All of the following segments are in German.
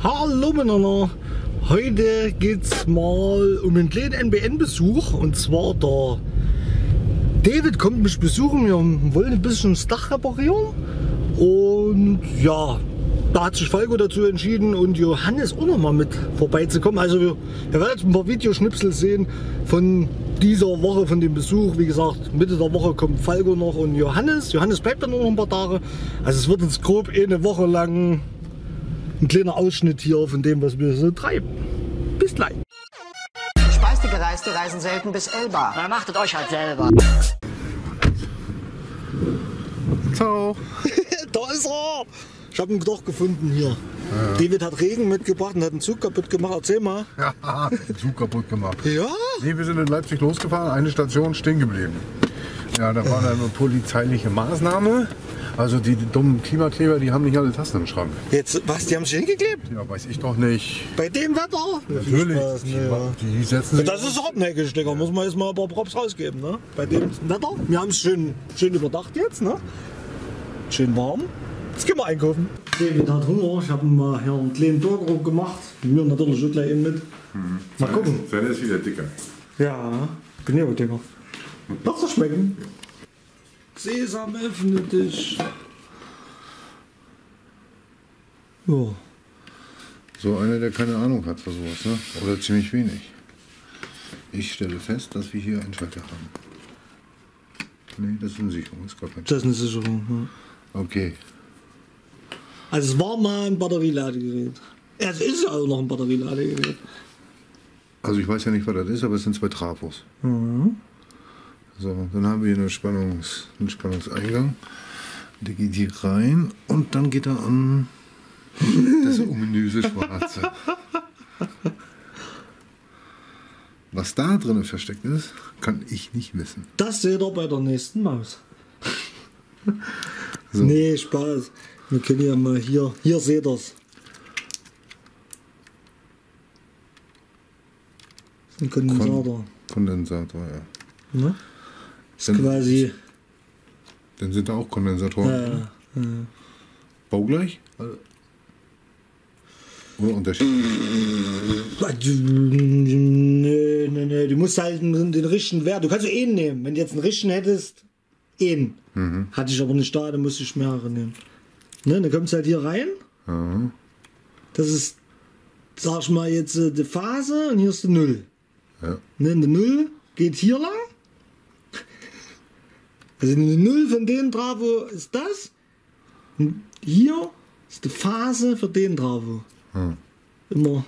Hallo miteinander, heute geht's mal um einen kleinen NBN-Besuch und zwar der David kommt mich besuchen, wir wollen ein bisschen das Dach reparieren und ja, da hat sich Falco dazu entschieden und Johannes auch noch mal mit vorbeizukommen. Also ihr werdet ein paar Videoschnipsel sehen von dieser Woche, von dem Besuch. Wie gesagt, Mitte der Woche kommt Falco noch und Johannes. Johannes bleibt dann noch ein paar Tage. Also es wird jetzt grob eine Woche lang ein kleiner Ausschnitt hier von dem, was wir so treiben. Bis gleich. Speistige Gereiste reisen selten bis Elba. Na, machtet euch halt selber. Ciao. Da ist er. Ich habe ihn doch gefunden hier. Ja. David hat Regen mitgebracht und hat einen Zug kaputt gemacht. Erzähl mal. Ja, Zug kaputt gemacht. Ja? Nee, wir sind in Leipzig losgefahren, eine Station stehen geblieben. Ja, da war eine polizeiliche Maßnahme. Also die dummen Klimakleber, die haben nicht alle Tasten im Schrank. Jetzt, was, die haben sich hingeklebt? Ja, weiß ich doch nicht. Bei dem Wetter? Natürlich. Spaß, ne, ja. Die setzen sich... Das ist hartnäckig, Digga. Muss man jetzt mal ein paar Props rausgeben, ne? Bei dem Wetter. Wir haben es schön überdacht jetzt, ne? Schön warm. Jetzt gehen wir einkaufen. David hat Hunger. Ich habe mal hier einen kleinen Burger gemacht. Wir natürlich schon gleich eben mit. Mal gucken. Seine ist wieder dicker. Ja, bin ja auch dicker. Lass es schmecken. Sesam, öffne dich. Ja. So einer, der keine Ahnung hat für sowas, ne? Oder ziemlich wenig. Ich stelle fest, dass wir hier einen Schalter haben. Nee, das ist eine Sicherung, ist gar kein Schalter. Das ist eine Sicherung, ja. Okay. Also es war mal ein Batterieladegerät. Es ist ja auch noch ein Batterieladegerät. Also ich weiß ja nicht, was das ist, aber es sind zwei Trafos. Mhm. So, dann haben wir hier einen Spannungseingang. Der geht hier rein und dann geht er an das ominöse Schwarze. Was da drin versteckt ist, kann ich nicht wissen. Das seht ihr bei der nächsten Maus. So. Nee, Spaß. Wir können ja mal hier seht ihr's. Das ist ein Kondensator. Kondensator, ja. Ne? Das ist quasi. Dann sind da auch Kondensatoren. Ja. Baugleich? Oder unterschiedlich? Nee. Du musst halt den richtigen Wert. Du kannst so einen nehmen. Wenn du jetzt einen richtigen hättest, einen. Hatte ich aber nicht da, dann musste ich mehrere nehmen. Ne, dann kommt es halt hier rein. Mhm. Das ist, sag ich mal, jetzt die Phase und hier ist die Null. Ja. Ne, die Null geht hier lang. Also die Null von den Trafo ist das. Und hier ist die Phase für den Trafo. Immer.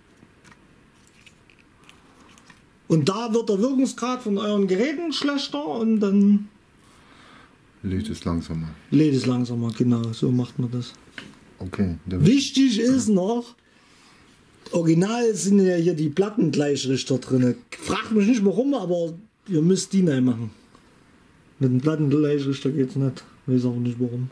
Und da wird der Wirkungsgrad von euren Geräten schlechter und dann Lädt es langsamer. lädt es langsamer. Genau, so macht man das. Okay. Wichtig ist noch, original sind ja hier die Plattengleichrichter drin. Fragt mich nicht warum, aber ihr müsst die neu machen. Mit dem Plattengleichrichter geht es nicht. Weiß auch nicht warum.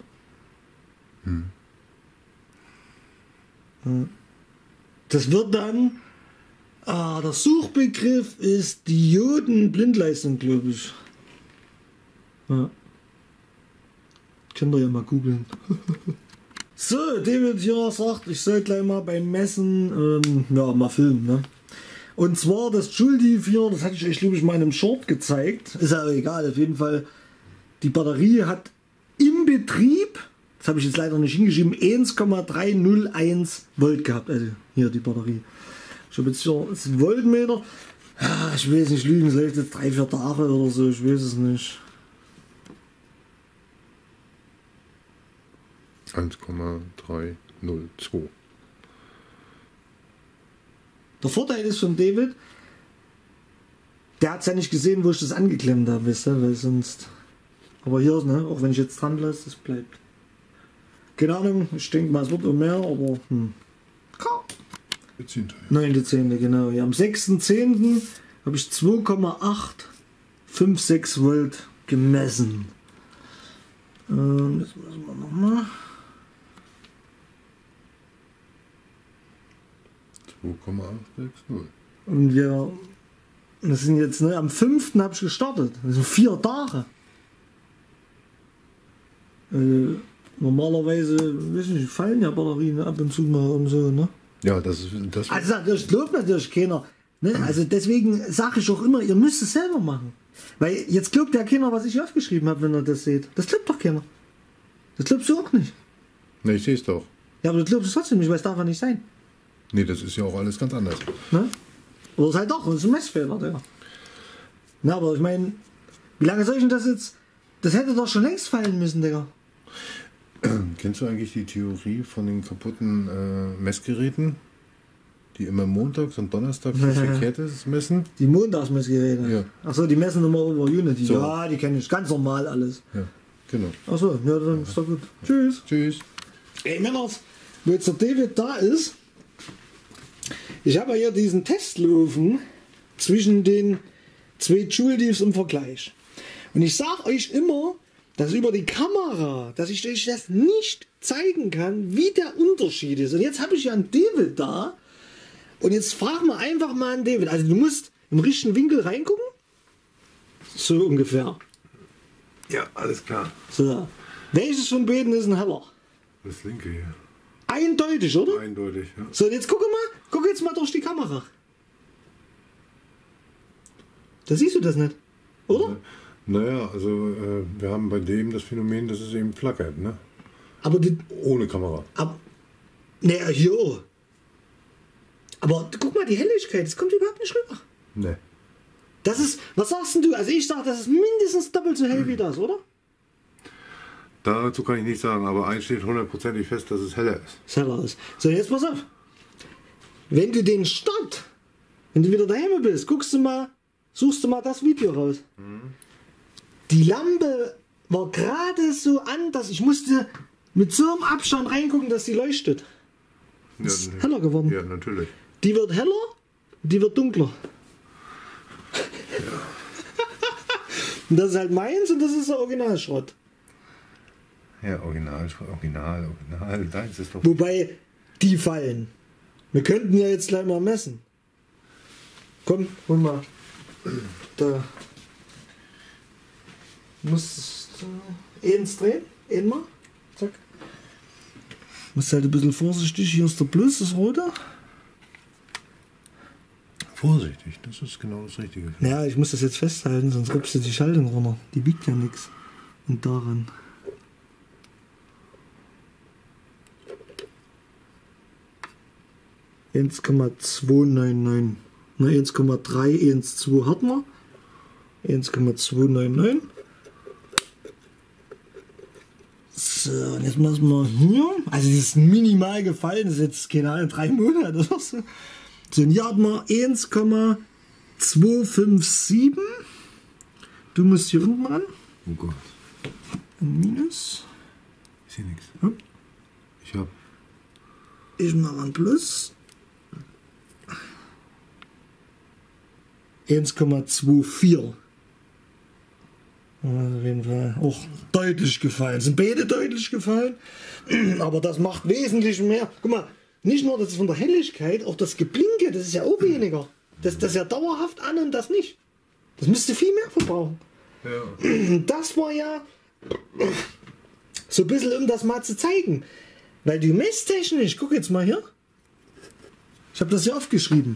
Ja. Das wird dann, der Suchbegriff ist Diodenblindleistung, glaube ich. Ja. Könnt ihr ja mal googeln. So, David hier sagt, ich soll gleich mal beim Messen mal filmen. Ne? Und zwar das Joule-Div hier, das hatte ich euch, glaube ich, mal in einem Short gezeigt. Ist ja egal, auf jeden Fall. Die Batterie hat im Betrieb, das habe ich jetzt leider nicht hingeschrieben, 1,301 Volt gehabt. Also hier die Batterie. Ich habe jetzt hier das Voltmeter. Ja, ich will jetzt nicht lügen, es läuft jetzt 3-4 Tage oder so, ich weiß es nicht. 1,302. Der Vorteil ist von David, der hat es ja nicht gesehen, wo ich das angeklemmt habe, wisst ihr, weil sonst. Aber hier, ne, auch wenn ich jetzt dran lasse, das bleibt. Keine Ahnung, ich denke mal, es wird noch mehr, aber 9.10. genau. Ja, am 6.10. habe ich 2,856 Volt gemessen. Jetzt müssen wir nochmal. 2,860. Und das sind jetzt, ne, am 5. habe ich gestartet. Also 4 Tage. Normalerweise, weiß ich nicht, fallen ja Batterien ab und zu mal und so, ne? Ja, das Also das glaubt natürlich keiner. Ne? Also deswegen sage ich auch immer, ihr müsst es selber machen. Weil jetzt glaubt ja keiner, was ich aufgeschrieben habe, wenn ihr das seht. Das glaubt doch keiner. Das glaubst du auch nicht. Ne, ich sehe es doch. Ja, aber du glaubst es trotzdem nicht, weil es darf ja nicht sein. Nee, das ist ja auch alles ganz anders. Ne? Oder es ist halt doch, das ist ein Messfehler, Digga. Na, aber ich meine, wie lange soll ich denn das jetzt? Das hätte doch schon längst fallen müssen, Digga. Kennst du eigentlich die Theorie von den kaputten Messgeräten, die immer montags und donnerstags Verkehrtes messen? Die Montagsmessgeräte? Ja. Achso, die messen immer über Unity. So. Ja, die kenne ich. Ganz normal alles. Ja, genau. Achso, ja, dann ist doch gut. Tschüss. Tschüss. Ey, Männers, wo jetzt der David da ist, ich habe ja hier diesen Test laufen zwischen den zwei Joule-Diefs im Vergleich. Und ich sage euch immer, dass über die Kamera, dass ich euch das nicht zeigen kann, wie der Unterschied ist. Und jetzt habe ich ja einen David da. Und jetzt frag mal einfach mal an David. Also du musst im richtigen Winkel reingucken. So ungefähr. Ja, alles klar. So. Welches von beiden ist ein heller? Das linke hier. Eindeutig, oder? Eindeutig, ja. So, und jetzt guck jetzt mal durch die Kamera. Da siehst du das nicht, oder? Naja, also wir haben bei dem das Phänomen, dass es eben flackert, ne? Aber die, Ohne Kamera. ne, hier auch. Aber guck mal, die Helligkeit, das kommt überhaupt nicht rüber. Ne. Das ist, was sagst denn du? Also ich sag, das ist mindestens doppelt so hell wie das, oder? Dazu kann ich nicht sagen, aber eins steht hundertprozentig fest, dass es heller ist. Das heller ist. So, jetzt pass auf. Wenn du den Start, wenn du wieder daheim bist, suchst du mal das Video raus. Die Lampe war gerade so an, dass ich musste mit so einem Abstand reingucken, dass sie leuchtet. Ja, Ist heller geworden. Ja, natürlich. Die wird heller, die wird dunkler. Und das ist halt meins und das ist der Originalschrott. Ja, original. Deins ist doch... Wobei, die fallen. Wir könnten ja jetzt gleich mal messen. Komm, hol mal. Da. Musst eins drehen. Einmal. Zack. Musst halt ein bisschen vorsichtig. Hier ist der Plus, das rote. Vorsichtig, das ist genau das Richtige. Ja, ich muss das jetzt festhalten, sonst rupst du die Schaltung runter. Die wiegt ja nichts. Und daran. $1,299. 1,312 hatten wir. 1,299. So, und jetzt müssen wir hier. Also das ist minimal gefallen, das ist jetzt keine Ahnung, 3 Monate oder so. So, und hier hatten wir 1,257. Du musst hier unten ran. Oh Gott. Ein Minus. Ich sehe nichts. Hm? Ich mache ein Plus. 1,24. Also auf jeden Fall auch deutlich gefallen. Sind beide deutlich gefallen, aber das macht wesentlich mehr. Guck mal, nicht nur das von der Helligkeit, auch das Geblinke, das ist ja auch weniger. Das ist ja dauerhaft an und das nicht. Das müsste viel mehr verbrauchen. Ja. Das war ja so ein bisschen, um das mal zu zeigen. Weil die Messtechnik, ich gucke jetzt mal hier. Ich habe das hier aufgeschrieben.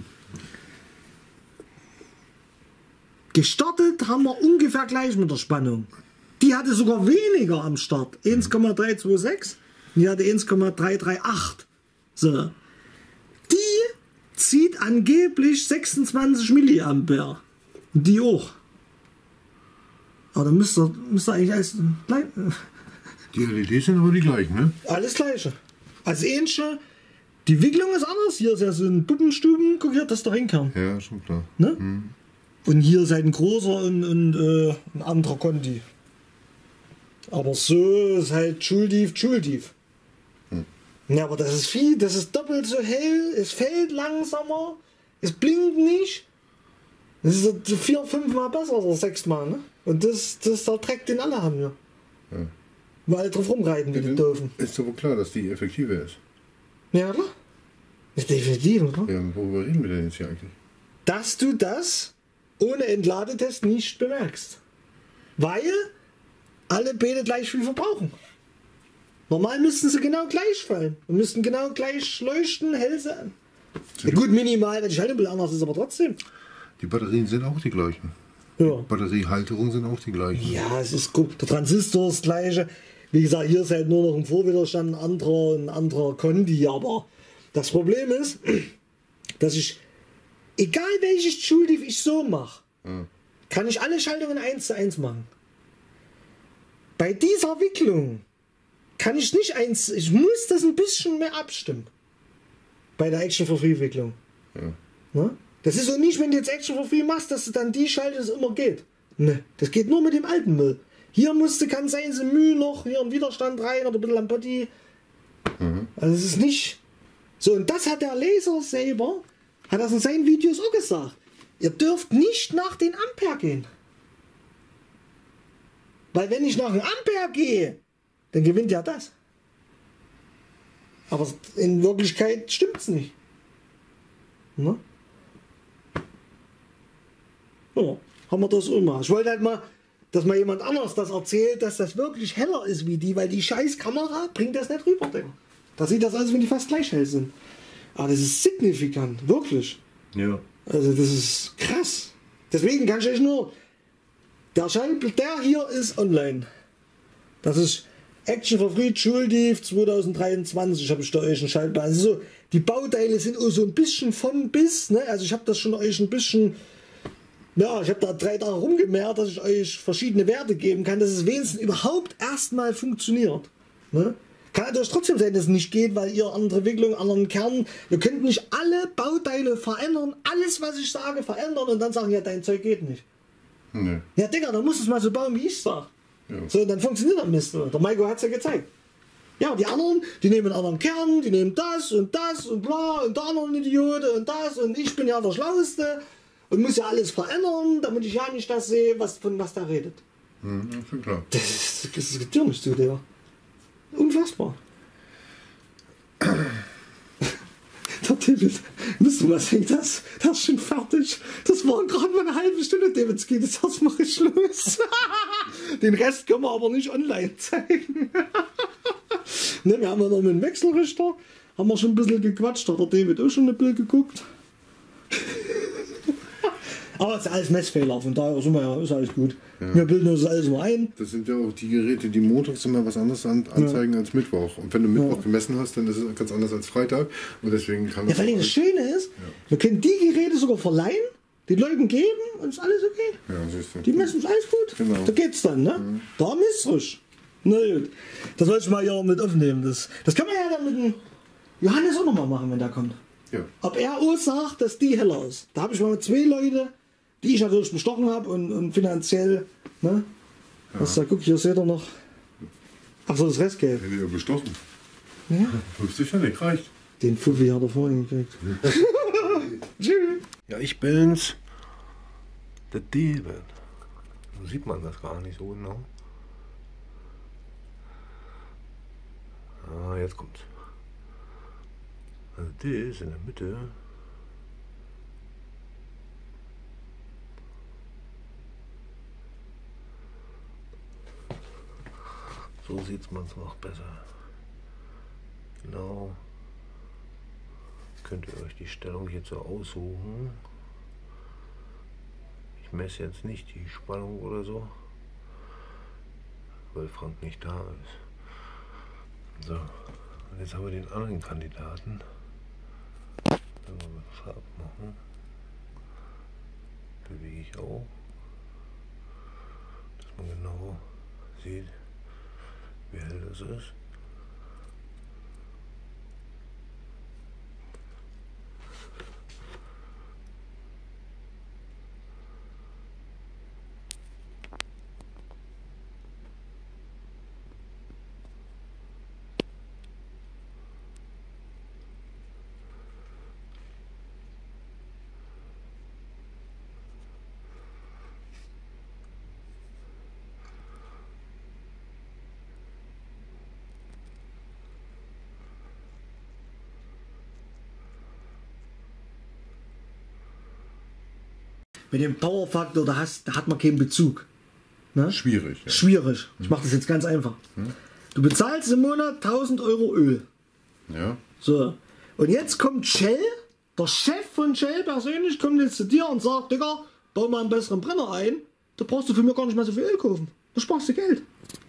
Gestartet haben wir ungefähr gleich mit der Spannung. Die hatte sogar weniger am Start. 1,326. Die hatte 1,338. So. Die zieht angeblich 26 Milliampere. Die auch. Aber dann müsste eigentlich alles Die LEDs sind aber die gleichen, ne? alles gleiche. Als ähnliche. Die Wicklung ist anders. Hier ist ja so ein Puppenstuben. Guck hier, das da reinkam. Ja, schon klar. Ne? Und hier ist halt ein großer und ein anderer Conti. Aber so ist halt Joule-Dief. Ja, aber das ist viel, das ist doppelt so hell, es fällt langsamer, es blinkt nicht. Das ist so 4, 5 Mal besser oder 6 Mal, ne? Und das ist der Dreck, den alle haben, ja. Weil alle drauf rumreiten, wie die dürfen. Ist aber klar, dass die effektiver ist. Ja, klar. Ist definitiv, oder? Ja, worüber reden wir denn jetzt hier eigentlich? Dass du das ohne Entladetest nicht bemerkst. Weil alle beide gleich viel verbrauchen. Normal müssten sie genau gleich fallen und müssten genau gleich leuchten, hell sein. Ja, gut, minimal, wenn die Schaltung ein bisschen anders ist, aber trotzdem. Die Batterien sind auch die gleichen. Ja. Batteriehalterungen sind auch die gleichen. Ja, es ist gut. Der Transistor ist das gleiche. Wie gesagt, hier ist halt nur noch ein Vorwiderstand, ein anderer Conti. Aber das Problem ist, dass ich, egal welches Schuldief ich so mache, kann ich alle Schaltungen 1:1 machen. Bei dieser Wicklung kann ich nicht ich muss das ein bisschen mehr abstimmen. Bei der Action for Free Wicklung. Ja. Ne? Das ist so nicht, wenn du jetzt Action for Free machst, dass du dann die schaltest, immer geht. Ne, das geht nur mit dem alten Müll. Hier kann sein, so Mühe noch, hier ein Widerstand rein oder ein bisschen am Body. Also es ist nicht so. Und das hat der Laser selber, hat das in seinen Videos auch gesagt. Ihr dürft nicht nach den Ampere gehen. Weil wenn ich nach dem Ampere gehe, dann gewinnt ja das. Aber in Wirklichkeit stimmt es nicht. Ne? Ja, haben wir das immer. Ich wollte halt mal, dass mal jemand anders das erzählt, dass das wirklich heller ist wie die, weil die scheiß Kamera bringt das nicht rüber, Digga. Da sieht das aus, wenn die fast gleich hell sind. Aber das ist signifikant, wirklich. Ja. Also das ist krass. Deswegen kann ich euch nur, der hier ist online. Das ist Action for Free Schuldief 2023, habe ich da euch einen Schaltplan. Also so, die Bauteile sind auch so ein bisschen von bis, ne? Also ich habe das schon euch ein bisschen, ja, ich habe da 3 Tage rumgemehrt, dass ich euch verschiedene Werte geben kann, dass es wenigstens überhaupt erstmal funktioniert. Ne? Kann natürlich trotzdem sein, dass es nicht geht, weil ihr andere Wicklung, anderen Kern, ihr könnt nicht alle Bauteile verändern, alles was ich sage verändern und dann sagen, ja, dein Zeug geht nicht. Nee. Ja, Digga, dann musst du es mal so bauen, wie ich sage. Ja. So, dann funktioniert das Mist. Der Maiko hat es ja gezeigt. Ja, die anderen, die nehmen einen anderen Kern, die nehmen das und bla und der andere Idiote und das und ich bin ja der Schlauste und muss ja alles verändern, damit ich ja nicht das sehe, von was der redet. Ja, schon klar. Das ist dir nicht so, Digga. Unfassbar. Der David, wisst du was, das ist schon fertig. Das war gerade mal eine halbe Stunde, David, es geht jetzt erstmal richtig los. Den Rest können wir aber nicht online zeigen. Ne, wir haben ja noch mit dem Wechselrichter, haben wir schon ein bisschen gequatscht, hat der David auch schon ein Bild geguckt. Aber es ist alles Messfehler, von daher sind wir ja, ist alles gut. Ja. Wir bilden uns alles mal ein. Das sind ja auch die Geräte, die montags immer was anderes anzeigen als Mittwoch. Und wenn du Mittwoch gemessen hast, dann ist es ganz anders als Freitag. Und deswegen kann ja, weil das Schöne ist, wir können die Geräte sogar verleihen, den Leuten geben und ist alles okay. Ja, siehst du. Die messen ist alles gut. Genau. Da geht's dann, ne? Da misst es. Na gut. Das wollte ich mal hier mit aufnehmen. Das kann man ja dann mit dem Johannes auch nochmal machen, wenn der kommt. Ja. Ob er auch sagt, dass die heller ist. Da habe ich mal mit 2 Leuten, die ich natürlich bestochen habe und finanziell, ne? Ja. Was da, guck, hier seht ihr noch. Achso, das Restgeld. Hätte ihr bestochen. Ja. 50 Pfennig reicht. Den Fuffi hat er vorhin gekriegt. Tschüss. Ja, ich bin's. Der David. Da sieht man das gar nicht so genau. Ah, jetzt kommt's. Also das in der Mitte. So sieht man es noch besser. Genau. Könnt ihr euch die Stellung hierzu aussuchen. Ich messe jetzt nicht die Spannung oder so, weil Frank nicht da ist. So, und jetzt haben wir den anderen Kandidaten. Wenn wir mit Farbe machen, bewege ich auch, dass man genau sieht, wie hell das ist. Mit dem Powerfaktor, da hat man keinen Bezug. Ne? Schwierig. Ja. Schwierig. Ich mache das jetzt ganz einfach. Du bezahlst im Monat 1000 Euro Öl. Ja. So. Und jetzt kommt Shell, der Chef von Shell persönlich, kommt jetzt zu dir und sagt, Digga, bau mal einen besseren Brenner ein. Da brauchst du für mich gar nicht mehr so viel Öl kaufen. Da sparst du Geld.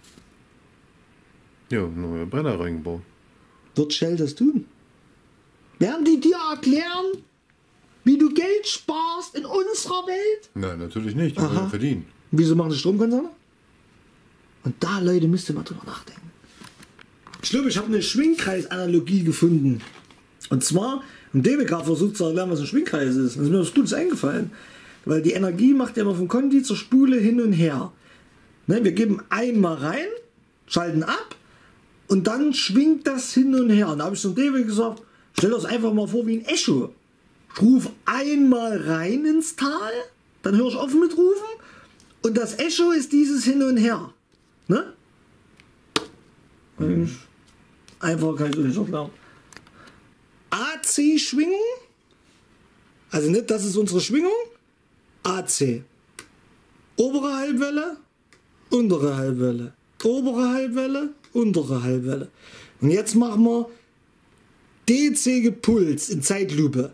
Ja, neue Brenner reingebaut. Wird Shell das tun? Werden die dir erklären, wie du Geld sparst in unserer Welt? Nein, natürlich nicht. Die wollen verdienen. Wieso machen sie Stromkonzerne? Und da, Leute, müsst ihr mal drüber nachdenken. Ich glaube, ich habe eine Schwingkreisanalogie gefunden. Und zwar, und David gerade versucht zu erklären, was ein Schwingkreis ist. Das ist mir was Gutes eingefallen. Weil die Energie macht ja immer vom Konti zur Spule hin und her. Ne, wir geben einmal rein, schalten ab und dann schwingt das hin und her. Und da habe ich zum David gesagt, stell dir das einfach mal vor wie ein Echo. Ich rufe einmal rein ins Tal, dann höre ich auf mit Rufen und das Echo ist dieses Hin und Her. Ne? Einfach kann ich euch nicht erklären. AC-Schwingung, also nicht, das ist unsere Schwingung, AC. Obere Halbwelle, untere Halbwelle, obere Halbwelle, untere Halbwelle. Und jetzt machen wir DC gepulst in Zeitlupe.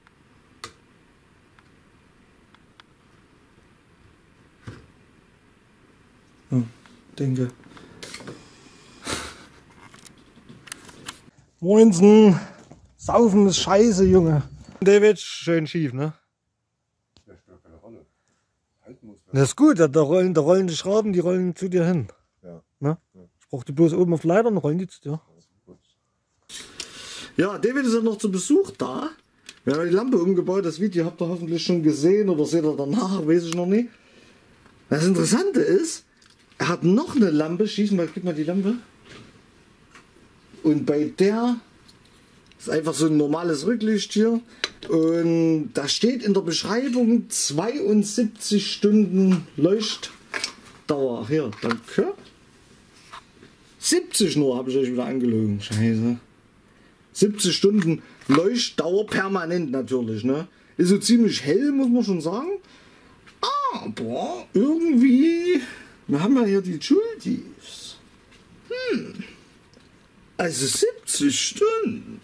Ja, denke. Moinsen, saufen ist scheiße, Junge. David, schön schief, ne? Das spielt keine Rolle. Halten muss Das ist gut, da rollen die Schrauben, die rollen zu dir hin. Ja. Ne? Ich brauche die bloß oben auf Leiter und rollen die zu dir. Ja, David ist ja noch zu Besuch da. Wir haben die Lampe umgebaut, das Video habt ihr hoffentlich schon gesehen oder seht ihr danach, weiß ich noch nicht. Das Interessante ist, er hat noch eine Lampe, schieß mal, gib mal die Lampe. Und bei der ist einfach so ein normales Rücklicht hier. Und da steht in der Beschreibung 72 Stunden Leuchtdauer. Hier, danke. 70 nur, habe ich euch wieder angelogen. Scheiße. 70 Stunden Leuchtdauer permanent natürlich. Ne? Ist so ziemlich hell, muss man schon sagen. Aber irgendwie, wir haben ja hier die Juldies. Also 70 Stunden.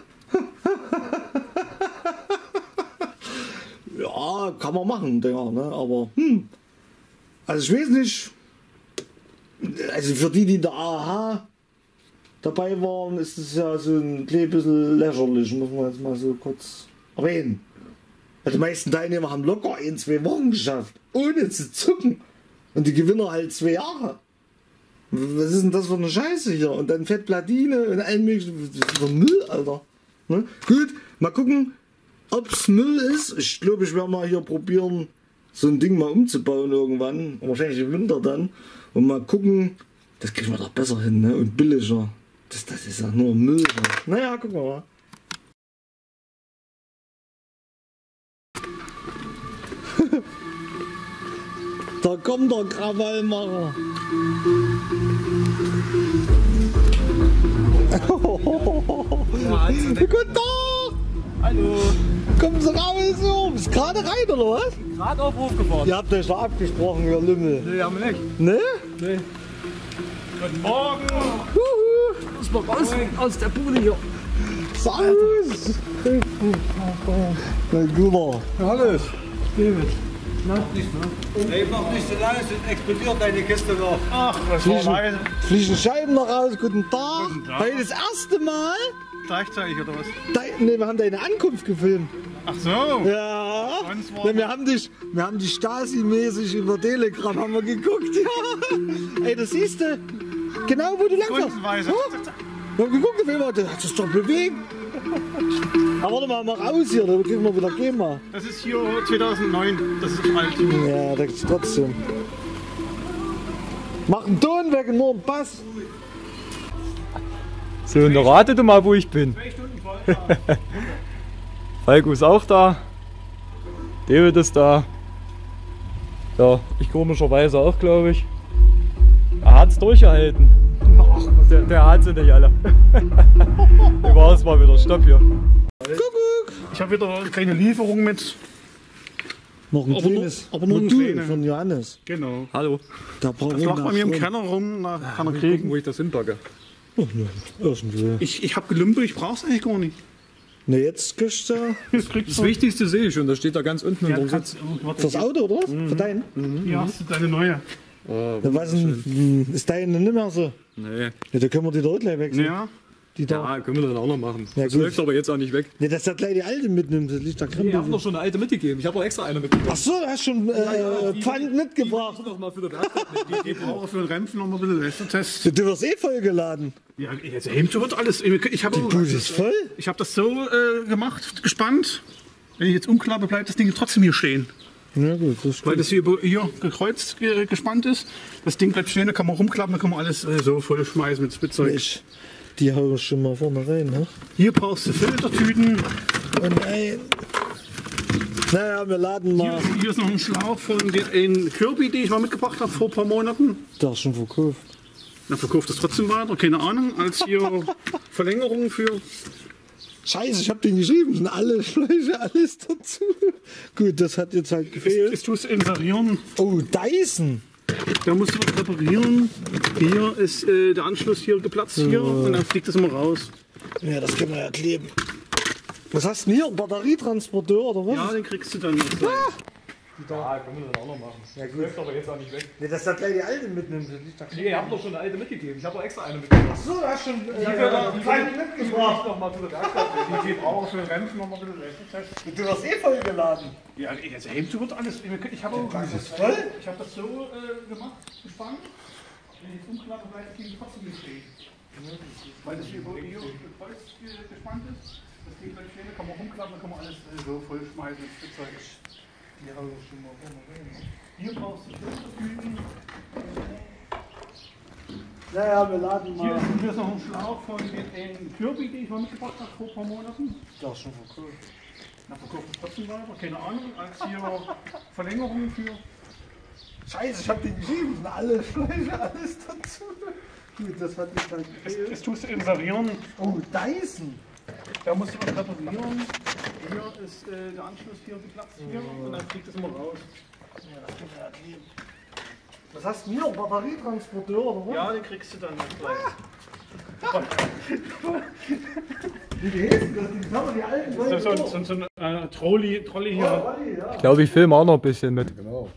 Ja, kann man machen, Digga, ne? Aber also ich weiß nicht. Also für die da AHA dabei waren, ist es ja so ein klein bisschen lächerlich, muss man jetzt mal so kurz erwähnen. Also die meisten Teilnehmer haben locker 1-2 Wochen geschafft, ohne zu zucken. Und die Gewinner halt 2 Jahre. Was ist denn das für eine Scheiße hier? Und dann Fettplatine und allen möglichen. Das ist doch Müll, Alter. Ne? Gut, mal gucken, ob es Müll ist. Ich glaube, ich werde mal hier probieren, so ein Ding mal umzubauen irgendwann. Wahrscheinlich im Winter dann. Und mal gucken, das kriegen wir doch besser hin, ne? Und billiger. Das ist ja nur Müll. Ne? Naja, gucken wir mal. Da kommt der Krawallmacher. Guten Tag! Hallo! Kommen Sie raus, Bist gerade rein, oder was? Gerade auf Hof gefahren. Ihr habt euch da abgesprochen, ihr Lümmel. Nee, haben wir nicht. Ne? Nee. Guten Morgen! Muss mal raus aus der Bude hier. Servus! Na guter. Alles. David. Na, nicht, ne? Hey, mach nicht so leise, sonst explodiert deine Kiste noch. Ach, was war Fliegen Scheiben noch raus, guten Tag. Guten Tag. Heute das erste Mal. Gleichzeitig oder was? Ne, wir haben deine Ankunft gefilmt. Ach so. Ja. Ne, wir haben dich Stasi-mäßig über Telegram haben wir geguckt. Ja. Ey, das siehst du. Genau, wo du lang warst. Kundenweise. Wir haben geguckt, auf einmal, das hat sich doch bewegt. Aber warte mal raus hier, da kriegen wir wieder GEMA. Das ist hier 2009, das ist alt. Ja, das ist trotzdem. Mach einen Ton weg, nur einen Bass. So, und da ratet mal, wo ich bin. 2 Stunden voll. Falco ist auch da. David ist da. Ja, ich komischerweise auch, glaube ich. Er hat es durchgehalten. Der hat sie nicht alle. Wie war es mal wieder? Stopp hier. Ich habe wieder eine kleine Lieferung mit Noch ein kleines aber nur ein Modul kleines. von Johannes. Genau. Hallo. Da braucht Das lag bei mir im Keller rum, da kann er kriegen. Wo ich das hinpacke. Irgendwo. Ich hab gelümpelt, ich brauch's eigentlich gar nicht. Ne, jetzt kriegst du Das kriegst Das Wichtigste sehe ich schon, das steht da ganz unten ja, im Sitz. das Auto, oder was? Für deinen? Hier hast du deine neue. Oh, Ja, was denn, ist deine nicht mehr so? nee. Ja, da können wir die dort gleich wechseln. Ja. Die da. Ja, können wir dann auch noch machen. Ja, das gut. läuft aber jetzt auch nicht weg. Ne, dass der gleich die alte mitnimmt, das liegt da Ich habe Krempel. doch schon eine alte mitgegeben. Ich habe auch extra eine mitgebracht. Ach so, du hast schon Pfand mitgebracht. Noch mal für die Werkstatt. Die brauche für den Rempfen noch mal ein bisschen Wässertest. Du wirst eh vollgeladen. Ja, jetzt Hemd wird alles. Ich habe Bude ist voll. ich hab das so gemacht, gespannt. Wenn ich jetzt umklappe, bleibt das Ding trotzdem hier stehen. Ja gut, das ist Weil gut. das hier gekreuzt gespannt ist. Das Ding bleibt stehen, da kann man rumklappen, da kann man alles so voll schmeißen mit Spitzzeug. Die hau ich schon mal vorne rein, ne? Hier brauchst du Filtertüten. Oh nein. Naja, wir laden mal. Hier ist noch ein Schlauch von den Kirby, den ich mal mitgebracht habe vor ein paar Monaten. Da ist schon verkauft. Dann verkauft das trotzdem weiter, keine Ahnung, als hier Verlängerung für. Scheiße, ich hab den geschrieben. Sind alle Schläuche, alles dazu. Gut, das hat jetzt halt gefehlt. Das tust du inserieren. Oh, Dyson. Da musst du was reparieren. Hier ist der Anschluss hier geplatzt hier und dann fliegt das immer raus. Ja, das können wir ja kleben. Was hast du denn hier? Batterietransporteur oder was? Ja, den kriegst du dann. Ja, können wir dann auch noch machen. Ja, das läuft aber jetzt auch nicht weg. Nee, dass der gleich die alte mitnimmt, das liegt da Nee, ich habe doch schon eine alte mitgegeben. Ich habe auch extra eine mitgebracht. Ach so, du hast schon Die kleine mitgebracht. noch mal für die Werkstatt. Die brauche für den Rempfen noch mal ein bisschen Wässertest. Du wirst eh vollgeladen. Ja, jetzt Hemd wird alles. Ich habe voll? ich hab das so gemacht, gespannt. Wenn ich jetzt umklappe, bleibt das Ding trotzdem nicht stehen. Weil das hier gekreuzt gespannt ist. Das Ding bleibt stehen, da kann man rumklappen, da kann man alles so voll schmeißen mit Spitzzeug. Die hau ich schon mal vorne rein. Hier brauchst du Filtertüten. Naja, wir laden mal. Hier ist noch ein Schlauch von den Kirby, den ich mal mitgebracht habe vor ein paar Monaten. Da ist schon verkauft. Na, verkauft es trotzdem weiter, keine Ahnung, als hier Verlängerung für. Scheiße, ich hab den geschrieben. Sind alle Schläuche, alles dazu. Gut, das hat jetzt halt gefehlt. Das tust du inserieren. Oh, Dyson. Da musst du was reparieren. Hier ist der Anschluss hier geplatzt hier und dann fliegt das immer raus. Ja, das können wir ja kleben. Was hast du denn hier? Batterietransporteur oder was? Ja, den kriegst du dann gleich. Wie die heißen das? Die haben wir die alten Leute. So ein Trolley hier. Ich glaube, ich filme auch noch ein bisschen mit. Genau.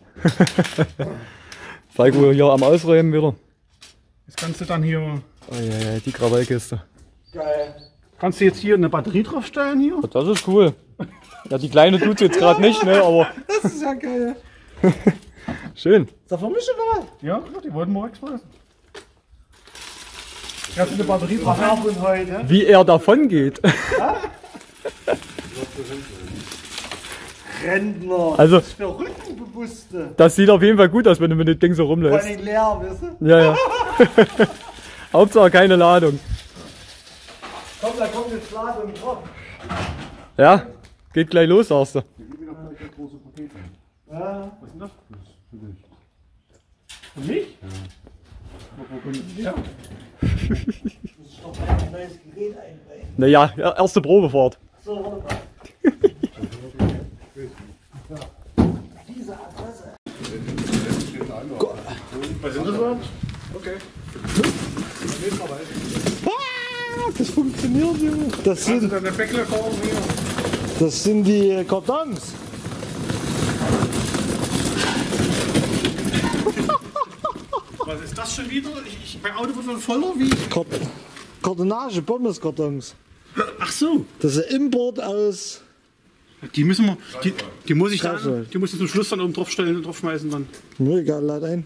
Falco hier am Ausräumen wieder. Jetzt kannst du dann hier. Oh, ja, die Krawallkiste. Geil. Kannst du jetzt hier eine Batterie draufstellen hier? Das ist cool. Ja, die kleine tut jetzt gerade nicht, ne? Aber Das ist ja geil. schön. Ist da vermischt oder was? Ja, die wollten wir wegschmeißen. Ich habe eine Batterie Was haben wir heute? Wie er davon geht. Rentner. Also- Das ist für Rückenbewusste. Das sieht auf jeden Fall gut aus, wenn du mit dem Ding so Vor rumläufst. allem leer, weißt du? Ja, ja. Hauptsache keine Ladung. Komm, da kommt jetzt Ladung drauf. Ja, geht gleich los, sagst du. Ja. Was ist denn das? Für mich? Ja. Das ist doch mal ein neues Gerät einbringen. Naja, erste Probefahrt. So, warte mal. Diese Adresse. Was sind das überhaupt? Okay. Das funktioniert, Junge. Das Also sind, dann der Bäcklerform hier. das sind die Kartons. Was ist das schon wieder? Mein Auto wird dann voller wie. Kartonage, Pommeskartons. Ach so. Das ist ein Import aus. Die müssen wir. Die muss ich Krass, dann. Die muss ich zum Schluss dann oben draufschmeißen dann. Nur egal, lad ein.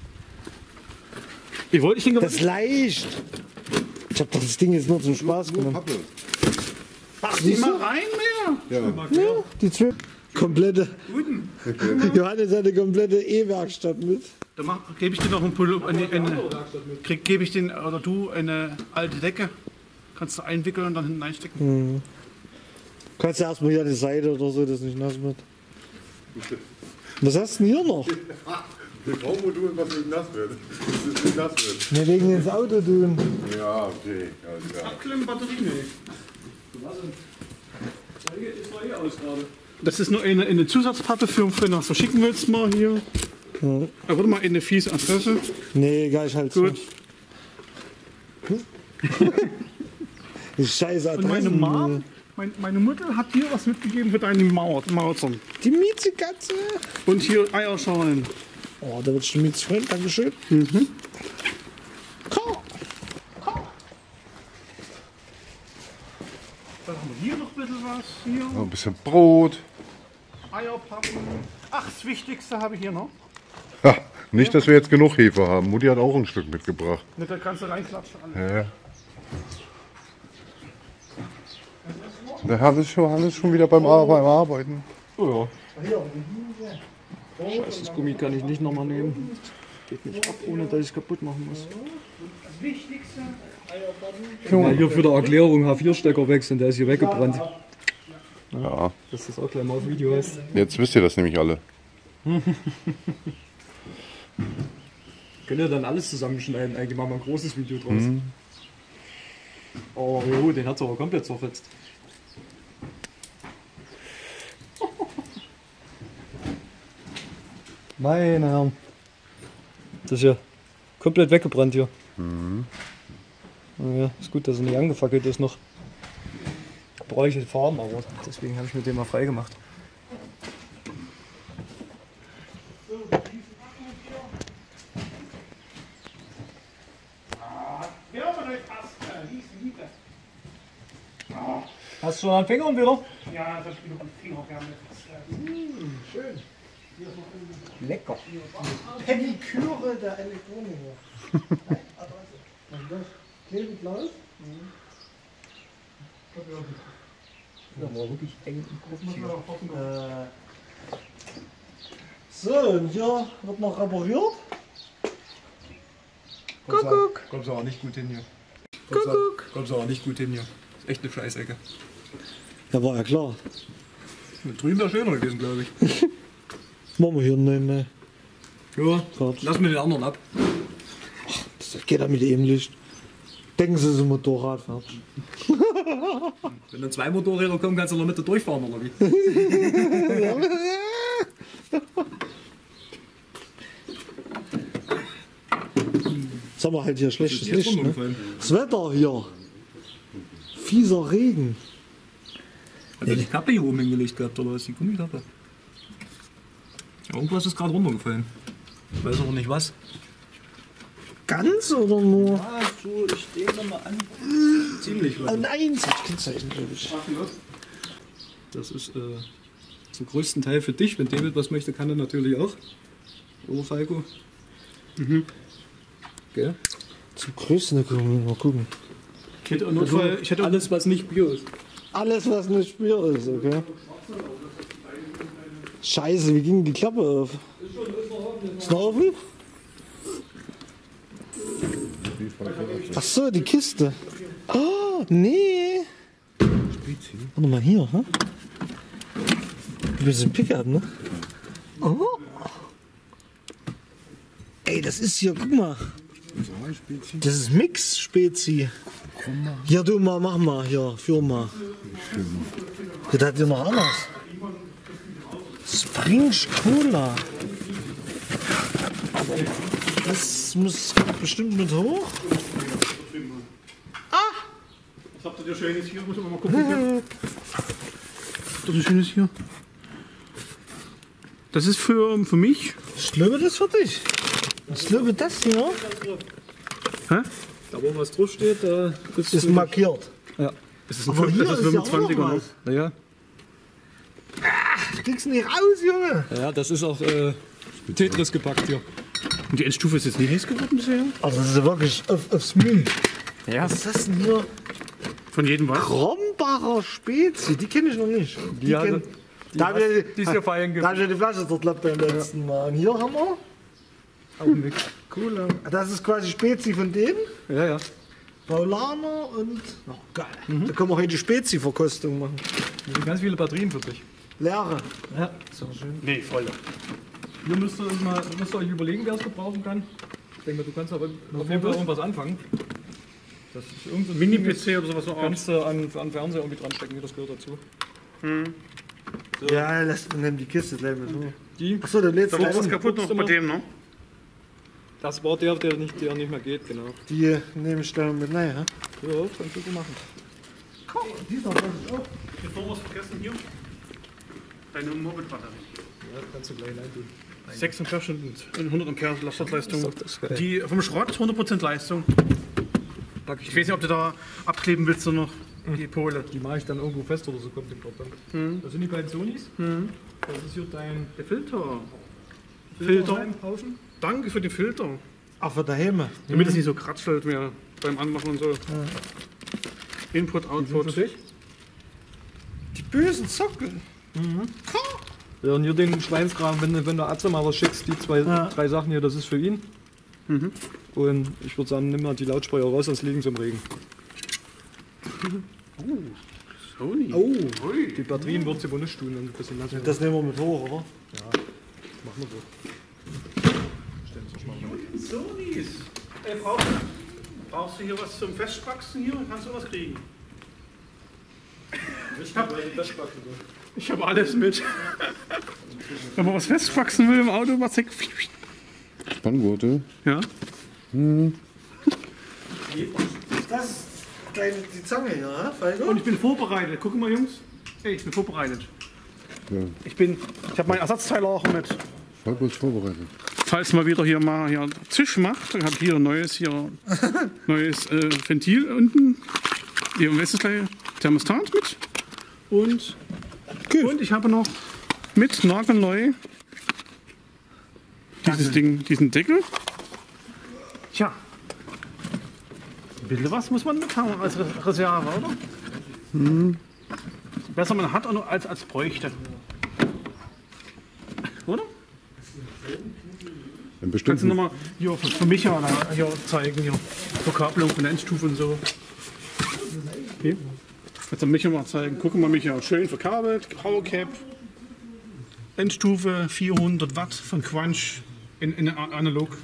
Ich denke, Das ist leicht. Ich hab doch das Ding jetzt nur zum Spaß genommen. mach die mal rein mehr. Ja, die zwei. Komplette. Johannes hat eine komplette E-Werkstatt mit. Dann gebe ich dir noch ein Pullover. Gebe ich den oder du eine alte Decke. Kannst du einwickeln und dann hinten einstecken. Kannst du erstmal hier an die Seite oder so, dass nicht nass wird. Was hast du denn hier noch? Wir brauchen Modul, was nicht nass wird. Das ist nicht nass wird. Ne, wegen ins Auto tun. Ja, okay. Alles klar. Abklemmen, Batterie, nee. Was denn? Das war eh aus gerade. Das ist nur eine Zusatzpappe für wenn du was verschicken willst mal hier. Ja. Da wurde mal eine fiese Adresse. Nee, egal, ich halt Gut. Die scheiße Und meine Adressen. Mom, meine Mutter hat dir was mitgegeben für deine Mauzern. Die Miezekatze. Und hier Eierschalen. Oh, da wird schon Miez freuen, dankeschön. Dann haben wir hier noch ein bisschen was. Hier. Noch ein bisschen Brot. Eierpappen. Ach, das Wichtigste habe ich hier noch. Ha, nicht, dass wir jetzt genug Hefe haben. Mutti hat auch ein Stück mitgebracht. Mit der ganze reinklatschen. Alles. Ja. Der Hannes schon wieder beim Arbeiten. Oh ja. Scheiße, das Gummi kann ich nicht nochmal nehmen. Geht nicht ab, ohne dass ich es kaputt machen muss. Das Wichtigste. Ja, hier für die Erklärung H4-Stecker wechseln, der ist hier weggebrannt. Ja, Dass du das auch gleich mal auf Video hast. jetzt wisst ihr das nämlich alle. Könnt ihr dann alles zusammenschneiden? Eigentlich machen wir ein großes Video draus. Oh, jo, den hat es aber komplett zerfetzt. Meine Herren. Das ist ja komplett weggebrannt hier. Ja, ist gut, dass er nicht angefackelt ist noch. Bräuchte Farben, aber deswegen habe ich mir den mal frei gemacht. Hast du schon einen Finger wieder? Ja, das spielt mit Finger gerne. Schön. Lecker. Pediküre der Elektroniker. Klebeglas. Ja, war wirklich eng im Kopf. So, und hier wird noch repariert. Kuckuck! Kommst aber nicht gut hin hier. Kuckuck! Kommst aber nicht gut hin hier. Ist echt eine Scheißecke. Ja, war ja klar. Drüben wäre schöner gewesen, glaube ich. Machen wir hier nein. Ja, Fertig. lass mir den anderen ab. Das geht ja mit dem Licht. Denken Sie, so ein Motorrad fertig. Wenn dann 2 Motorräder kommen, kannst du noch mit da durchfahren, oder wie? Jetzt haben wir halt hier schlechtes Jetzt Licht. Ne? runtergefallen. Das Wetter hier. Fieser Regen. Hat er die Kappe hier oben hingelegt gehabt, oder ist die Gummikappe? Ja, irgendwas ist gerade runtergefallen. Ich weiß aber nicht was. Ganz oder nur? Ah, so, ich stehe mal an. Ziemlich weit. Ein Einzelkennzeichen, glaube ich. Das ist zum größten Teil für dich. Wenn David was möchte, kann er natürlich auch. Oder Falco? Gell? Zum größten, da können wir mal gucken. Ich hätte im Notfall, ich hätte Alles, was nicht Bier ist. Alles, was nicht Spiel ist, okay? Scheiße, wie ging die Klappe auf? Ist noch offen? Ach so, die Kiste. Oh, nee. Warte mal hier, hä? Du bist ein Pickup, ne? Oh. Ey, das ist hier, guck mal. Das ist Mix-Spezi. Ja, du mal, mach mal hier, führ mal. Das hat ja noch anders. Spring Cola. Das muss bestimmt mit hoch. Was habt ihr denn Schönes hier? Muss ich mal gucken. Hier. Was habt ihr Schönes hier? Das ist für mich. Ich glaube, das ist für dich. Ich glaube, das hier Hä? Da wo was drauf steht, da ist markiert. Ja. Das ist ein Aber hier das ist ist ja auch noch 25er noch. was. Naja. Du kriegst nicht raus, Junge. Ja, das ist auch Tetris gepackt hier. Und die Endstufe ist jetzt nicht heiß geworden bisher? Also das ist ja wirklich aufs Müll. Ja. Was ist das denn hier? Von jedem was? Krombacher Spezi, die kenne ich noch nicht. Die hat- da hab ich- die ist ja feiern da hab ich die Flasche dort geklappt beim letzten Mal. Und hier haben wir. Augenblick. Cool. Das ist quasi Spezi von denen. Ja, ja. Paulaner und. Oh, geil. Da können wir heute Spezi-Verkostung machen. Hier sind ganz viele Batterien für dich. Leere. Ja. So schön. Nee, volle. Ihr müsst euch überlegen, wer es gebrauchen kann. Ich denke mal, du kannst aber auf jeden Fall irgendwas anfangen. Das ist irgend so ein Mini-PC oder sowas so aus. Kannst du an Fernseher irgendwie dran stecken, das gehört dazu. Ja, lass mir die Kiste gleich mit hoch. Die, Achso, der lädst Da war was gleich. kaputt noch bei dem, ne? das war der nicht mehr geht, genau. Die nehme ich dann mit rein, ja? Ja, kannst du so machen. Dieser weiß ich auch. Jetzt noch was vergessen hier. Deine Moped-Batterie. Ja, kannst du gleich reintun. 46 Stunden, 100 Ampere Laufleistung. Ist doch das geil. Die vom Schrott 100% Leistung. Pack Ich weiß nicht, ob du da abkleben willst oder noch die Pole. Die mache ich dann irgendwo fest oder so, kommt im Karton. Das sind die beiden Sonys. Das ist hier dein Der Filter. Filter im Haufen. Danke für den Filter. Ach, für daheim. Damit es nicht so kratzelt mehr beim Anmachen und so. Input, Output. Die bösen Sockel. Ja, und hier den Schweinskram, wenn der Atze mal was schickst, die drei Sachen hier, das ist für ihn. Und ich würde sagen, nimm mal die Lautsprecher raus, sonst liegen sie im Regen. Sony. Oh, Die Batterien wird sie wohl nicht tun, ein bisschen lassen. das nehmen wir mit hoch, oder? machen wir so. Sonys. Ey, brauchst du hier was zum Festwachsen hier? Kannst du was kriegen? Ich habe alles mit. Wenn man was festwachsen will im Auto, was ich. Spanngurte. Ja. Das ist die Zange hier, ja, Falco? Und ich bin vorbereitet. Guck mal, Jungs. Hey, ich bin vorbereitet. Ja, Ich habe meine Ersatzteile auch mit. Falco ist vorbereitet. Falls mal wieder hier Zisch macht, ich habe hier ein neues Ventil unten. Hier im Westen Thermostat mit. Und ich habe noch mit nagelneu diesen Deckel. Tja, ein bisschen was muss man mit haben als Reserve, oder? Besser man hat als bräuchte. Oder? Ein Kannst du bestimmten, nochmal hier für mich hier zeigen, hier Verkabelung von der Endstufe und so. Hier. Kannst du Micha mal zeigen. Guck mal, Micha, schön verkabelt, Power Cap, Endstufe 400 Watt von Quanch in analog.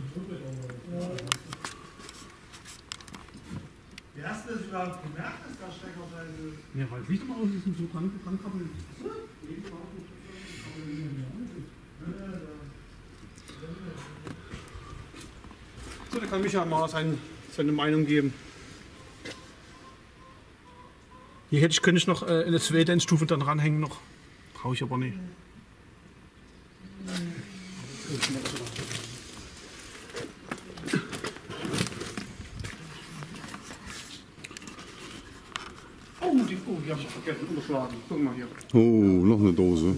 Wie hast du das überhaupt gemerkt, dass da Steckerteile ist? Ja, weil wie mal aus diesem so dran kabeln. So, da kann Micha mal seine Meinung geben. Hier könnte ich noch eine zweite Endstufe dann ranhängen noch. Brauche ich aber nicht. Die habe ich vergessen, unterschlagen. Guck mal hier. oh, noch eine Dose.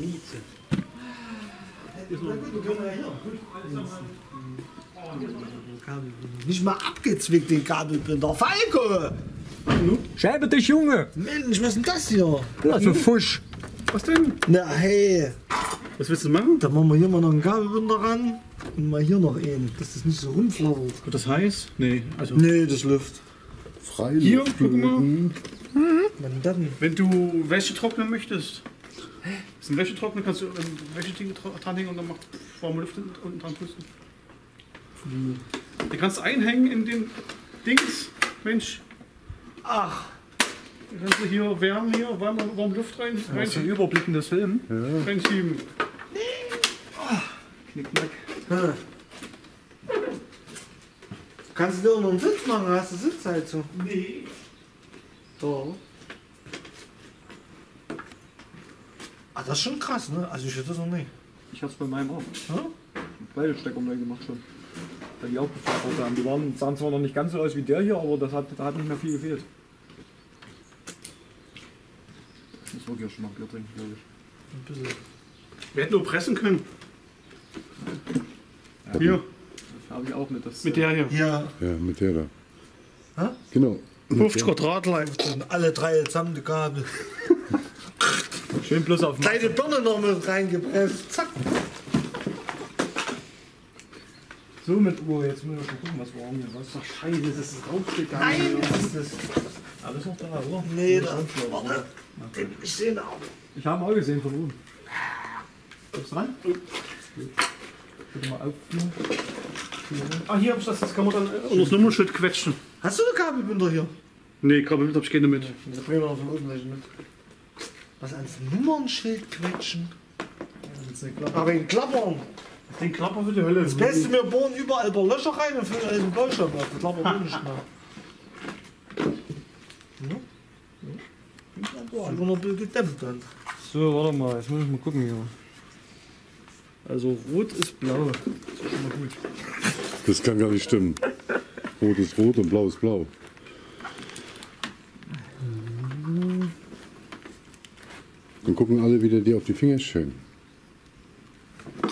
Nicht mal abgezwickt, den Kabelbinder. Falco! Scheibe dich, Junge! Mensch, was ist denn das hier? Ja, so Fusch. Was denn? Na hey, Was willst du machen? da machen wir hier mal noch einen Kabelbinder ran und mal hier noch einen, dass das nicht so rumflattert. Wird das heiß? Nee, also. Nee, das läuft. Hier, guck mal. Wann dann? Wenn du Wäsche trocknen möchtest, ist ein Wäschetrockner, kannst du ein Wäscheding dranhängen und dann macht warme Luft unten dran pusten. Den kannst du einhängen in den Dings. Mensch. Ach, Den kannst du hier wärmen, warme Luft Das ist ein überblickendes Film. reinschieben. Knickknack. kannst du dir auch noch einen Sitz machen? Hast du Sitzheizung? Nee. Doch. Ah, das ist schon krass, ne? Also ich hätte das noch nicht. Ich hab's bei meinem auch. Ja? Beide Stecker neu gemacht schon. Weil die auch gefragt haben. Die sahen zwar noch nicht ganz so aus wie der hier, aber da hat nicht mehr viel gefehlt. Ich muss wirklich schon mal Bier trinken, glaube ich. Ein bisschen. Wir hätten nur pressen können. Hier, Das habe ich auch mit. Das, mit der hier. Ja, Ja, mit der da. Hä? Genau. 50 Quadratlein. und alle drei zusammen die Kabel. schön bloß auf dem. Kleine Birne noch mit reingepresst. Zack. So mit Uhr. Jetzt müssen wir mal gucken, was wir haben hier. Was? Ach, Scheiße, das ist das Hauptstück. Nein, was ist das? Alles noch da, oder? Nee, da. Warte. Den ich sehe auch. Ich habe ihn auch gesehen von oben. Kommst du ran? Bitte mal aufnehmen. Ah, hier hab ich das kann man dann unter das Nummernschild quetschen. Hast du eine Kabelbinder hier? Nee, Kabelbild hab ich keine mit. Das bringen wir noch von unten welche mit. Was ans Nummernschild quetschen. Das ist nicht klar. Aber wegen Klappern. Den Klapper für die Hölle. Das Beste, wir bohren überall paar Löcher rein und füllen alles in Deutschland auf. Das klappert auch nicht mehr. Ja, nur noch ein bisschen gedämpft dann. So, warte mal, jetzt muss ich mal gucken hier. Also rot ist blau. Das ist schon mal gut. Das kann gar nicht stimmen. Rot ist rot und blau ist blau. Dann gucken alle wieder dir auf die Finger schön. Das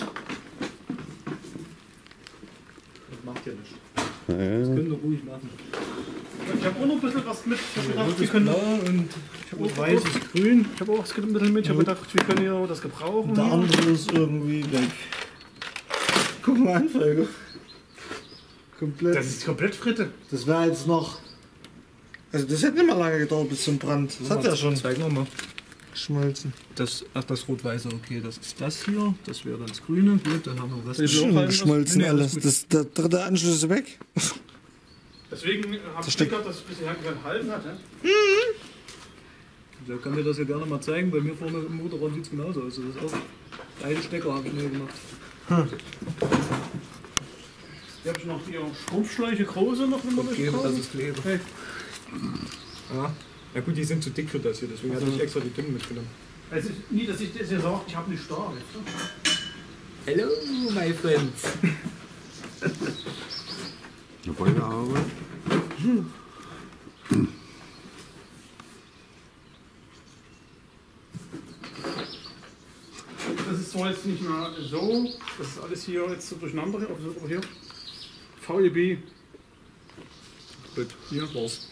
macht ja nichts. Ja, Das ja. können wir ruhig machen. Ich habe auch noch ein bisschen was mit. Ich habe gedacht, Rot wir ist können. blau und Ich habe auch weiß ist grün. Ich habe auch ein bisschen mit. Ich habe gedacht, wir können ja das gebrauchen. Der andere ist irgendwie weg. Guck mal an, Folge. Komplett. Das ist komplett Fritte. Das wäre jetzt noch. Also, das hätte nicht mehr lange gedauert bis zum Brand. Das hat ja schon Zeig nochmal. geschmolzen. Das Rot-Weiße, okay, das ist das hier. Das wäre dann das Grüne. Gut, dann haben wir was. Das ist schon geschmolzen Nee, alles. gut. Der dritte Anschluss ist weg. Deswegen habe ich steckt- gedacht, dass es bisher gehalten hat. Ja? Da kann mir das ja gerne mal zeigen. Bei mir vorne im Motorraum sieht es genauso aus. Das ist auch beide Stecker habe ich neu gemacht. Hier habe ich noch die Strumpfschläuche große noch, wenn man Okay, das das ist Kleber. Hey. Ja. Ja gut, die sind zu dick für das hier, deswegen hatte ich extra die dünnen mitgenommen. Es ist nie, dass ich das hier sage, ich habe nicht da. Weißt du? Hello, my friends. Eine Beugehaube. Das ist zwar jetzt nicht mehr so, das ist alles hier jetzt so durcheinander, aber hier. VEB. Gut, hier war's.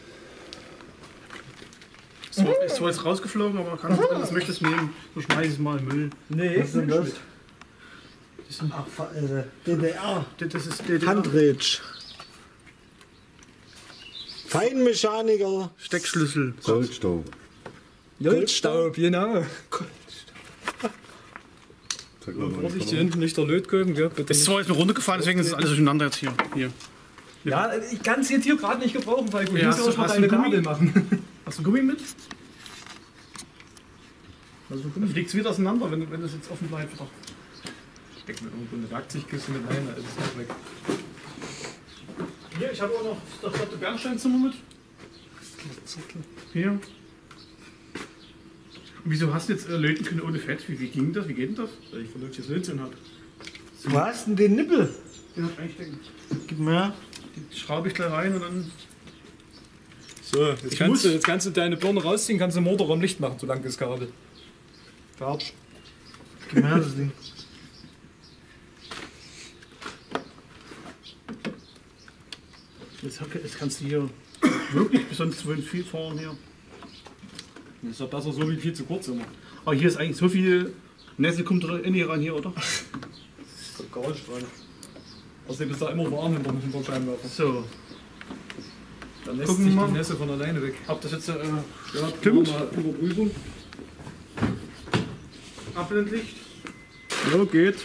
Ist zwar jetzt rausgeflogen, aber kann ich das möchte es nehmen. So schmeiße ich es mal in den Müll. Nee, Was ist denn das? Ach, DDR. Das ist der Handritsch. Feinmechaniker. Steckschlüssel. Goldstaub. Goldstaub, genau. Zeig mal Vorsicht, hier hinten nicht der Lötkolben, gell? Bitte Das ist nicht. zwar jetzt eine runtergefallen, deswegen ist es alles durcheinander jetzt hier. Ja, ich kann es jetzt hier gerade nicht gebrauchen, weil ich Ja, muss ja auch mal hast deine du Gummi? Kabel machen. Hast du Gummi mit? Also Dann fliegt es wieder auseinander, wenn das jetzt offen bleibt. steck mir irgendwo eine Werkzeugkiste mit rein, also ist nicht weg. Hier, ich habe auch noch das flotte Bernsteinzimmer mit. Hier. Und wieso hast du jetzt löten können ohne Fett? Wie ging das? Wie geht denn das? Weil ich vernünftiges Lötzinn habe. Wo hast denn den Nippel? Den hab ich einstecken. Gib mir. Die schraube ich gleich rein und dann. So, jetzt kannst du deine Birne rausziehen, kannst du den Motorraum Licht machen, solange das Kabel. Fertig. Gib mir das Ding. Jetzt kannst du hier wirklich bis sonst wohin viel fahren hier. Das ist ja besser so wie viel zu kurz immer. Aber hier ist eigentlich so viel Nässe kommt in hier rein hier, oder? Gar nicht rein. Außerdem ist da immer warm hinter dem Scheinwerfer. So. Dann lässt Gucken sich wir die mal. Nässe von alleine weg. Ob das jetzt Ja, stimmt? mal Überprüfung. Abblendlicht? Ja, geht.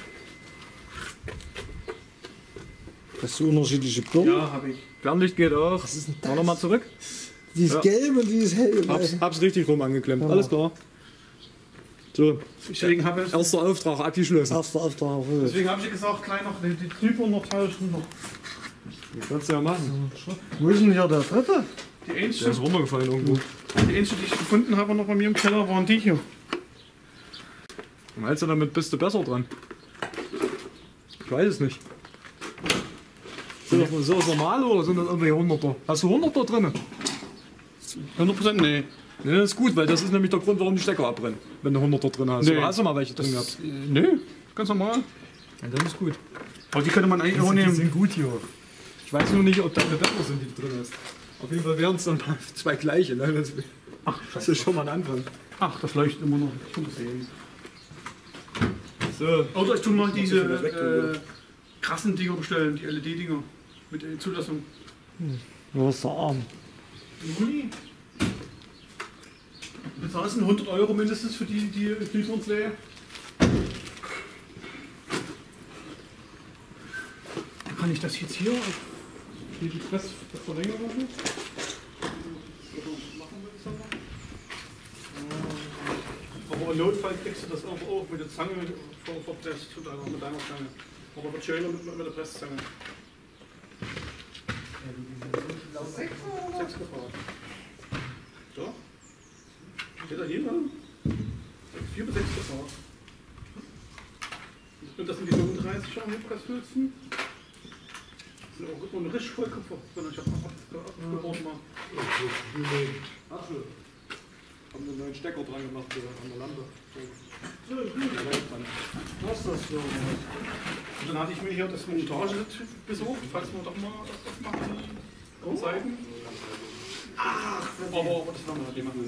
Hast du unterschiedliche Birnen? Ja, habe ich. Fernlicht geht auch. Was ist denn Mal nochmal zurück. Die ist Ja. gelb und die ist hell. Hab's richtig rum angeklemmt. Alles klar. So, Deswegen habe ich, erster Auftrag abgeschlossen. Erster Auftrag. deswegen habe ich gesagt, gleich noch die Typo noch tauschen. Noch. Das kannst du ja machen. Wo ist denn hier der dritte? Die Der ist einzige, runtergefallen irgendwo. die ich gefunden habe noch bei mir im Keller, waren die hier. Meinst du, damit bist du besser dran? Ich weiß es nicht. Sind das normal oder sind das irgendwelche 100er? Hast du 100er drin? 100% nee. Ne, das ist gut, weil das ist nämlich der Grund, warum die Stecker abbrennen. Wenn du 100er drin hast. Nee. Oder hast du mal welche drin gehabt? Nee, ganz normal. Ja, das ist gut. Aber die könnte man eigentlich auch Die nehmen. sind gut hier. Ich weiß nur nicht, ob deine besser sind, die du drin hast. Auf jeden Fall wären es dann mal zwei gleiche. Ne? Das ist schon mal ein Anfang. Ach, das leuchtet immer noch. Ich kann das sehen. So. Oder ich tue mal Muss ich wieder weg, diese krassen Dinger bestellen, die LED-Dinger. Mit Zulassung. Wo ist der Arm? Juli. Du bezahlst 100 € mindestens für die liefern uns leer. Dann kann ich das jetzt hier auf die Pressverlängerung machen. Aber im Notfall kriegst du das auch mit der Zange verpresst, mit deiner Zange. Aber wird schöner mit der Presszange. 6 gefahren. So. Steht da hier, ne? 4 bis 6 gefahren. Und das sind die 35er Pressfülzen. Das sind auch immer ein richtig voll Kopf drin. Ich habe noch abgebrochen mal. Ach so. Haben wir einen neuen Stecker dran gemacht an der Lampe. Was ist das so? Und dann hatte ich mir hier das Montageset besucht, falls wir doch mal das machen, die Seiten. Ach, aber das haben wir jemanden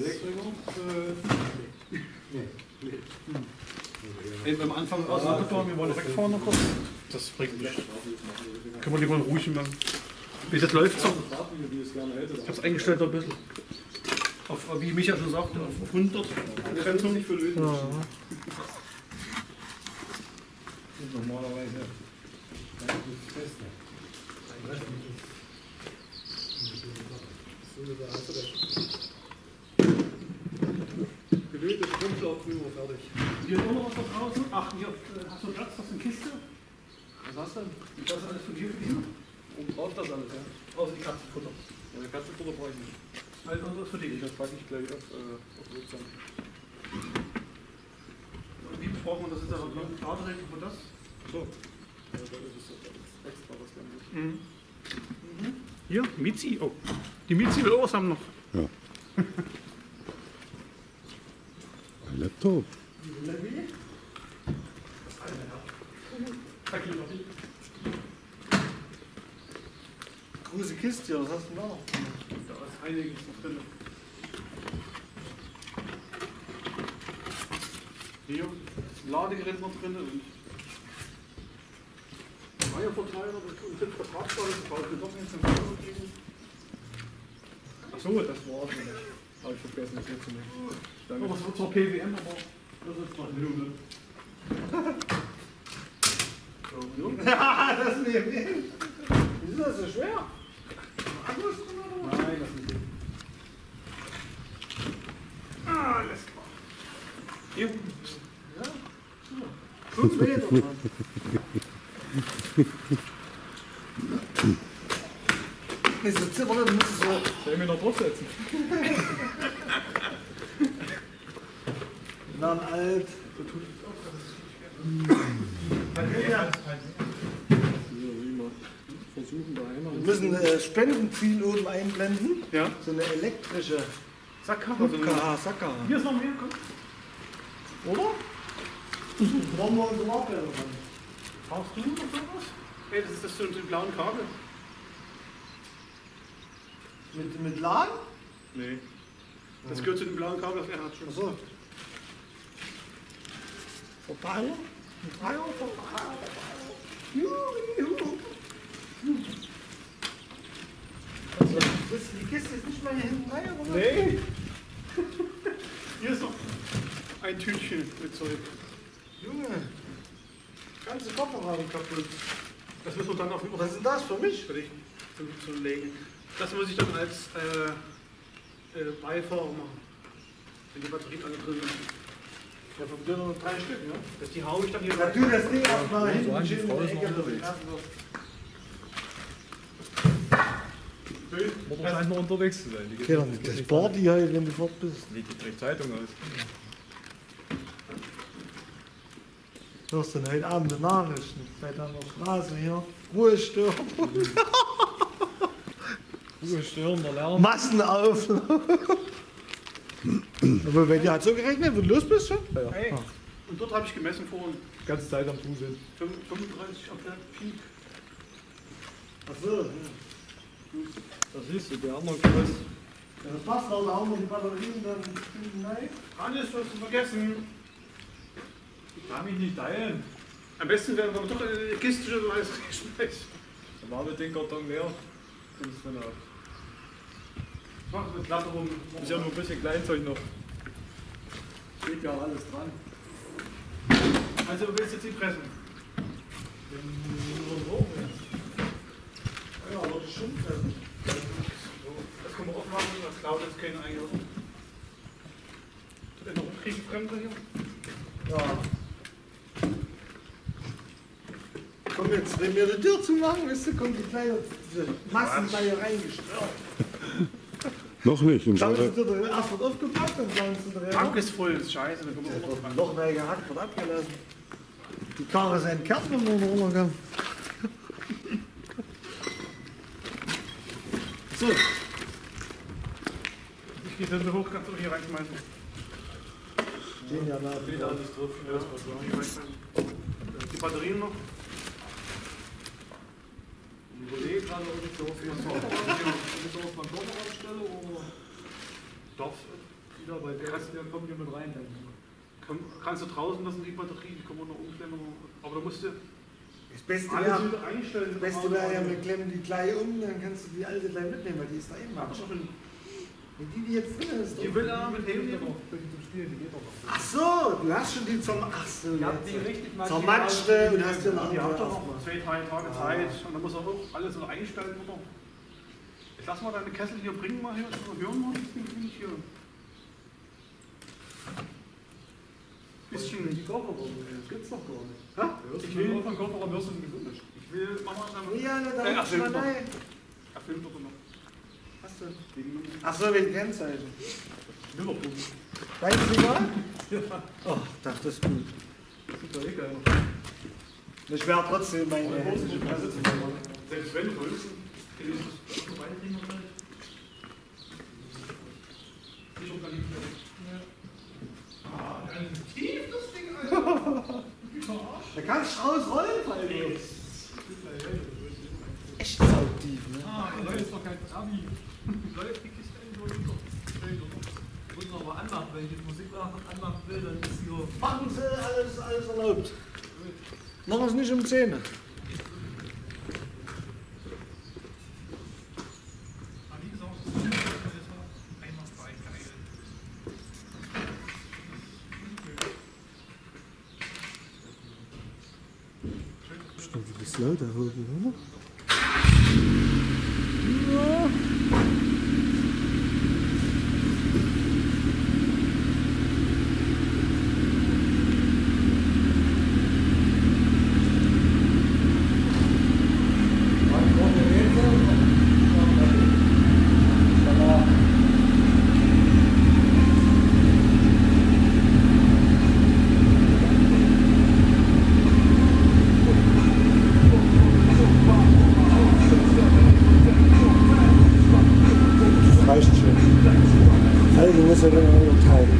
am Anfang ausgefahren, wir wollen wegfahren noch kurz. Das bringt nichts. Können wir lieber ruhig machen. Wie das läuft so. Ich habe es eingestellt ein bisschen. Auf, wie Micha schon sagte, auf 100 Grenzung. Nicht für lösen. Ja. Normalerweise. Gelötet, Grundlaufnummer, fertig. Hier ist auch noch was da draußen. Ach, hier hast du Platz, das ist eine Kiste. Was hast du denn? Das ist alles von hier geblieben. Oben drauf das alles, ja. Außer die Katzenfutter. Ja, die Katzenfutter brauche ich nicht. Also das für dich. Das packe ich gleich auf Rücksam. Wie besprochen, das ist aber ein Laderegel für das. So. Ja, da ist es extra was dann. Hier, Mizi. Oh. Die Mizi will auch was haben noch. Ja. Ein Laptop. Große Kiste, was hast du da noch? Da ist einiges noch drin. Hier ist ein Ladegerät noch drin und Eierverteiler und sind vertragbar, das brauche ich doch nicht zum Auto geben. Achso, das war es nicht. Habe ich vergessen, das hier zu nehmen. Aber das wird zwar PWM, aber das ist doch Null. Ja, das nehme ich. Wieso ist das so schwer? Nein, das nicht. Alles klar. Hier. Ja. So, 2 Meter dran. Nicht so zittern, du musst so. Soll ich mir noch draufsetzen? Wir werden alt. Wir müssen Spendenziel oben einblenden. Ja. So eine elektrische Sackkarre. Sackkarre. Hier ist noch mehr, komm. Oder? Brauchen wir unsere Warte dran. Brauchst du noch sowas? Hey, das ist das mit dem blauen Kabel. Mit Laden? Nee. Das gehört zu dem blauen Kabel, das er hat schon. Achso. Verteiler? Verteiler. Juhu. Also, die Kiste ist nicht mehr hier hinten rein, oder? Nee. Hier ist noch ein Tütchen mit Zeug. Junge. Ganze Kofferraum kaputt. Das müssen wir dann auf dem Was ist denn das für mich? für dich zu legen. Das muss ich dann als Beifahrer machen. Wenn die Batterien alle drin sind. Ja, von dir noch 3 Stück, ne? Die haue ich dann hier Ja, rein. tu das Ding erstmal hinten so schön in Frau die ist noch Ecke. unterwegs. Bild. Mutter scheint noch unterwegs zu sein. Die geht Ja, nicht- das Party halt, wenn du fort bist. Die trägt Zeitung aus. Hörst du denn heute Abend die Nachrichten? Bei deiner Straße hier. Ruhestörung. Ruhe, störender Lärm. Massenauf. Aber wenn dir hat so gerechnet, wo du los bist schon? Hey. Und dort habe ich gemessen vorhin. Die ganze Zeit am Fuseln. 35 Ampere Peak. Achso. Das siehst du, der andere Kurs. Ja, das passt auch, da haben wir die Batterien dann hinten rein. Alles, was du vergessen. Ich kann mich nicht teilen. Am besten wäre, wenn man doch in eine Kiste schon alles reinschmeißt. Da war mit den Karton leer. Kommst du dann auf. Mach eine Platte rum. Ist ja nur ein bisschen Kleinzeug noch. Steht ja alles dran. Also, du willst jetzt nicht pressen? Ja, aber das stimmt. Das können wir aufmachen, das klaut jetzt keiner ein. Noch kriegen Fremde hier. Komm jetzt, wenn wir die Tür zumachen, weißt du, kommt die kleine Massen da hier reingestört. Noch nicht. Und Schaust du dir erst wird aufgepackt und dann sind der Tank ist voll, ist scheiße, da kommen wir auch dran. noch neu gehackt, wird abgelassen. Die Karre ist ein Kärtner, wenn wir runterkommen. So. Ich gehe dann hoch, kannst du hier reinschmeißen. Den ja nach. Wieder alles drauf. Die Batterien noch? Ich überlege gerade, ob ich so auf den Balkon aufstelle oder Darf. wieder, weil der kommt hier mit rein. Kannst du draußen lassen, die Batterie, die können wir noch umstellen. Aber da musst du Das Beste alles wäre, wieder einstellen. das Beste wäre ja, wir klemmen die gleich um, dann kannst du die alte gleich mitnehmen, weil die ist da eben. Wenn die jetzt drin ist, Die will er mit dem Zum Spielen, die geht doch noch. ach so, du hast schon die zum, ach so, Ich hab die richtig zermatschte und hast dir eine Die habt andere doch noch 2-3 Tage Zeit und dann muss er auch alles so einstellen. Oder? Ich lass mal deine Kessel hier bringen, mal hier, hören wir das Ding hier. Bisschen. Die Kofferraum, das gibt's doch gar nicht. Ich will, auf den Kofferraum wirst du sowieso nicht. ich will, Mama, Ja, da er ist schon filmt doch. rein. Er filmt doch noch. Hast du? Ach so, wegen Kennzeichen. Liverpool. Weißt du mal? Oh, das ist gut. Das ist doch eh geil. Ich werde trotzdem meine hessische Presse zu machen. Selbst wenn, Größen, ist es vorbeikriegen oder nicht? Ich hab gar nicht mehr. Tief das Ding, Alter! Da kannst du rausrollen, Falk. Echt sautief, ne? Da ist doch kein Trabi. Läuft die Kiste irgendwo runter. Muss noch aber anmachen, wenn ich jetzt Musik anmachen will, dann ist hier. Machen Sie alles erlaubt. Machen Sie nicht um 10. Stimmt, du bist lauter oben, oder? Ja. Reicht schon. Also muss er dann auch tauchen.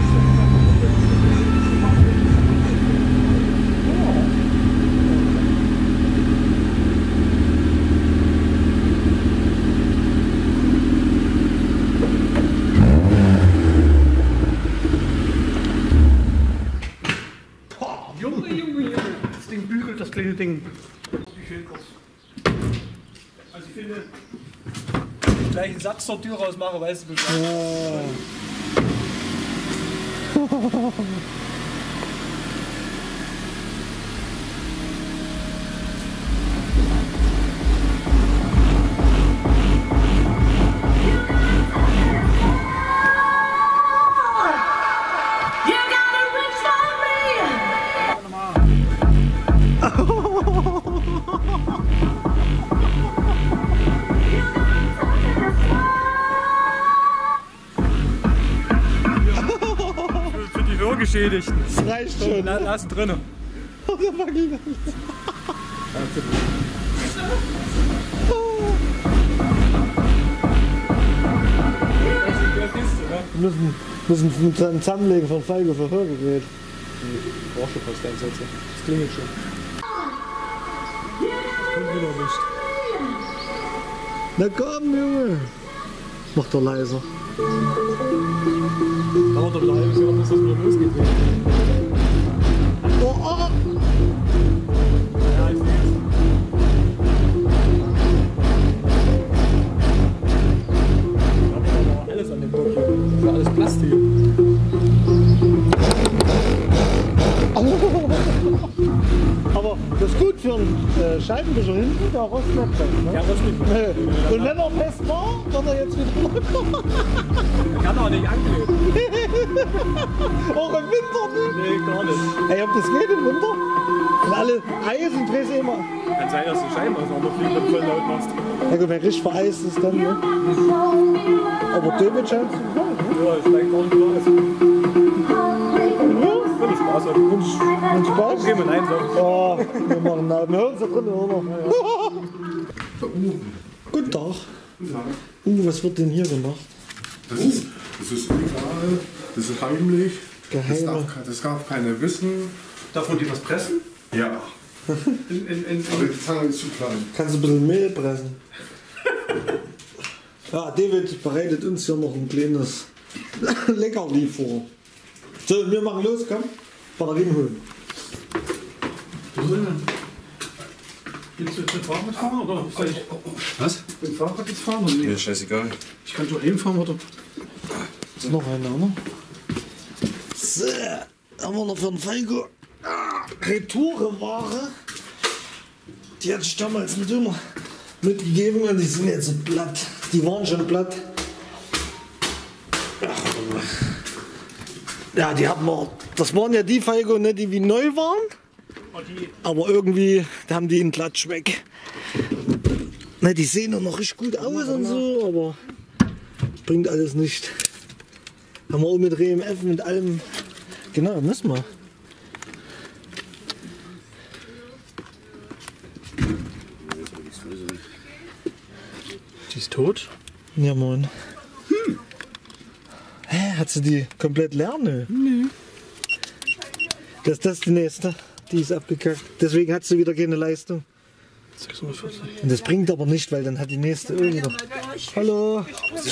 Junge. Das Ding bügelt, das kleine Ding. Wie viel kurz? Also ich finde, Wenn ich gleich einen Satz zur Tür rausmache, weißt du Bescheid. Für die Hörgeschädigten. Das reicht schon. Lass drinnen. Wir müssen ein Zusammenlegen von Feige für Hörgerät. Die Porsche-Posteinsätze. Das klingelt schon. Und wieder nicht. Na komm, Junge. Mach doch leiser. Dauert doch wieder ein halbes Jahr, bis das wieder losgeht. Oh, oh. Ja, ich sehe es. Aber alles an dem Bock hier. Das ist ja alles Plastik. Aber das ist gut für einen Scheiben ein bisschen hinten, der Rost nicht fest. Ne? Ja, das nicht. Nee. Und wenn er fest war, wird er jetzt wieder runterkommen. Kann auch nicht ankleben. Auch im Winter nicht. Nee, gar nicht. Ey, ob das geht im Winter? Und alle Eisen drehst du immer. Kann sein, dass die Scheiben auseinanderfliegen, wenn du voll laut machst. Ja gut, wenn richtig vereist ist dann, ne? Aber David scheint zu gefallen, ne? Ja, ich steig gar nicht raus. Wenn du Spaß hast. Und Spaß? Gehen wir nein sagen. Ja, wir machen da. Wir hören es da drin, oder? Guten Tag. Was wird denn hier gemacht? Das ist illegal, das ist heimlich, Geheime. das darf keiner wissen. Darf man die was pressen? Ja. Aber die Zange ist zu klein. Kannst du ein bisschen Mehl pressen? Ja, David bereitet uns hier noch ein kleines Leckerli vor. So, wir machen los, komm. Batterien holen. Willst du jetzt mit Fahrrad fahren oder soll ich Was? mit dem Fahrrad jetzt fahren? Oder Mir nicht? ist scheißegal. Ich kann schon hinfahren oder? Ist noch einer, ne? So, haben wir noch für den Falco Retoureware. Die hatte ich damals mit immer mitgegeben und die sind jetzt platt. Die waren schon platt. Ja, die hatten wir. Das waren ja die Falco, ne, die wie neu waren. Aber irgendwie haben die einen Klatsch weg. Ne, die sehen doch noch richtig gut aus und so, aber bringt alles nicht. Haben wir auch mit RMF, mit allem. Genau, müssen wir. Die ist tot. Ja, moin. Hä, hat sie die komplett leer? Nö. Das ist die nächste. Die ist abgekackt. Deswegen hat sie wieder keine Leistung. 640. Und das bringt aber nicht, weil dann hat die nächste wieder. Hallo.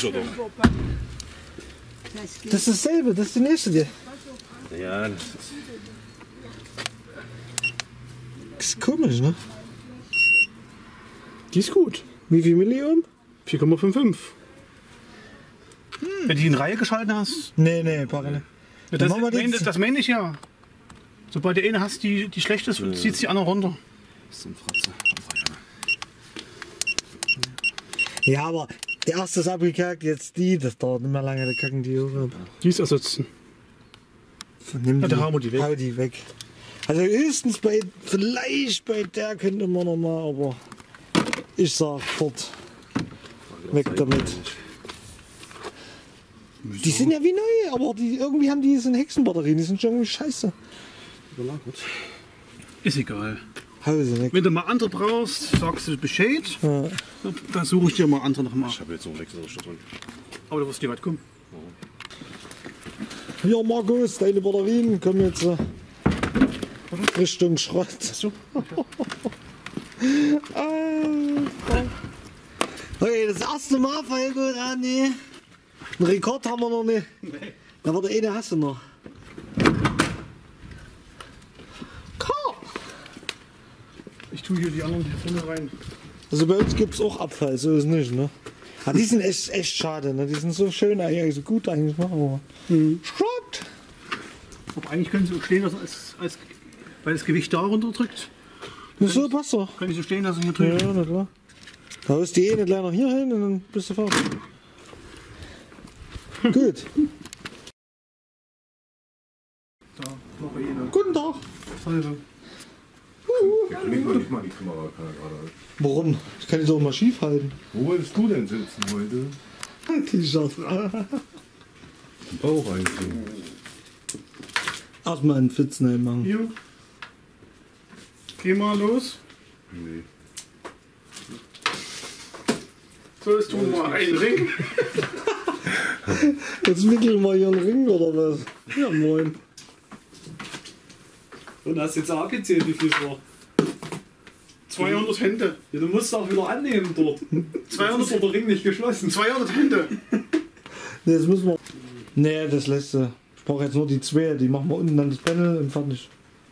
Das ist dasselbe, das ist die nächste. Die. Ja, Das ist komisch, ne? Die ist gut. Wie viel Millionen? 4,55. Wenn du die in Reihe geschalten hast, Nee, parallel. ja, Dann machen wir die- das meine ich ja. Sobald du eine hast, die schlecht ist, zieht die andere runter. zum Fratze. Ja, aber der erste ist abgekackt, jetzt die. Das dauert nicht mehr lange, da kacken die auch ab. Die ist ersetzen. Nimm Ja, dann hauen wir die weg. Hau die weg. Also höchstens vielleicht bei der könnte man noch mal, aber ich sag fort. Weg damit. Die sind ja wie neu, aber irgendwie haben die sind Hexenbatterien, die sind schon irgendwie scheiße. Ist egal. Hau sie weg. Wenn du mal andere brauchst, sagst du Bescheid. Ja. Dann suche ich dir mal andere nochmal. Ich habe jetzt noch nichts drin. Aber du wirst dir weit kommen. Ja, Markus, deine Batterien kommen jetzt Richtung Schrott. Okay, das erste Mal, Falco, nee. Einen Rekord haben wir noch nicht. Da war der eine hast du noch. Ich tue hier die anderen hier vorne rein. Also bei uns gibt es auch Abfall, so ist nicht, ne? Aber die sind echt schade, ne? Die sind so schön, eigentlich so gut eigentlich, ne? Aber Schrott! Aber eigentlich können sie so stehen lassen, weil das Gewicht da runter drückt. Na so, passt doch. Können sie so stehen lassen hier Ja, drüben. na klar. Da haust die eine gleich noch hier hin und dann bist du fertig. Gut. Da, noch eine. Guten Tag. Halbe. Der klingt mal nicht mal die Kamera, kann er gerade halten. Warum? Ich kann die doch mal schief halten. Wo wolltest du denn sitzen heute? T-Shirt. Im Bauch einziehen. Erstmal einen Fitzname machen. Hier. Geh mal los. Nee. So, jetzt tun wir mal einen Ring. Jetzt wickeln wir hier einen Ring oder was? Ja, moin. Und hast jetzt auch gezählt, wie viel es war. 200 Hände. Ja, du musst auch wieder annehmen dort. 200 ist der Ring nicht geschlossen. 200 Hände. Ne, das müssen wir. Nee, das lässt du. Ich brauche jetzt nur die zwei. Die machen wir unten an das Panel und fertig.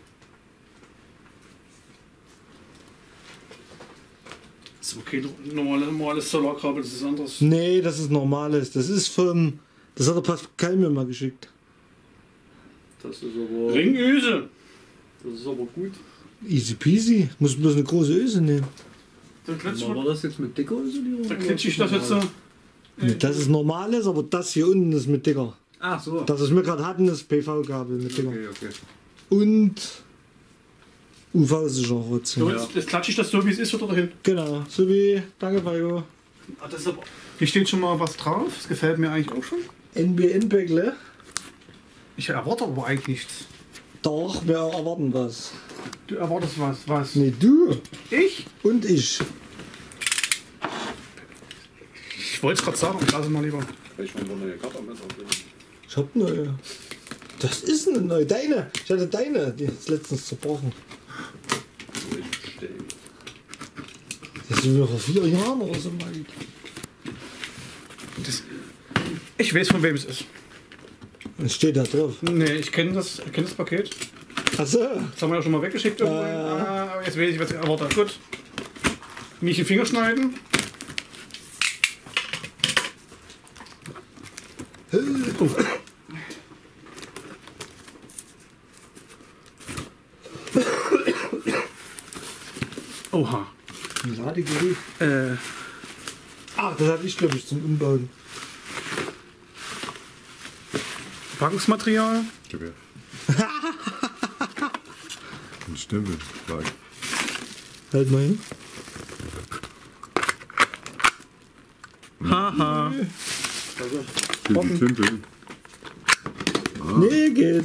Das ist okay, normales Solarkabel, das ist anders. Nee, das ist normales. Das ist vom. Das hat der Pascal mir mal geschickt. Das ist aber. Ringöse. Das ist aber gut. Easy peasy. Muss bloß eine große Öse nehmen. Dann kletscht War das jetzt mit dicker Isolierung? da kletsche ich das jetzt so. Das ist normales, aber das hier unten ist mit dicker. Ach so. Das, was wir gerade hatten, ist PV-Kabel mit dicker. Okay. Und UV-sicher trotzdem. So, jetzt klatsche ich das so, wie es ist, oder dahin? Genau, so wie, danke Falco. Ah, das ist aber, hier steht schon mal was drauf. Das gefällt mir eigentlich auch schon. NBN-Päckle. Ich erwarte aber eigentlich nichts. Doch, wir erwarten was. Du erwartest was? Was? Nee, du Ich? und ich. Ich wollte es gerade sagen. Lass es mal lieber. Ich meine, neue Kartenmesser. Ich hab neue. Das ist eine neue. Deine. Ich hatte deine. Die ist letztens zerbrochen. Das ist wieder vor 4 Jahren oder so mal. Ich weiß, von wem es ist. Es steht da drauf. Nee, ich kenne das Paket. Achso. Das haben wir ja schon mal weggeschickt. Aber jetzt weiß ich, was ich erwarte. Gut. Nicht die Finger schneiden. Oha. Ein Ladegerät. Ah, das hatte ich glaube ich zum Umbauen. Packungsmaterial. Gib her. Ein Stempel. Halt mal hin. Haha. Für die Tinte. Nee, geht.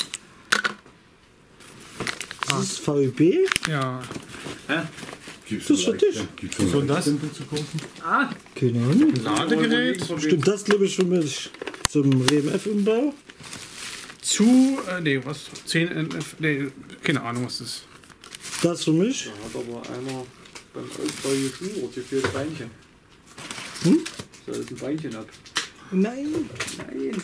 Das ist VEB. Ja. Gibt's Das ist für dich. Gibt's so das? Keine Ahnung. Ladegerät. Stimmt das glaube ich für mich zum RMF-Umbau? Zu, nee, was? 10 NF, nee, keine Ahnung, was das ist. Das für mich? Da hat aber einer beim Ausbau geschnürt. Hier fehlt Beinchen. Hm? Da ist ein Beinchen ab. Nein. Nein.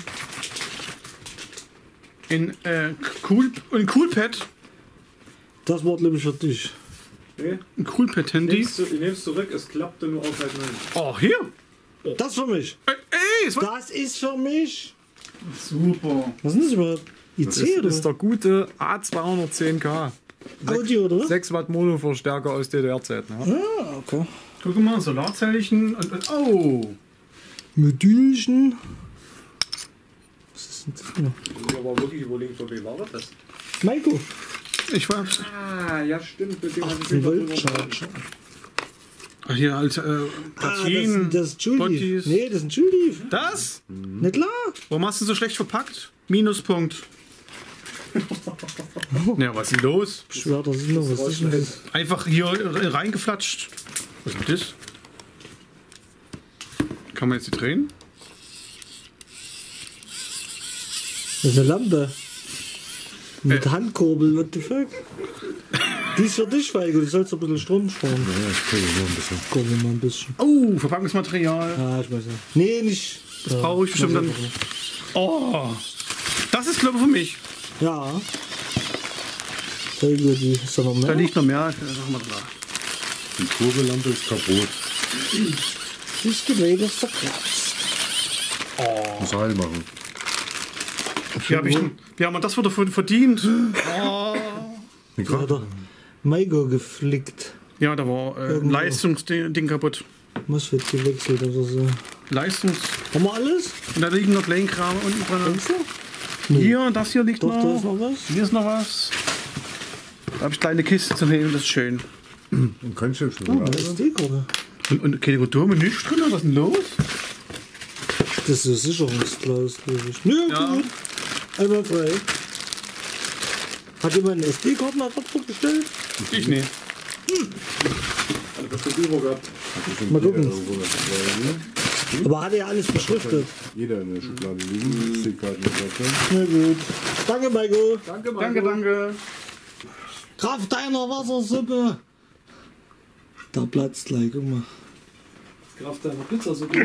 Ein Coolpad. Das war glaube ich für dich. Nee. Ein Coolpad-Handy. Ich nehme es zurück, es klappte nur auf halt nein. Oh, hier. Das für mich. Ey, es war Das ist für mich. super. Was ist das überhaupt? IC Das oder? ist der gute Audi A210K. oder? 6 Watt Monoverstärker aus DDR-Zeiten. Ja. Ah, okay. Guck mal, Solarzellchen und oh. Modülchen. Was ist denn das für? Ich aber wirklich überlegt, wie war das? Maiko. Ich war. Ah, ja stimmt. Mit dem 18 Volt Charger. Ach, hier halt Platinen. Das ist Julief. Bottis. Nee, das ist ein Julief. Das? Nicht klar. Warum hast du so schlecht verpackt? Minuspunkt. Ja, was ist denn los? Ich schwör, das ist noch was. Ist denn das? Einfach hier reingeflatscht. Was ist das? Kann man jetzt die drehen? Das ist eine Lampe. Mit Handkurbel, what the fuck? Die ist für dich, Feige. Du sollst ein bisschen Strom sparen. Ja, ich kriege nur ein bisschen. Kurbel mal ein bisschen. Oh, Verpackungsmaterial. Ah, ich weiß nicht. Nee, nicht. Das brauche ich bestimmt dann. Oh, das ist glaube ich für mich. Ja. Sehr gut, die ist da noch Da mehr. liegt noch mehr. Sag mal da. Die Kurbellampe ist kaputt. Das Gerät ist verkratzt. Muss heil machen. Wie haben wir das wieder verdient? Wie Da hat er Maiko geflickt. Ja, da war ein Leistungsding kaputt. MOSFET gewechselt oder so. Leistungs. Haben wir alles? Und da liegen noch Kleinkram unten drin. Denkst du? Hier, das hier liegt Doch, noch. da ist noch was. Hier ist noch was. Da habe ich kleine Kiste zu nehmen, das ist schön. Und kein Schiff. Oh, eine SD-Karte. Und keine Kodome nicht drin, was ist denn los? Das ist so Sicherungsglas, glaube ich. Nö, Ja. gut. Einmal frei. Hat jemand einen SD-Kartenadapter bestellt? Ich nicht. Das ist über gehabt. Mal gucken. Aber hat er ja alles beschriftet. Jeder in der Schublade liegen. SD-Kartenadapter. Na gut. Danke, Maiko. Danke. Kraft deiner Wassersuppe. Da platzt gleich, guck mal. Kraft deiner Pizza so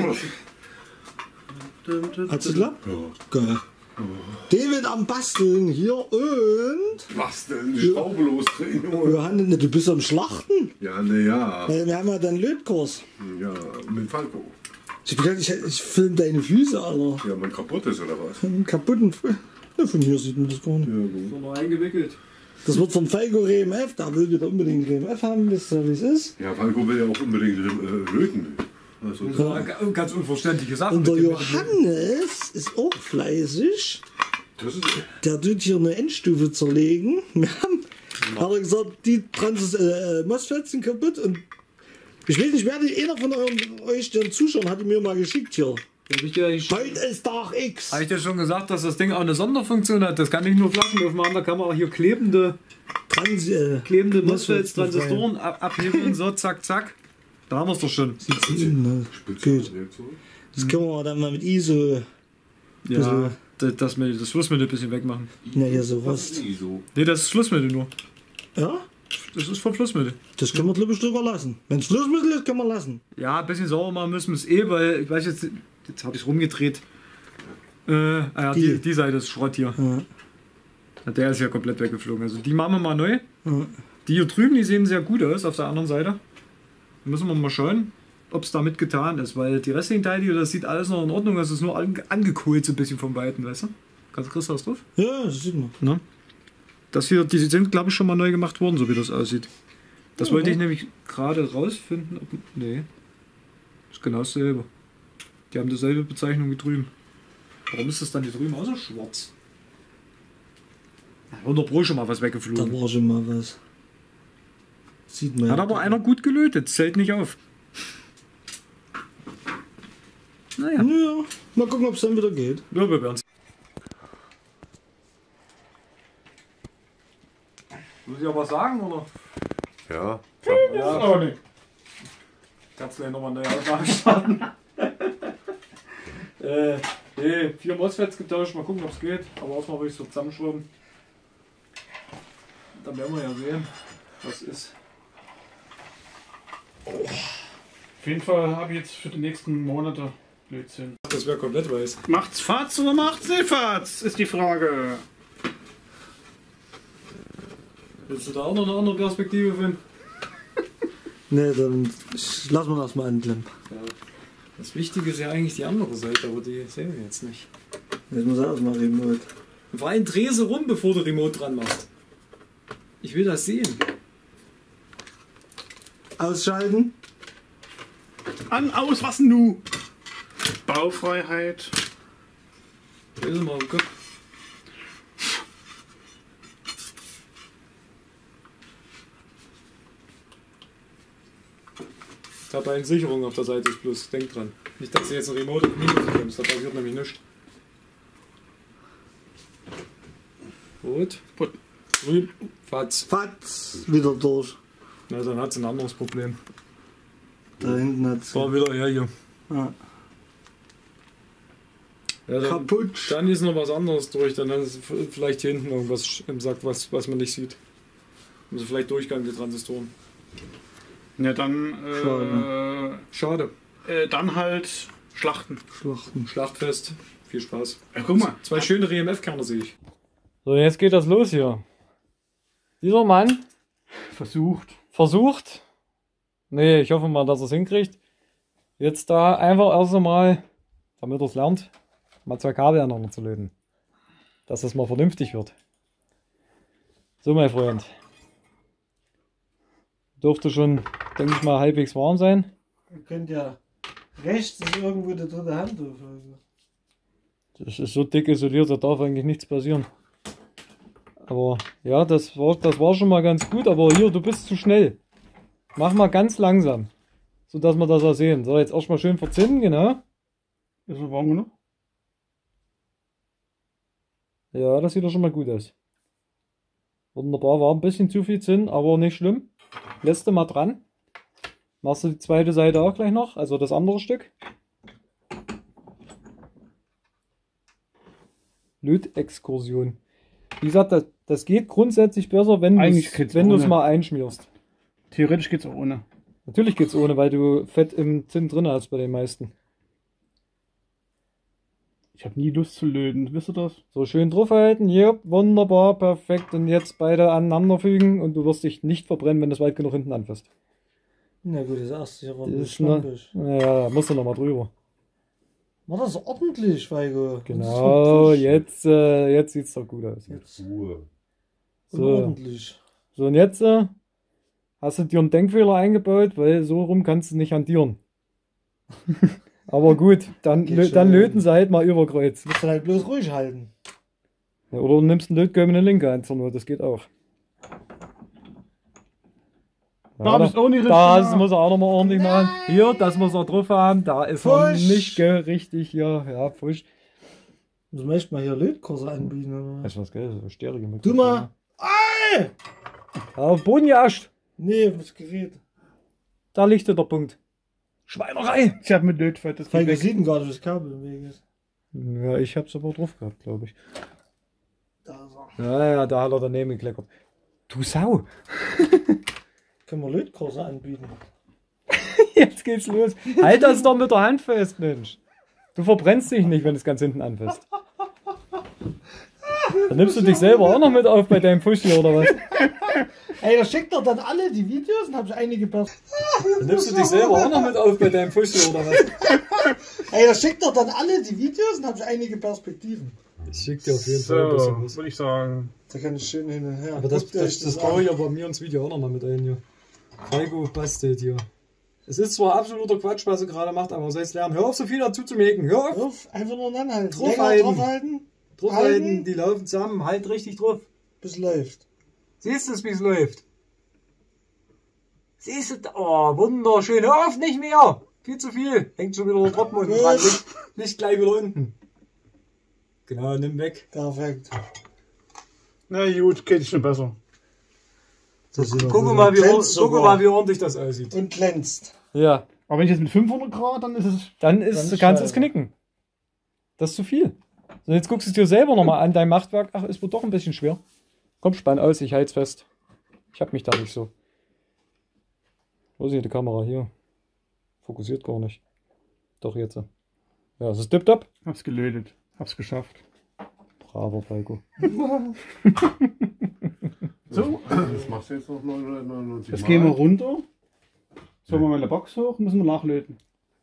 Hat's geklappt? Ja. Geil. David am Basteln hier und Was denn? Die Schraube losdrehen, Junge. Johannes, du bist am Schlachten? Ja, ne, ja. Wir haben ja dann Lötkurs. Ja, mit Falco. Ich hab gedacht, ich film deine Füße, Alter. Ja, mein kaputt ist oder was? Einen kaputten Fuß. Ja, von hier sieht man das gar nicht. Ja, gut. noch eingewickelt. Das wird vom Falco RMF, da will wieder unbedingt RMF haben, wisst ihr, wie es ist. Ja, Falco will ja auch unbedingt löten. Also, Ganz unverständliche Sache. Und der Johannes ist auch fleißig. das ist, Der tut hier eine Endstufe zerlegen. Wir haben, hat er gesagt, die MOSFETs sind kaputt und ich weiß nicht, wer einer von euch, den Zuschauern, hat mir mal geschickt hier. Heute ist Tag X. Habe ich dir schon gesagt, dass das Ding auch eine Sonderfunktion hat? Das kann nicht nur Flaschen aufmachen, da kann man auch hier klebende MOSFETs, Transistoren abheben, so zack, zack. Da haben wir es doch schon. Ne? Gut. Das können wir dann mal mit ISO. Ja, das Schlussmittel ein bisschen wegmachen. Ja, hier so Rost. Ne, das ist Schlussmittel nur. Ja? Das ist vom Schlussmittel. Das können wir, glaube ich, drüber lassen. Wenn es Schlussmittel ist, können wir lassen. Ja, ein bisschen sauber machen müssen wir es weil ich weiß jetzt habe ich es rumgedreht. Die Seite ist Schrott hier. Ja. Der ist ja komplett weggeflogen. Also die machen wir mal neu. Ja. Die hier drüben, die sehen sehr gut aus auf der anderen Seite. Da müssen wir mal schauen, ob es damit getan ist, weil die restlichen Teile, das sieht alles noch in Ordnung aus. Es ist nur angekohlt so ein bisschen vom Weiten, weißt du? Kriegst du das drauf? Ja, das sieht man. Na? Das hier, die sind glaube ich schon mal neu gemacht worden, so wie das aussieht. Das wollte ich nämlich gerade rausfinden. Nee, ist genau dasselbe. Die haben dieselbe Bezeichnung wie drüben. Warum ist das dann hier drüben auch so schwarz? Da 100 Pro schon mal was weggeflogen. Da war schon mal was. Sieht man. Hat aber einer gut gelötet, zählt nicht auf. Naja. Ja, mal gucken, ob es dann wieder geht. Ja, wir werden's. Muss ich aber was sagen, oder? Ja. Ja, auch nicht. Kannst gleich nochmal eine neue Aufnahme starten. Nee, 4 MOSFETs getauscht, mal gucken, ob es geht. Aber erstmal will ich es so zusammenschrauben. Dann werden wir ja sehen, was ist. Auf jeden Fall habe ich jetzt für die nächsten Monate Blödsinn. Das wäre komplett weiß. Macht's Fatz oder macht's nicht Fatz, ist die Frage. Willst du da auch noch eine andere Perspektive finden? Ne, dann lassen wir das mal anklemmen. Ja. Das Wichtige ist ja eigentlich die andere Seite, aber die sehen wir jetzt nicht. Jetzt muss er erstmal Remote. Vor allem dreh sie rum, bevor du Remote dran machst. Ich will das sehen. Ausschalten. An, aus, was denn nu? Baufreiheit. Lese mal, guck. Tabellensicherung auf der Seite ist plus. Denk dran. Nicht, dass du jetzt ein Remote auf Minus nimmst, da passiert nämlich nichts. Rot. Grün. Fatz. Fatz. Wieder durch. Na, dann hat es ein anderes Problem. Da hinten hat es. War wieder her hier. Ja. Ja, dann, Kaputt. dann ist noch was anderes durch. Dann ist vielleicht hier hinten irgendwas im Sack, was man nicht sieht. Also vielleicht Durchgang die Transistoren. Ja, dann. Schade. Dann halt Schlachten. Schlachtfest. Viel Spaß. Ja, guck mal. 2 schöne EMF-Kerne sehe ich. So, jetzt geht das los hier. Dieser Mann versucht. Nee, ich hoffe mal, dass er es hinkriegt. Jetzt da einfach erst einmal, damit er es lernt, mal 2 Kabel aneinander zu löten. Dass das mal vernünftig wird. So, mein Freund. Dürfte schon, denke ich mal, halbwegs warm sein. Ihr könnt ja rechts ist irgendwo die dritte Hand drauf. Das ist so dick isoliert, da darf eigentlich nichts passieren. Aber ja, das war schon mal ganz gut, aber hier, du bist zu schnell. Mach mal ganz langsam, so dass wir das auch sehen. So, jetzt erstmal schön verzinnen, genau. Ist es warm genug? Ja, das sieht doch schon mal gut aus. Wunderbar, war ein bisschen zu viel Zinn, aber nicht schlimm. Lässt du mal dran. Machst du die zweite Seite auch gleich noch, also das andere Stück. Lötexkursion. Wie gesagt, das geht grundsätzlich besser, wenn du es mal einschmierst. Theoretisch geht's auch ohne. Natürlich geht's ohne, weil du Fett im Zinn drin hast bei den meisten. Ich habe nie Lust zu löten, wisst ihr das? So schön draufhalten, hier, wunderbar, perfekt. Und jetzt beide aneinander fügen und du wirst dich nicht verbrennen, wenn du es weit genug hinten anfasst. Na gut, das erste hier war Das ist ja, musst du nochmal drüber. War das ordentlich, Weigo? Genau, jetzt sieht's doch gut aus. Jetzt. Ruhe. Unordentlich. So, und jetzt hast du dir einen Denkfehler eingebaut, weil so rum kannst du nicht hantieren. Aber gut, dann löten sie halt mal über Kreuz. Musst du halt bloß ruhig halten. Ja, oder du nimmst einen Lötkolben in eine linke Hand zur Not, das geht auch. Ja, Da hab ich's auch nicht richtig das gemacht. muss er auch nochmal ordentlich machen. Hier, das muss er drauf haben. Da ist er Pfusch. nicht richtig hier. Ja, Pfusch. Du möchtest mal hier Lötkurse anbieten, oder? Weißt du was, gell? So stärige Du mal. Ey! Ja, auf den Boden gejascht. Nee, das Gerät. Da liegt der Punkt. Schweinerei. Ich hab mit Lötfett, das Weil geht wir weg. sehen gar nicht, das Kabel im Weg ist. Ja, ich hab's aber drauf gehabt, glaube ich. Da ist er. Ja, da hat er daneben gekleckert. Du Sau. Können wir Lötkurse anbieten? Jetzt geht's los. Halt das doch mit der Hand fest, Mensch. Du verbrennst dich nicht, wenn du es ganz hinten anfasst. Dann nimmst du dich selber auch noch mit auf bei deinem Fuschi oder was? Ey, da schickt doch dann alle die Videos und hab ich einige Dann nimmst du dich selber auch noch mit auf bei deinem Fuschi oder was? Ey, da schickt doch dann alle die Videos und hab ich einige Perspektiven. Ich schick dir auf jeden Fall ein bisschen was. Würde ich sagen. Da kann ich schön hin und her. Aber das Guckt euch baue an. ich aber mir ins Video auch nochmal mit ein hier. Falco bastelt hier. Es ist zwar absoluter Quatsch, was er gerade macht, aber soll es lernen. Hör auf, so viel dazu zu mäken. Hör auf! Hör auf, einfach nur anhalten. Draufhalten. Draufhalten. Draufhalten, Halten. die laufen zusammen. Halt richtig drauf. Bis läuft. Siehst du, wie es läuft? Siehst du? Oh, wunderschön. Hör auf, nicht mehr! Viel zu viel. Hängt schon wieder der Tropfen unten dran. Nicht gleich wieder unten. Genau, nimm weg. Perfekt. Na gut, geht schon besser. Guck mal, wie ordentlich das aussieht. Und glänzt. Ja. Aber wenn ich jetzt mit 500 Grad, dann ist es... Dann ist kannst du es scheiße. knicken. Das ist zu viel. So, jetzt guckst du es dir selber nochmal an, dein Machtwerk. Ach, ist wohl doch ein bisschen schwer. Komm, spann aus, ich halt's fest. Ich hab mich da nicht so. Wo ist hier die Kamera? Hier. Fokussiert gar nicht. Doch jetzt. Ja, es ist tipptopp. Hab's gelötet. Hab's geschafft. Braver Falco. So, Das machst du jetzt noch 999 jetzt Mal. gehen wir runter. Sollen wir mal eine Box hoch, müssen wir nachlöten.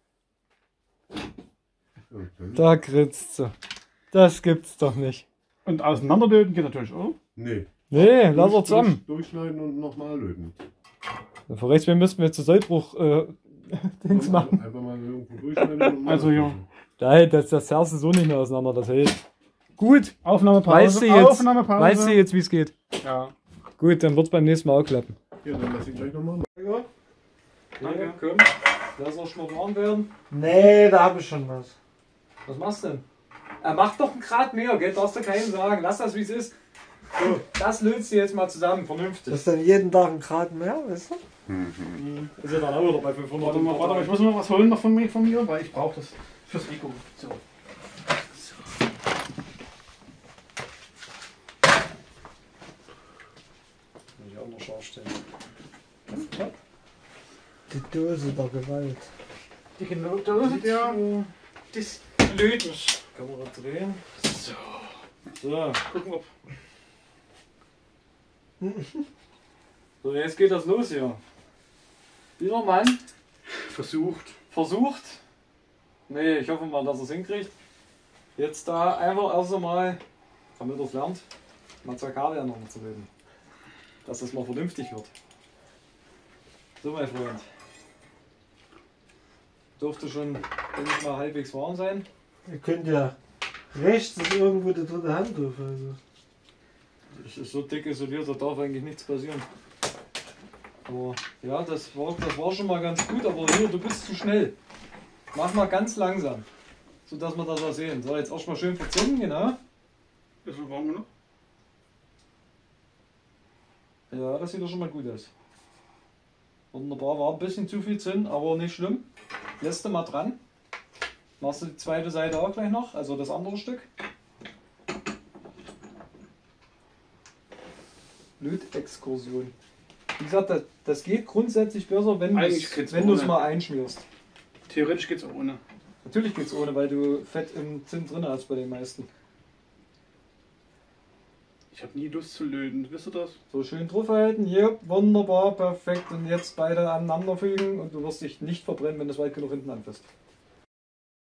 Da grinst sie. Das gibt's doch nicht. Und auseinanderlöten geht natürlich auch. Nee. Nee, lass er zusammen. Durchschneiden und nochmal löten. Vor rechts müssten wir jetzt zu Sollbruch Dings machen. Einfach mal irgendwo durchschneiden und mal Also ja. Nein, das zerrst du so nicht mehr auseinander, das hält. Gut, Aufnahmepause. weißt du jetzt, Aufnahmepause. weißt du jetzt, wie es geht? Ja. Gut, dann wird's beim nächsten Mal auch klappen. Ja, dann lass ich gleich nochmal. Danke, komm. Lass auch schon mal warm werden. Nee, da habe ich schon was. Was machst du denn? Er macht doch einen Grad mehr, gell? Darfst du keinem sagen. Lass das, wie es ist. So, das löst du jetzt mal zusammen, vernünftig. Das ist dann jeden Tag ein Grad mehr, weißt du? Ist ja dann auch wieder bei 500. Warte mal, ich muss mal was holen noch von mir, weil ich brauche das fürs Eco. So. Muss ich auch noch scharf stellen. Die Dose der Gewalt. Die Dose, ja. Das Löten. Kamera drehen. So. So. Gucken, ob. So, jetzt geht das los hier. Dieser Mann Versucht. Nee, ich hoffe mal, dass er es hinkriegt. Jetzt da einfach erst einmal, damit er es lernt, mal 2 Kabel aneinander zu löten. Dass das mal vernünftig wird. So, mein Freund. Dürfte schon, denke ich mal, halbwegs warm sein. Ihr könnt ja rechts ist irgendwo die dritte Hand drauf. Also. Es ist so dick isoliert, da darf eigentlich nichts passieren. Aber ja, das war schon mal ganz gut, aber hier, du bist zu schnell. Mach mal ganz langsam, sodass wir das auch sehen. So, jetzt erstmal schön verzinnen, genau. Ist so warm genug? Ja, das sieht doch schon mal gut aus. Wunderbar, war ein bisschen zu viel Zinn, aber nicht schlimm. Lässt du mal dran. Machst du die zweite Seite auch gleich noch, also das andere Stück. Lötexkursion. Wie gesagt, das geht grundsätzlich besser, wenn Eigentlich geht's du es ohne. mal einschmierst. Theoretisch geht's auch ohne. Natürlich geht's ohne, weil du Fett im Zinn drin hast bei den meisten. Ich habe nie Lust zu löten, wisst ihr das? So schön draufhalten, hier, wunderbar, perfekt. Und jetzt beide aneinander fügen und du wirst dich nicht verbrennen, wenn du es weit genug hinten anfasst.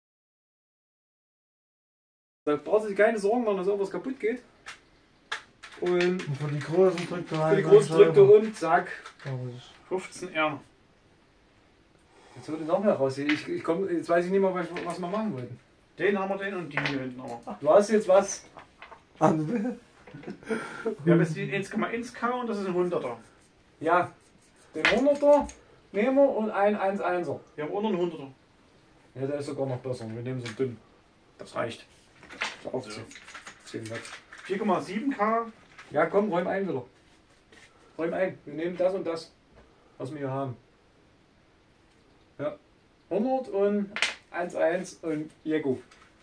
Da brauchst du dir keine Sorgen machen, dass irgendwas kaputt geht. Und Und für die großen drückt er für die großen drückt er und zack. 15R. Jetzt wird noch mehr raus. Jetzt weiß ich nicht mehr, was wir machen wollten. Den haben wir den und die hier hinten auch. Du hast jetzt was? Wir haben jetzt die 1,1K und das ist ein 100er. Ja, den 100er nehmen wir und einen 1,1er. Wir haben auch noch einen 100er. Ja, der ist sogar noch besser. Wir nehmen so dünn. Das reicht. So auch 10 Watt. 4,7K. Ja, komm, räum ein wieder. Räum ein. Wir nehmen das und das, was wir hier haben. Ja, 100 und 1,1 und Jeko.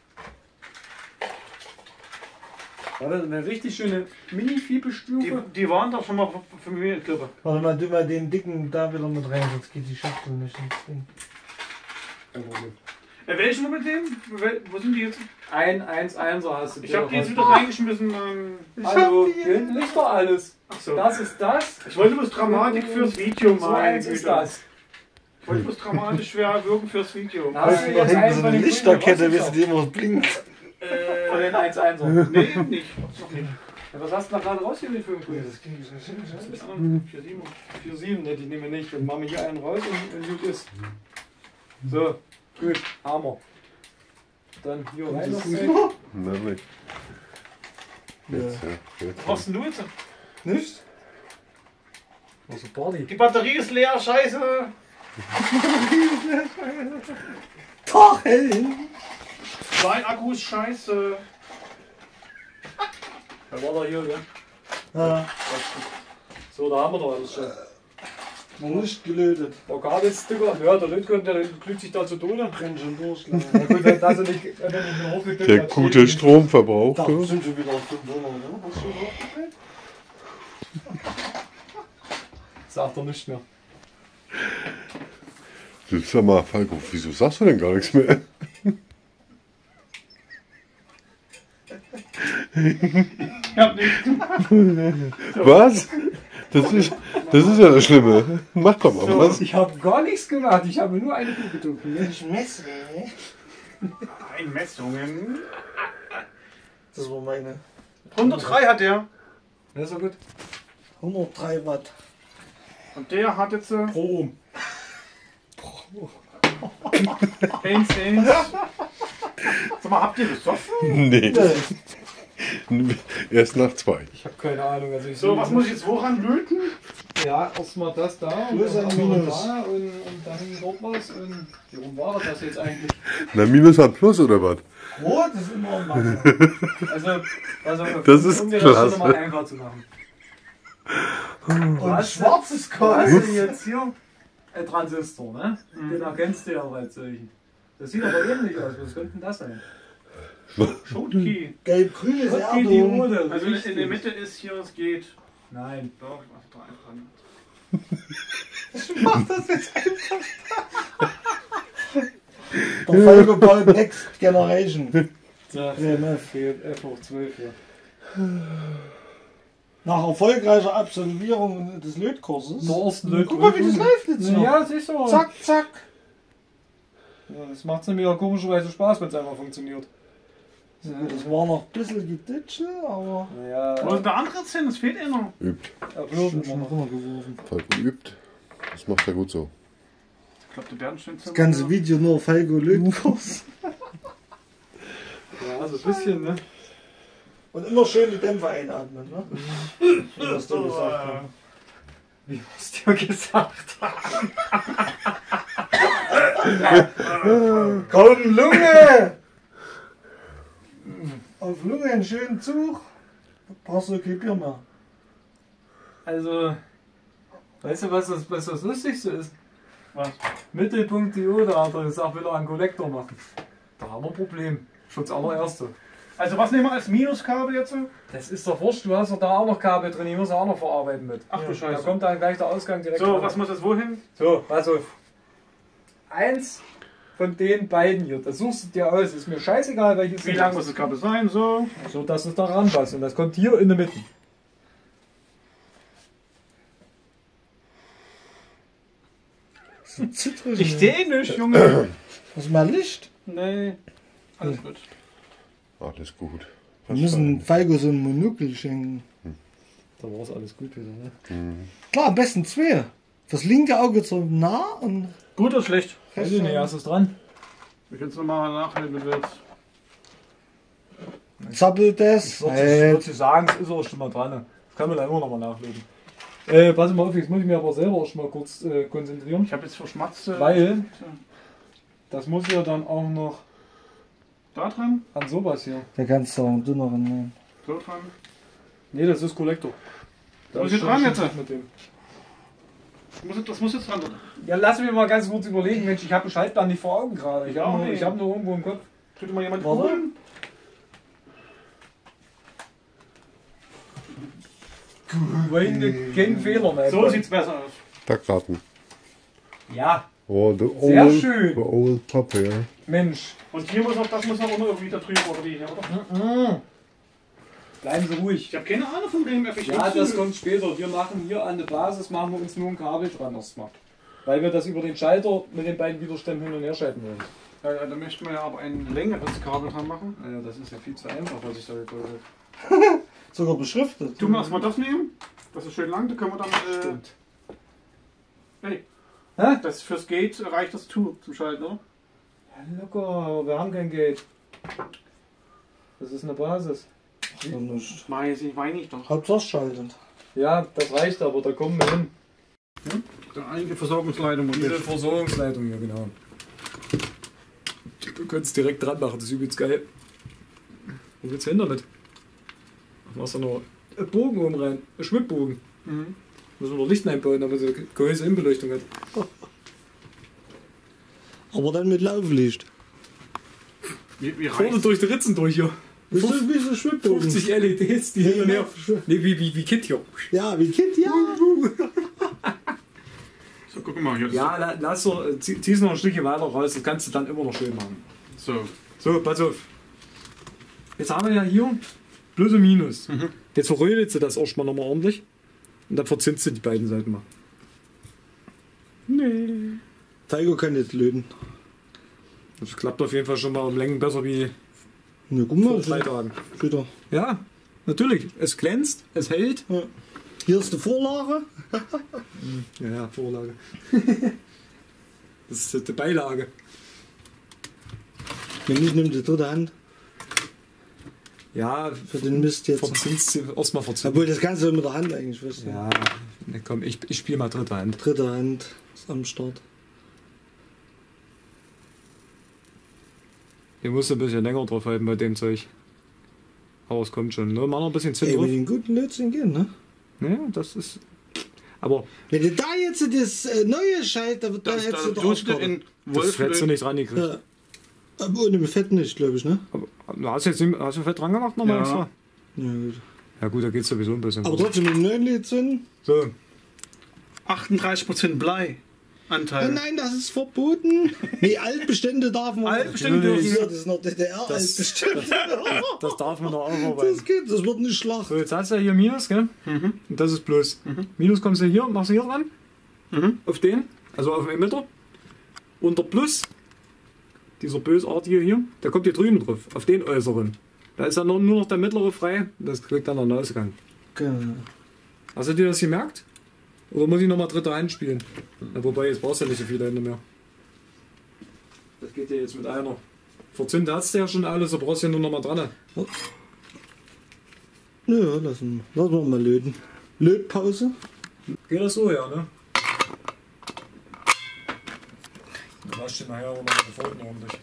War das eine richtig schöne Mini-Viehbestufe? Die waren doch schon mal für mich in Klippe. Warte mal, tu mal den dicken da wieder mit rein, sonst geht die Schachtel nicht ins Ding. Kein Problem. Welchen mit dem? Wo sind die jetzt? Ein 1,1er hast du. Ich habe die jetzt wieder reingeschmissen. Hallo, hier hinten liegt doch alles. Ach so. Das ist das. Ich wollte bloß Dramatik fürs Video So mal. eins ist das. Ich wollte bloß dramatisch schwer wirken fürs Video. Da hast du Da jetzt hinten einen so von eine den Lichterkette, grünen wissen die immer, was blinkt. von den 1,1er. Nee, nicht. Noch nicht. Ja, was hast du da gerade rausgewählt für ein Grün? Das ist 4,7. 4,7, ne, die nehmen wir nicht. Dann machen wir hier einen raus und gut ist. So, gut, Hammer. Dann hier rein noch ein. Na nicht. Jetzt, ja. Jetzt. Was hast denn du jetzt? Nicht? Also Party. Die Batterie ist leer, scheiße. Tag, hey! Mein Akku ist scheiße. Da war der hier, gell? Ja, So, da haben wir doch alles schon. noch nicht gelötet. Der Kabelsticker, ja, der Lötgott, der glüht sich da zu Tode. Brennt schon durch. Ja. Na gut, wenn das nicht hochgeklickt Der gute Stromverbrauch. Da Du. sind schon wieder 500, ne? Hast du draufgeklickt? Sagt er nicht mehr. Du, sag mal, Falco, wieso sagst du denn gar nichts mehr? Ich hab nichts gemacht. Was? Das ist ja das Schlimme. Mach doch mal was. Ich habe gar nichts gemacht, ich habe nur eine Kuh getrunken. Ich messe, ne? Ein Messungen. Das war meine 103 hat der. Ja, ist doch gut. 103 Watt. Und der hat jetzt Pro Ohm. 1,1. Sag mal, habt ihr gesoffen? Nee. Erst nach 2. Ich habe keine Ahnung. Also ich So, was muss ich jetzt woran löten? Ja, erstmal das da und Plus das und andere Minus. da und dann dort was. Und wie rum war das jetzt eigentlich? Na, Minus hat Plus oder was? Rot ist immer ein Wasser. Also Das ist um dir klasse. das schon mal einfach zu machen. Und schwarzes Du hast Kohl. jetzt hier ein Transistor, ne? Den erkennst du ja bei solchen. Das sieht aber ähnlich aus. Was könnte denn das sein? Schotkey. Gelb-grünes Okay, die Erdung. Rode. Also in der Mitte ist hier, es geht. Nein. Doch, ich mach da einfach. Ich mach das jetzt einfach. Der Falco baut Next Generation. Ja, EMF. F hoch 12 hier. Nach erfolgreicher Absolvierung des Lötkurses. Der ersten Guck mal, wie das läuft jetzt noch. Ja, siehst du. Zack, zack. Ja, das macht nämlich auch komischerweise Spaß, wenn es einfach funktioniert. So, das war noch ein bisschen geditsche, aber Naja, Wo ist der andere jetzt hin? Es fehlt einer. Übt. erwürden schon immer noch. runtergeworfen. Falco übt. Das macht er gut so. Ich glaube, der Bernstein Das ganze Video nur Falco Lötkurs. Ja, so ein bisschen, ne? Und immer schön die Dämpfer einatmen, ne? Wie das du gesagt hast. Wie hast du ja gesagt? Komm, Lunge! Auf Lunge einen schönen Zug. Brauchst du kein Bier mehr. Also, weißt du, was das Lustigste ist? Was? Mittelpunkt.io, da hat er gesagt, will er einen Kollektor machen. Da haben wir ein Problem. Schon das allererste. Also was nehmen wir als Minuskabel jetzt? Das ist doch wurscht, du hast doch da auch noch Kabel drin, die muss er auch noch verarbeiten mit. Ach du Da Scheiße. kommt dann gleich der Ausgang direkt So, rein. was muss jetzt wohin? So, also eins von den beiden hier, das suchst du dir aus. Ist mir scheißegal, welches Wie lang muss das Kabel sein? So. so, dass es da ranpasst. Und das kommt hier in der Mitte. So zittrig. Ich sehe nicht, Junge. Das ist mal Licht. Nee. Alles gut. Alles gut. Wir müssen Falco so ein Monokel schenken. da war es alles gut wieder. Ne? Klar, am besten 2. Das linke Auge so nah und Gut oder schlecht? Weiß ich nicht, hast du es dran? Ich will es nochmal nachhören, wenn du willst. zappelt das. Ich würde sagen, es ist auch schon mal dran. Das kann man dann immer noch mal nachlesen. Pass mal auf, jetzt muss ich mir aber selber auch schon mal kurz konzentrieren. Ich habe jetzt verschmatzt. Weil das muss ja dann auch noch Da dran, an sowas hier. Der kannst du auch dünneren nehmen. so dran. Nee, das ist Kollektor. Da Muss ist ich schon dran ein jetzt? Stück mit dem. Das muss jetzt dran. Ja, lass mich mal ganz kurz überlegen, Mensch, ich habe einen Schaltplan nicht vor Augen gerade. Ich Ja, habe nur, nee. ich hab nur irgendwo im Kopf. Könnte mal jemand Warte. holen? Kein Fehler mehr. So sieht's besser aus. Tackraten. Ja, Oh, the Sehr old, schön. The old puppy, ja. Mensch. Und hier muss auch, das muss auch noch irgendwie da drüben oder wie hier, oder? Bleiben Sie ruhig. Ich habe keine Ahnung von dem FX. Ja, das kommt später. Wir machen hier an der Basis, machen wir uns nur ein Kabel dran erstmal. Weil wir das über den Schalter mit den beiden Widerständen hin und her schalten wollen. Ja, da möchten wir ja aber ein längeres Kabel dran machen. Naja, das ist ja viel zu einfach, was ich da gebaut habe. Sogar beschriftet. Tun wir erstmal das nehmen. Das ist schön lang, da können wir dann. Stimmt. Hey, Hä? das fürs Gate reicht das zum Schalten, oder? Ja, locker, aber wir haben kein Geld. Das ist eine Basis. So nicht. Meine ich doch. Hauptsache schaltend. Ja, das reicht aber, da kommen wir hin. Da einige Versorgungsleitungen. Diese Versorgungsleitung hier, genau. Du kannst direkt dran machen, das ist übelst geil. Wo geht's hin damit? Machst du noch einen Bogen oben rein, einen Schwibbogen. Müssen wir noch Licht einbauen, damit sie Gehäuse Innenbeleuchtung hat. Aber dann mit Lauflicht. Wie Vorne reicht durch die Ritzen durch hier. Wie so Schwibbogen. 50 LEDs, die hin und her. Nee, wie Kit hier. Ja, wie Kind, ja. So, guck mal hier. Ja, lass so, zieh's noch ein Stückchen weiter raus, das kannst du dann immer noch schön machen. So. So, pass auf. Jetzt haben wir ja hier Plus und Minus. Jetzt verrödelst du das erstmal nochmal ordentlich. Und dann verzinst du die beiden Seiten mal. Tiger kann jetzt löten. Das klappt auf jeden Fall schon mal um Längen besser wie Ne, guck vor mal. 3 Tagen. Wieder. Ja, natürlich. Es glänzt, es hält. Ja. Hier ist die Vorlage. Ja, Vorlage. Das ist die Beilage. Wenn ich nehme die dritte Hand Ja, für den Mist jetzt. verzinst sie erstmal verzinst. Obwohl, das kannst du mit der Hand eigentlich wissen. Ja, ne, komm, ich spiele mal dritte Hand. Dritte Hand ist am Start. Hier musst du ein bisschen länger drauf halten bei dem Zeug. Aber es kommt schon. Ne? Mach noch ein bisschen Zinn Ey, drauf. mit den guten Lötzinn gehen, ne? Ja, das ist. Aber Wenn du da jetzt das neue Schalt, da wird da Das, jetzt das der tust du Arschkarte. in das hättest du nicht dran gekriegt. Ja. Aber ohne Fett nicht, glaube ich, ne? Aber, hast du Fett dran gemacht nochmal Ja. extra? Ja, gut. Ja gut, da geht es sowieso ein bisschen. Aber trotzdem mit dem neuen Lötzinn. So, 38% Bleianteil. Nein, das ist verboten. Nee, Altbestände darf man. Altbestände Natürlich. dürfen- Ja, das ist noch DDR-Altbestände. das darf man noch aufarbeiten. Das wird eine Schlacht. So, jetzt hast du ja hier Minus, gell? Und das ist Plus. Minus kommst du hier, machst du hier dran. Auf den, also auf den Emitter. Unter Plus, dieser bösartige hier, der kommt hier drüben drauf, auf den äußeren. Da ist ja nur noch der mittlere frei, das kriegt dann einen Ausgang. Genau. Hast du dir das gemerkt? Oder muss ich nochmal dritte Hand spielen? Ja, wobei, jetzt brauchst du ja nicht so viele Hände mehr. Das geht ja jetzt mit einer. Verzündet hast du ja schon alles, da brauchst du ja nur nochmal dran. Ja, lassen wir mal löten. Lötpause. Geht das so, ja, ne? Dann wasch dir nachher auch noch die Pfoten ordentlich.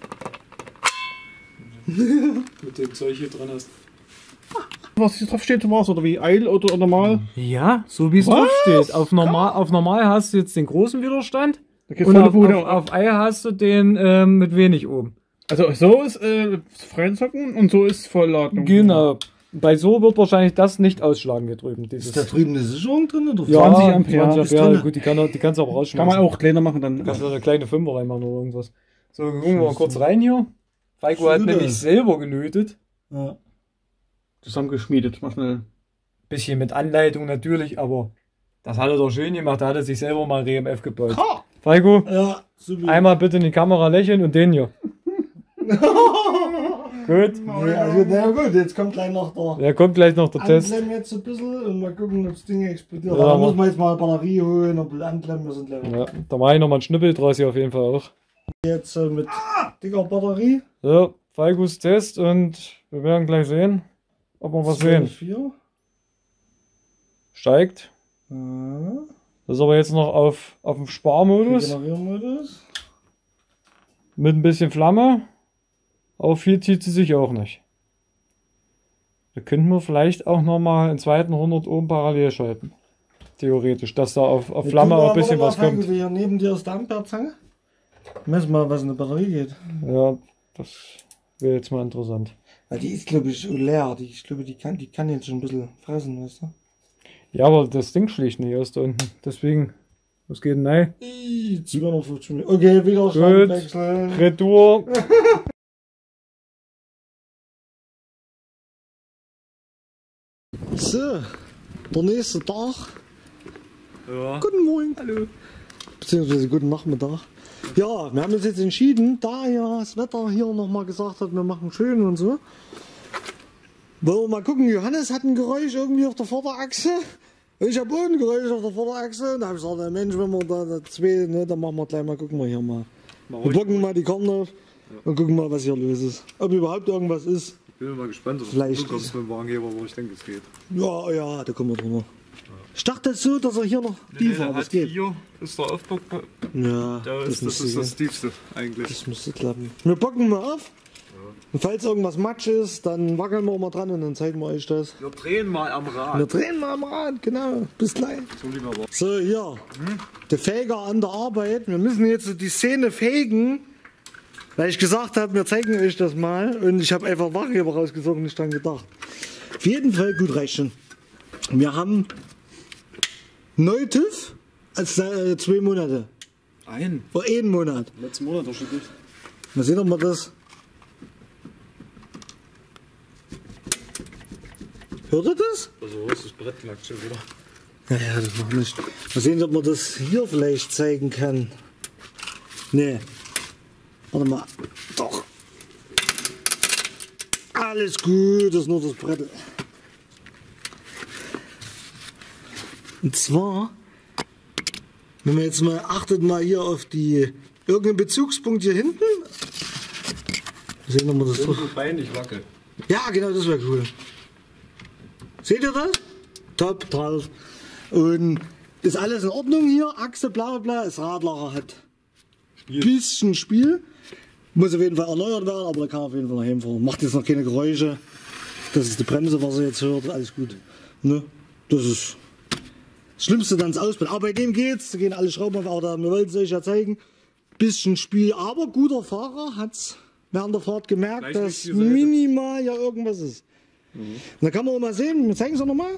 Mit dem Zeug hier dran hast. Was hier drauf steht, war's oder wie? Eil oder normal? Ja, so wie es drauf steht. Auf normal hast du jetzt den großen Widerstand. Da geht's Und volle auf, Bude. auf Ei hast du den mit wenig oben. Also so ist Freizocken und so ist Vollladung. Genau. Bei so wird wahrscheinlich das nicht ausschlagen hier drüben. Ist da drüben eine Sicherung drin? Oder? ja, 20 Ampere 20 ist Ampere. drin. Gut, die kannst du auch rausschmeißen. Kann man auch kleiner machen dann. Kannst du eine kleine 5er reinmachen oder irgendwas. So, gucken wir mal kurz rein hier. Falco hat Schöne. nämlich selber gelötet. Ja. Zusammengeschmiedet. Mal schnell. Bisschen mit Anleitung natürlich, aber das hat er doch schön gemacht. Da hat er sich selber mal RMF gebaut. Ha! Falco, Ja, super. einmal bitte in die Kamera lächeln und den hier. Gut. Nee, also, na gut, jetzt kommt gleich noch der Ja, kommt gleich noch der Test. Anklemmen jetzt ein bisschen und mal gucken, ob das Ding explodiert. Ja, Da aber- muss man jetzt mal eine Batterie holen, ein bisschen anklemmen, wir sind gleich Ja, da mache ich nochmal einen Schnippel draus hier auf jeden Fall auch. jetzt mit dicker Batterie. So, Falkus Test und wir werden gleich sehen, ob wir was sehen. 4. Steigt. Ja. Das ist aber jetzt noch auf dem Sparmodus Generiermodus. mit ein bisschen Flamme. Aber viel zieht sie sich auch nicht. Da könnten wir vielleicht auch nochmal einen zweiten 100 Ohm parallel schalten. Theoretisch, dass da auf Flamme auch ein bisschen was kommt. Hier neben dir ist der Amperezange. Messen mal, was in der Batterie geht. Ja, das wäre jetzt mal interessant. Weil die ist, glaube ich, leer. Ich glaube, die kann jetzt schon ein bisschen fressen, weißt du? Ja, aber das Ding schlicht nicht aus da unten. Deswegen, was geht denn rein? 250 Minuten. Okay, Widerstand wechseln. Retour. So, der nächste Tag. Ja. Guten Morgen. Hallo. Beziehungsweise guten Nachmittag. Ja, wir haben uns jetzt entschieden, da ja das Wetter hier nochmal gesagt hat, wir machen schön und so. Wollen wir mal gucken, Johannes hat ein Geräusch irgendwie auf der Vorderachse. Ich habe auch ein Geräusch auf der Vorderachse. Da habe ich gesagt, Mensch, wenn wir da zwei, ne, dann machen wir gleich mal, gucken wir hier mal. Wir packen mal die Karten auf und gucken mal, was hier los ist. Ob überhaupt irgendwas ist. Ich bin mal gespannt, ob Vielleicht du kommst mit dem Wagenheber, wo ich denke, es geht. Ja, da kommen wir drüber. Ich dachte so, dass er hier noch tiefer, aber es geht. Hier ist der Aufbock. Ja, Das ist das Tiefste eigentlich. Das müsste klappen. Wir packen mal auf. Und falls irgendwas Matsch ist, dann wackeln wir mal dran und dann zeigen wir euch das. Wir drehen mal am Rad. Wir drehen mal am Rad, genau. Bis gleich. So, hier. Der Fäger an der Arbeit. Wir müssen jetzt die Szene fegen, weil ich gesagt habe, wir zeigen euch das mal. Und ich habe einfach Wachheber rausgezogen und nicht dran gedacht. Auf jeden Fall gut reicht schon. Wir haben neu TÜV als 2 Monate. Vor 1 Monat. Letzten Monat doch schon durch. Mal sehen, ob wir das. Hört ihr das? Also, das Brett lag schon wieder. Naja, das noch nicht. Mal sehen, ob man das hier vielleicht zeigen kann. Nee. Warte mal. Doch. Alles gut, das ist nur das Brett. Und zwar, wenn man jetzt mal achtet mal hier auf die irgendeinen Bezugspunkt hier hinten. Mal sehen, ob man das So doch. peinlich wackelt. Ja, genau, das wäre cool. Seht ihr das? Top drauf. Und ist alles in Ordnung hier? Achse, bla bla bla. Das Radlager hat ein bisschen Spiel. Muss auf jeden Fall erneuert werden, aber da kann auf jeden Fall nach hinfahren. Macht jetzt noch keine Geräusche. Das ist die Bremse, was ihr jetzt hört. Alles gut. Ne? Das ist das Schlimmste dann das Ausbauen. Aber bei dem geht's. Da gehen alle Schrauben auf. Aber wir wollten es euch ja zeigen. Bisschen Spiel. Aber guter Fahrer hat's während der Fahrt gemerkt, Gleich dass richtige Seite. minimal ja irgendwas ist. Und da kann man auch mal sehen, wir zeigen es nochmal.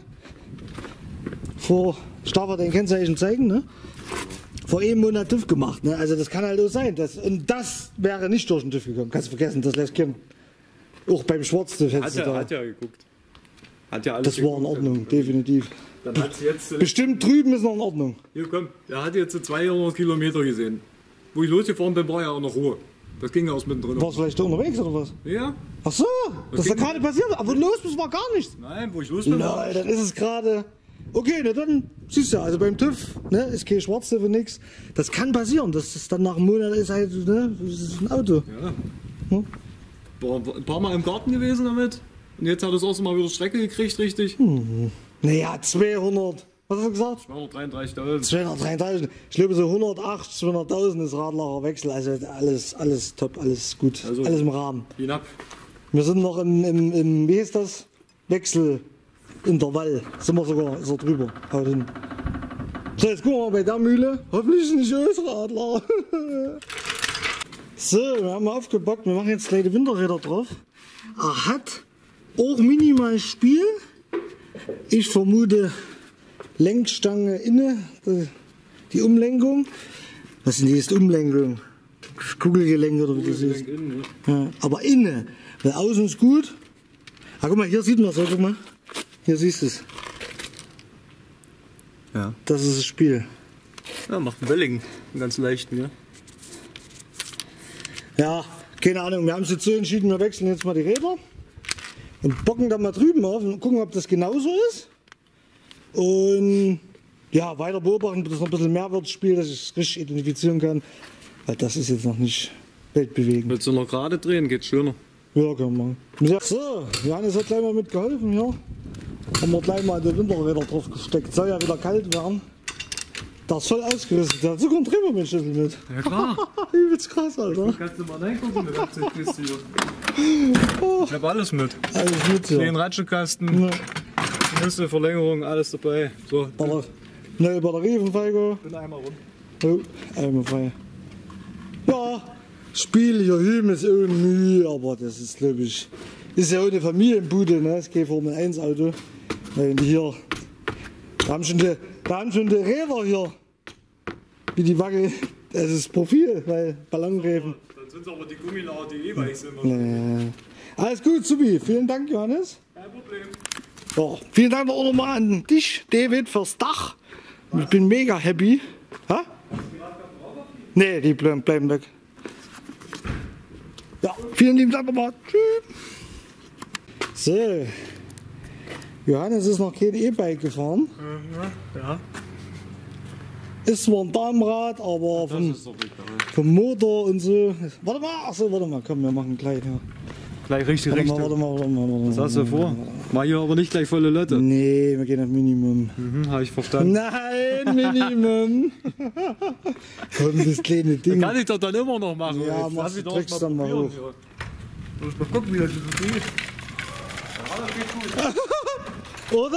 Ich darf ja den Kennzeichen zeigen, ne? Vor 1 Monat TÜV gemacht, ne? Also das kann halt auch sein. Und das wäre nicht durch den TÜV gekommen. Kannst du vergessen, das lässt kennen. Auch beim Schwarz-TÜV hättest du da. Hat ja geguckt. Hat ja alles Das war in Ordnung, definitiv. Dann hat's jetzt. Bestimmt drüben ist noch in Ordnung. Hier komm, er hat jetzt 200 Kilometer gesehen. Wo ich losgefahren bin, war ja auch noch Ruhe. Das ging ja aus mittendrin. Warst du vielleicht da unterwegs oder was? Ja? Ach so, das ist ja gerade passiert. Aber wo du los bist, war gar nichts. Nein, wo ich los bin. Nein, dann ist es gerade. Okay, na dann siehst du, also beim TÜV, ne, ist kein Schwarz-TÜV und nix. Das kann passieren, dass es dann nach einem Monat ist halt, ne, das ist ein Auto. Ja. Hm? War ein paar Mal im Garten gewesen damit. Und jetzt hat es auch so mal wieder Strecke gekriegt, richtig. Naja, 200, was hast du gesagt? 233.000. 233.000. Ich glaube so 180, 200.000 ist Radlagerwechsel, also alles top, alles gut, Also- alles im Rahmen. Hinab. Wir sind noch im wie heißt das? Wechselintervall, sind wir sogar, ist er drüber, haut hin. So, jetzt gucken wir mal bei der Mühle, hoffentlich ist nicht unsere Adler. So, wir haben aufgebockt, wir machen jetzt gleich die Winterräder drauf. Er hat auch minimal Spiel. Ich vermute Lenkstange inne, die Umlenkung. Was ist denn die Umlenkung? Kugelgelenk oder wie das ist. Ja, aber inne, weil außen ist gut. Ah, guck mal, hier sieht man es, guck mal. Hier siehst du es. Ja. Das ist das Spiel. Ja, macht einen Welligen. Einen ganz leichten, ja. Ja, Keine Ahnung, wir haben uns jetzt so entschieden, wir wechseln jetzt mal die Räder und bocken da mal drüben auf und gucken, ob das genauso ist. Und ja, weiter beobachten, bis das noch ein bisschen mehr wird, Spiel, dass ich es richtig identifizieren kann. Weil das ist jetzt noch nicht weltbewegend. Willst du noch gerade drehen, geht's schöner. Ja, können wir machen. So, Johannes hat gleich mal mitgeholfen hier. Haben wir gleich mal die Winterräder drauf gesteckt. Soll ja wieder kalt werden. Das ist voll ausgerüstet. Der hat sogar einen Drehmomentschlüssel mit. Ja klar. Übelst krass, Alter. Kannst du mal reingucken mit der Kiste hier. Ich hab alles mit. Alles mit, ja. Den Ratschekasten, Schlüssel, Verlängerung, alles dabei. So, Neue Batterie von Feigo. bin einmal rum. Oh, einmal frei. Ja, Spiel hier hüben ist ohne Mühe, aber das ist, glaube ich, ist ja auch eine Familienbude, ne? Das geht Formel 1 Auto. Weil die hier, da haben schon die Räder hier, wie die wackeln. Das ist Profil, weil Ballonreifen. Dann sind es aber die Gummilager, die E-Bikes sind. Nee. Alles gut, Subi. Vielen Dank, Johannes. Kein Problem. Ja, vielen Dank auch nochmal an dich, David, fürs Dach. Ich bin mega happy. Ha? Nee, die bleiben weg. Ja, vielen lieben Dank nochmal. Tschüss. So. Johannes ist noch kein E-Bike gefahren. Ja. Ist zwar ein Damenrad, aber vom Motor und so. Warte mal, komm, wir machen gleich. Ja. Gleich richtig Warte mal. Was hast du vor? Mach hier aber nicht gleich volle Lotte. Nee, wir gehen auf Minimum. Hab ich verstanden. Nein, Minimum. Komm, das kleine Ding. Kann ich doch dann immer noch machen. Ja, Jetzt machst lass du, mich doch drückst dann mal probieren hoch. hier. Muss mal gucken, wie das so geht. Oder?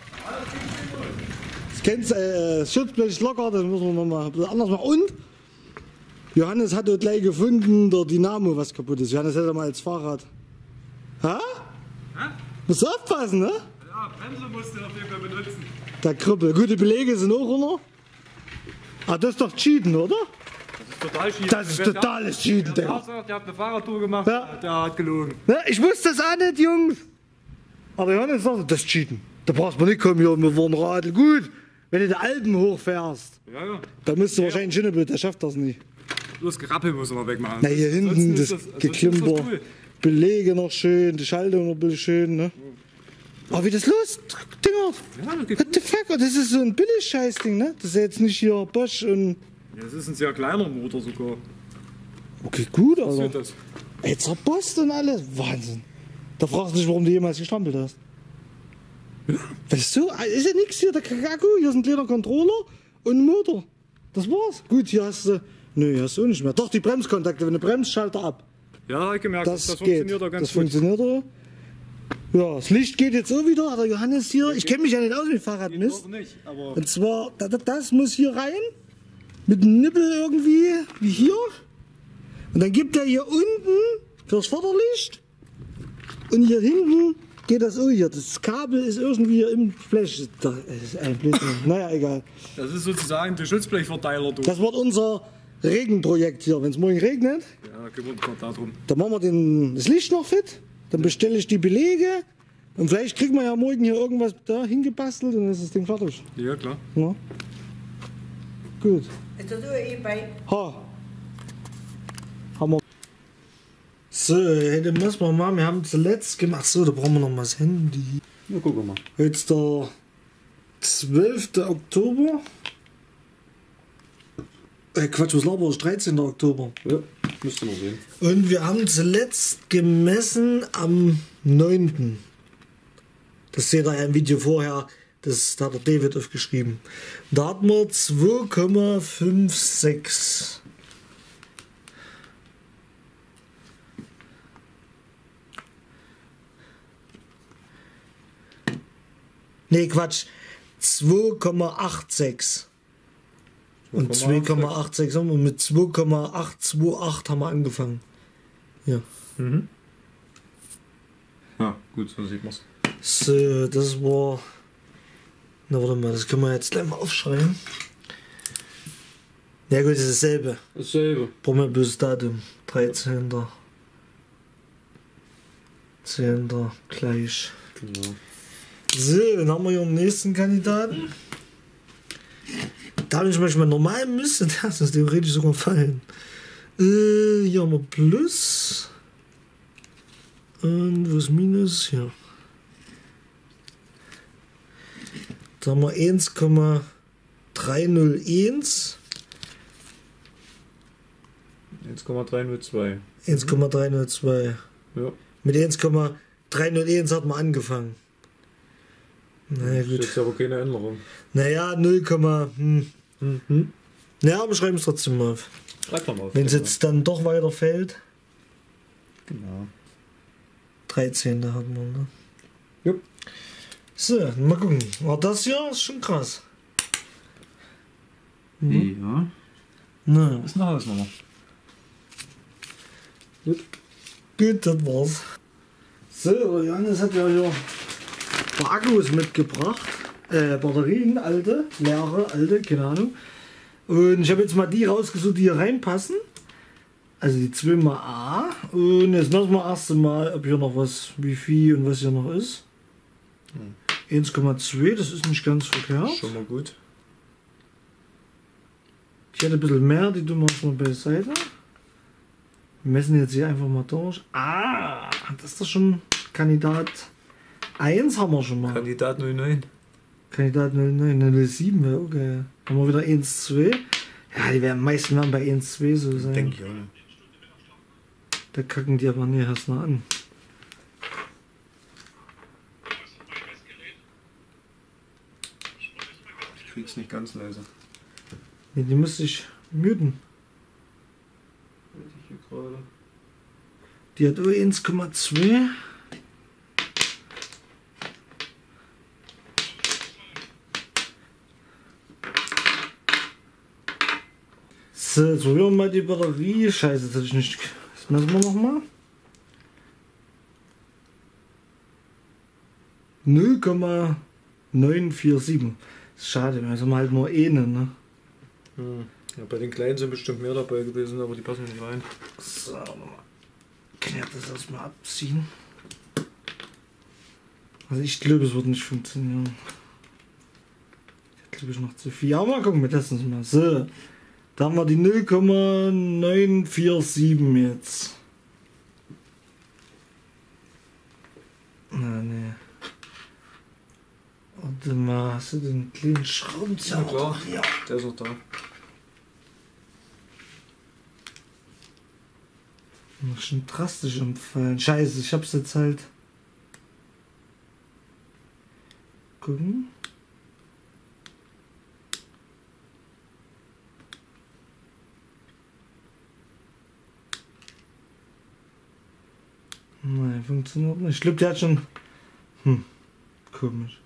Das kennst das Schutzblech ist locker, das müssen wir nochmal ein bisschen anders machen. Und Johannes hat dort gleich gefunden, der Dynamo, was kaputt ist. Johannes hätte mal als Fahrrad. Ha? Musst du aufpassen, ne? Ja, Bremse musst du auf jeden Fall benutzen. Der Krüppel. Gute Belege sind auch runter. Ah, das ist doch Cheaten, oder? Total schief. Das ist totales Cheaten, Der Digga. hat eine Fahrradtour gemacht, Ja. der hat gelogen. Ne? Ich wusste das auch nicht, Jungs. Aber Johannes sagt, das ist Cheaten. Da brauchst du nicht kommen hier mit dem Radl. Gut, wenn du die Alpen hochfährst, Ja. dann müsst du wahrscheinlich Schinnebütt, der schafft das nicht. Bloß Gerappel muss man wegmachen. Na, hier hinten Ansonsten das ist Geklimper. cool. Belege noch schön, die Schaltung noch ein bisschen schön, ne? Aber wie das los, Dinger? Ja, das geht What the fuck? Und das ist so ein Billig-Scheiß-Ding, ne? Das ist ja jetzt nicht hier Bosch und... Ja, das ist ein sehr kleiner Motor sogar. Okay, gut, Was aber... wird das? Ey, zerbost und alles. Wahnsinn. Da fragst du dich, warum du jemals gestrampelt hast. Ja. Weißt du, ist ja nichts hier, der Kakaku, hier ist ein kleiner Controller und ein Motor. Das war's. Gut, hier hast du... Nö, hier hast du auch nicht mehr. Doch, die Bremskontakte, wenn du bremst, schalter ab. Ja, hab ich gemerkt, Das das geht. funktioniert auch ganz Das gut. funktioniert auch. Ja, das Licht geht jetzt auch wieder. Hat der Johannes hier... Ich kenne mich ja nicht aus mit Fahrradmist. Noch nicht, aber Und zwar, das muss hier rein. Mit einem Nippel irgendwie, wie hier. Und dann gibt er hier unten fürs Vorderlicht. Und hier hinten geht das auch hier. Das Kabel ist irgendwie hier im Blech. Das ist ein Blödsinn. Naja, egal. das ist sozusagen der Schutzblechverteiler. Du. Das wird unser Regenprojekt hier. Wenn es morgen regnet, Ja, kümmern wir uns darum. dann machen wir das Licht noch fit. Dann bestelle ich die Belege. Und vielleicht kriegt man ja morgen hier irgendwas da hingebastelt und dann ist das Ding fertig. Ja, klar. Ja. Gut. Ist das nur E-Bike? Ha. Haben wir. So, hätte müssen wir mal. Wir haben zuletzt gemacht. So, da brauchen wir noch mal das Handy. Na, gucken wir mal. Heute ist der 12. Oktober. Quatsch, was laber ich? 13. Oktober. Ja, müsste man sehen. Und wir haben zuletzt gemessen am 9. Das seht ihr ja im Video vorher. Das hat der David aufgeschrieben. Da hatten wir 2,56. Nee, Quatsch. 2,86. Und 2,86 haben wir mit 2,828 haben wir angefangen. Ja. Ja, gut, so sieht man's. So, das war. Na, warte mal, das können wir jetzt gleich mal aufschreiben. Ja, gut, das ist dasselbe. Dasselbe. Brauchen wir bloß das Datum. 13. 10. gleich. Genau. So, dann haben wir hier den nächsten Kandidaten. Da habe ich manchmal normal müssen, der ist theoretisch sogar fallen. Hier haben wir Plus. Und wo ist Minus? Hier. Da haben wir 1,301. 1,302. 1,302. Ja. Mit 1,301 hat man angefangen. Naja, Das gut. ist aber keine Änderung. Naja, 0, Ja, aber schreiben es trotzdem mal auf. Schreib doch mal auf. Wenn es jetzt dann doch weiter fällt. Genau. 13. hat man, ne? Jupp. So, mal gucken. Aber das hier ist schon krass. Ja. Na, Das ist eine Hausnummer. Gut. gut, das war's. So, Johannes hat ja hier ein paar Akkus mitgebracht. Batterien, alte, leere, alte, keine Ahnung. Und ich habe jetzt mal die rausgesucht, die hier reinpassen. Also die 2xA. Und jetzt messen wir erst mal, ob hier noch was, wie viel und was hier noch ist. 1,2, das ist nicht ganz verkehrt. Schon mal gut. Ich hätte ein bisschen mehr, die tun wir jetzt mal beiseite. Wir messen jetzt hier einfach mal durch. Ah, das ist doch schon Kandidat 1 haben wir schon mal. Kandidat 09. Kandidat 09, 07, ja, okay. Haben wir wieder 1,2. Ja, die werden meisten werden bei 1,2 so sein. Denke ich auch nicht. Da kacken die aber nie erst mal an. Ich krieg's nicht ganz leise. Nee, die müsste ich muten. Ich hier gerade. Die hat 1,2. So, jetzt probieren wir mal die Batterie. Scheiße, das hätte ich nicht. Das messen wir nochmal. 0,947. Schade, wir haben halt nur eine, ne? Ja, bei den kleinen sind bestimmt mehr dabei gewesen, aber die passen nicht rein. So, nochmal. Kann ich das erstmal abziehen? Also ich glaube, es wird nicht funktionieren. Ich glaube ich noch zu viel. Aber mal gucken, wir testen es mal. So, da haben wir die 0,947 jetzt. Na, nee. Warte mal, hast du den kleinen Schraubenzieher? Ja, klar. Ja. Der ist noch da. Das ist schon drastisch empfallen. Scheiße, ich hab's jetzt halt. Gucken. Nein, funktioniert nicht. Ich glaube, der hat schon. Komisch.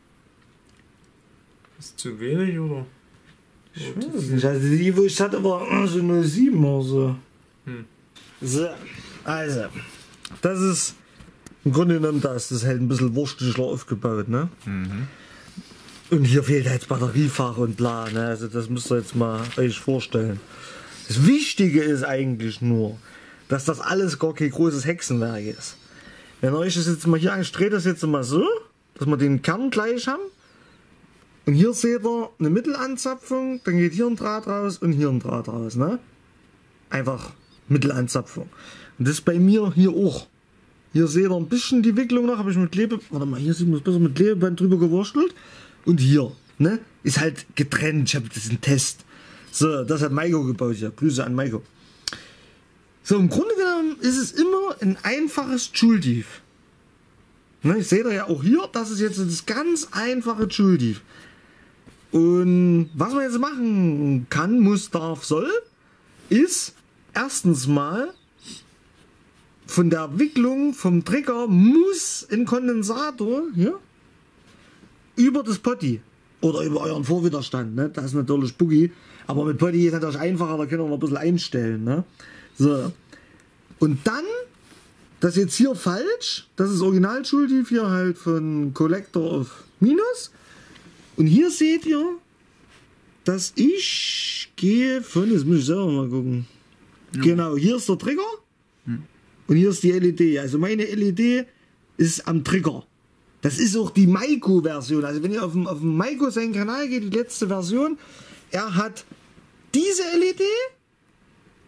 Ist zu wenig oder? Ich weiß es nicht. Also die, wo ich hatte, war so 07 oder so. So, also. Das ist im Grunde genommen, da ist das halt ein bisschen wurstiger aufgebaut, ne? Und hier fehlt halt Batteriefach und bla, ne? Also das müsst ihr jetzt mal euch vorstellen. Das Wichtige ist eigentlich nur, dass das alles gar kein großes Hexenwerk ist. Wenn ihr euch das jetzt mal hier anstreht, das jetzt mal so, dass wir den Kern gleich haben. Und hier seht ihr eine Mittelanzapfung, dann geht hier ein Draht raus und hier ein Draht raus, ne? Einfach Mittelanzapfung. Und das ist bei mir hier auch. Hier seht ihr ein bisschen die Wicklung noch, habe ich mit warte mal, hier sieht man es besser mit Klebeband drüber gewurstelt. Und hier, ne, ist halt getrennt. Ich habe das ist ein Test. So, das hat Maiko gebaut hier. Grüße an Maiko. So, im Grunde genommen ist es immer ein einfaches Joule-Diff. Ne, ich sehe da ja auch hier, das ist jetzt das ganz einfache Joule-Diff. Und was man jetzt machen kann, muss, darf, soll, ist erstens mal von der Wicklung vom Trigger muss ein Kondensator hier über das Potti oder über euren Vorwiderstand, ne? Das ist natürlich buggy, aber mit Potti ist natürlich einfacher, da können wir noch ein bisschen einstellen, ne? So. Und dann, das ist jetzt hier falsch, das ist Original-Joule-Diff hier halt von Collector auf Minus. Und hier seht ihr, dass ich gehe von, jetzt muss ich selber mal gucken. Ja. Genau, hier ist der Trigger und hier ist die LED. Also meine LED ist am Trigger. Das ist auch die Maiko-Version. Also wenn ihr auf dem Maiko seinen Kanal geht, die letzte Version, er hat diese LED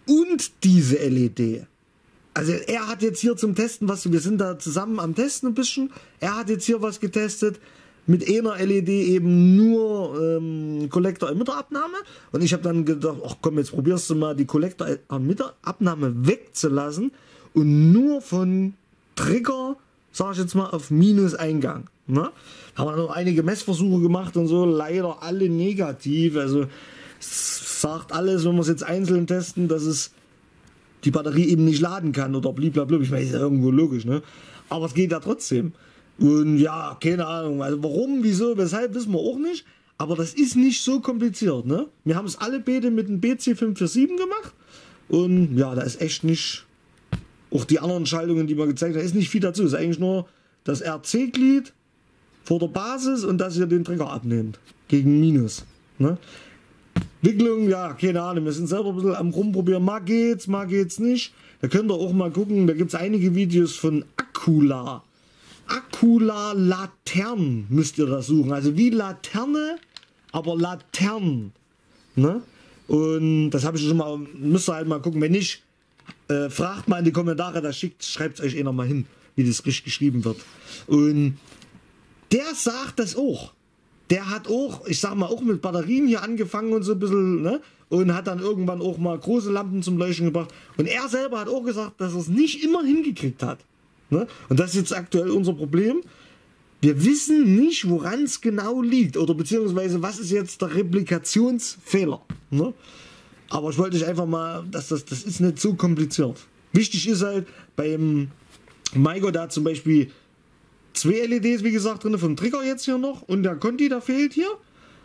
und diese LED. Also er hat jetzt hier zum Testen was, wir sind da zusammen am Testen ein bisschen, er hat jetzt hier was getestet, mit einer LED eben nur Kollektor-Emitter-Abnahme und ich habe dann gedacht, ach komm, jetzt probierst du mal die Kollektor-Emitter-Abnahme wegzulassen und nur von Trigger, sag ich jetzt mal, auf Minus-Eingang. Ne? Haben wir noch einige Messversuche gemacht und so, leider alle negativ, also es sagt alles, wenn wir es jetzt einzeln testen, dass es die Batterie eben nicht laden kann oder blablabla, ich weiß, ist ja irgendwo logisch, ne? Aber es geht ja trotzdem. Und ja, keine Ahnung, also warum, wieso, weshalb, wissen wir auch nicht, aber das ist nicht so kompliziert, ne? Wir haben es alle beide mit dem BC547 gemacht und ja, da ist echt nicht, auch die anderen Schaltungen, die man gezeigt hat, ist nicht viel dazu, ist eigentlich nur das RC-Glied vor der Basis und dass ihr den Trigger abnehmt, gegen Minus, ne? Wicklung, ja, keine Ahnung, wir sind selber ein bisschen am Rumprobieren, mal geht's nicht. Da könnt ihr auch mal gucken, da gibt es einige Videos von Akula. Akula Latern müsst ihr das suchen, also wie Laterne, aber Latern. Ne? Und das habe ich schon mal, müsst ihr halt mal gucken, wenn nicht, fragt mal in die Kommentare, da schreibt es euch einer mal hin, wie das richtig geschrieben wird. Und der sagt das auch. Der hat auch, ich sag mal, auch mit Batterien hier angefangen und so ein bisschen, ne? Und hat dann irgendwann auch mal große Lampen zum Leuchten gebracht. Und er selber hat auch gesagt, dass er es nicht immer hingekriegt hat. Ne? Und das ist jetzt aktuell unser Problem. Wir wissen nicht, woran es genau liegt. Oder beziehungsweise, was ist jetzt der Replikationsfehler. Ne? Aber ich wollte euch einfach mal, das ist nicht so kompliziert. Wichtig ist halt, beim Maigo, da zum Beispiel 2 LEDs, wie gesagt, drin, vom Trigger jetzt hier noch und der Conti, der fehlt hier.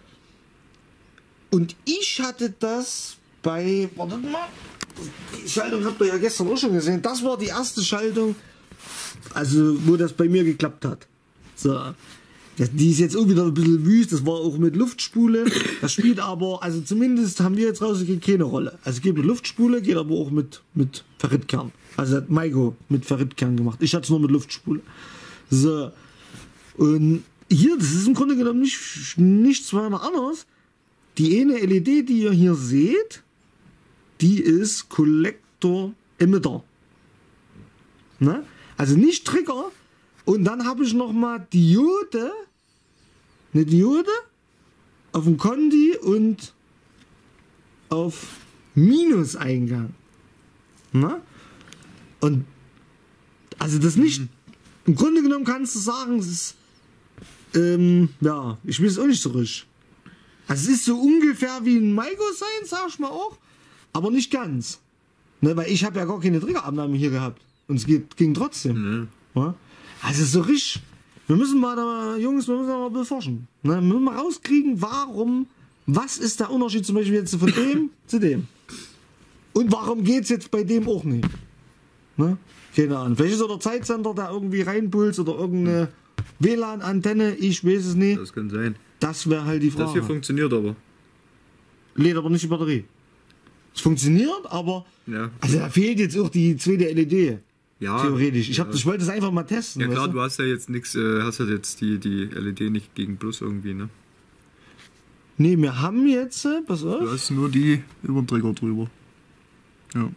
Und ich hatte das bei, wartet mal, die Schaltung habt ihr ja gestern auch schon gesehen, das war die erste Schaltung, also wo das bei mir geklappt hat. So, die ist jetzt auch wieder ein bisschen wüst, das war auch mit Luftspule, das spielt aber, also zumindest haben wir jetzt rausgekriegt, keine Rolle. Also es geht mit Luftspule, geht aber auch mit Ferritkern. Also hat Maigo mit Ferritkern gemacht, ich hatte es nur mit Luftspule. So, und hier, das ist im Grunde genommen nichts weiter anderes. Die eine LED, die ihr hier seht, die ist Kollektor Emitter. Ne? Also nicht Trigger. Und dann habe ich noch mal Diode, eine Diode auf dem Conti und auf Minuseingang. Ne? Und also das nicht. Im Grunde genommen kannst du sagen, es ist, ja, ich will es auch nicht so richtig. Also es ist so ungefähr wie ein Maigo sein, sag ich mal auch, aber nicht ganz. Ne, weil ich habe ja gar keine Triggerabnahme hier gehabt und es ging trotzdem. Ja? Also so richtig, wir müssen mal da, Jungs, wir müssen mal beforschen. Ne? Wir müssen mal rauskriegen, was ist der Unterschied zum Beispiel jetzt von dem zu dem. Und warum geht es jetzt bei dem auch nicht? Ne? Keine Ahnung. Vielleicht ist der Zeitsender da irgendwie reinpulst oder irgendeine WLAN-Antenne, ich weiß es nicht. Das kann sein. Das wäre halt die Frage. Das hier funktioniert aber. Lädt aber nicht die Batterie. Es funktioniert, aber ja. Also da fehlt jetzt auch die zweite LED. Ja. Theoretisch. Ich wollte es einfach mal testen. Ja klar, weißt du? du hast ja jetzt nichts, hast ja jetzt die LED nicht gegen Plus irgendwie, ne? Nee, wir haben jetzt, pass auf. Du hast nur die über den Trigger drüber. Ja.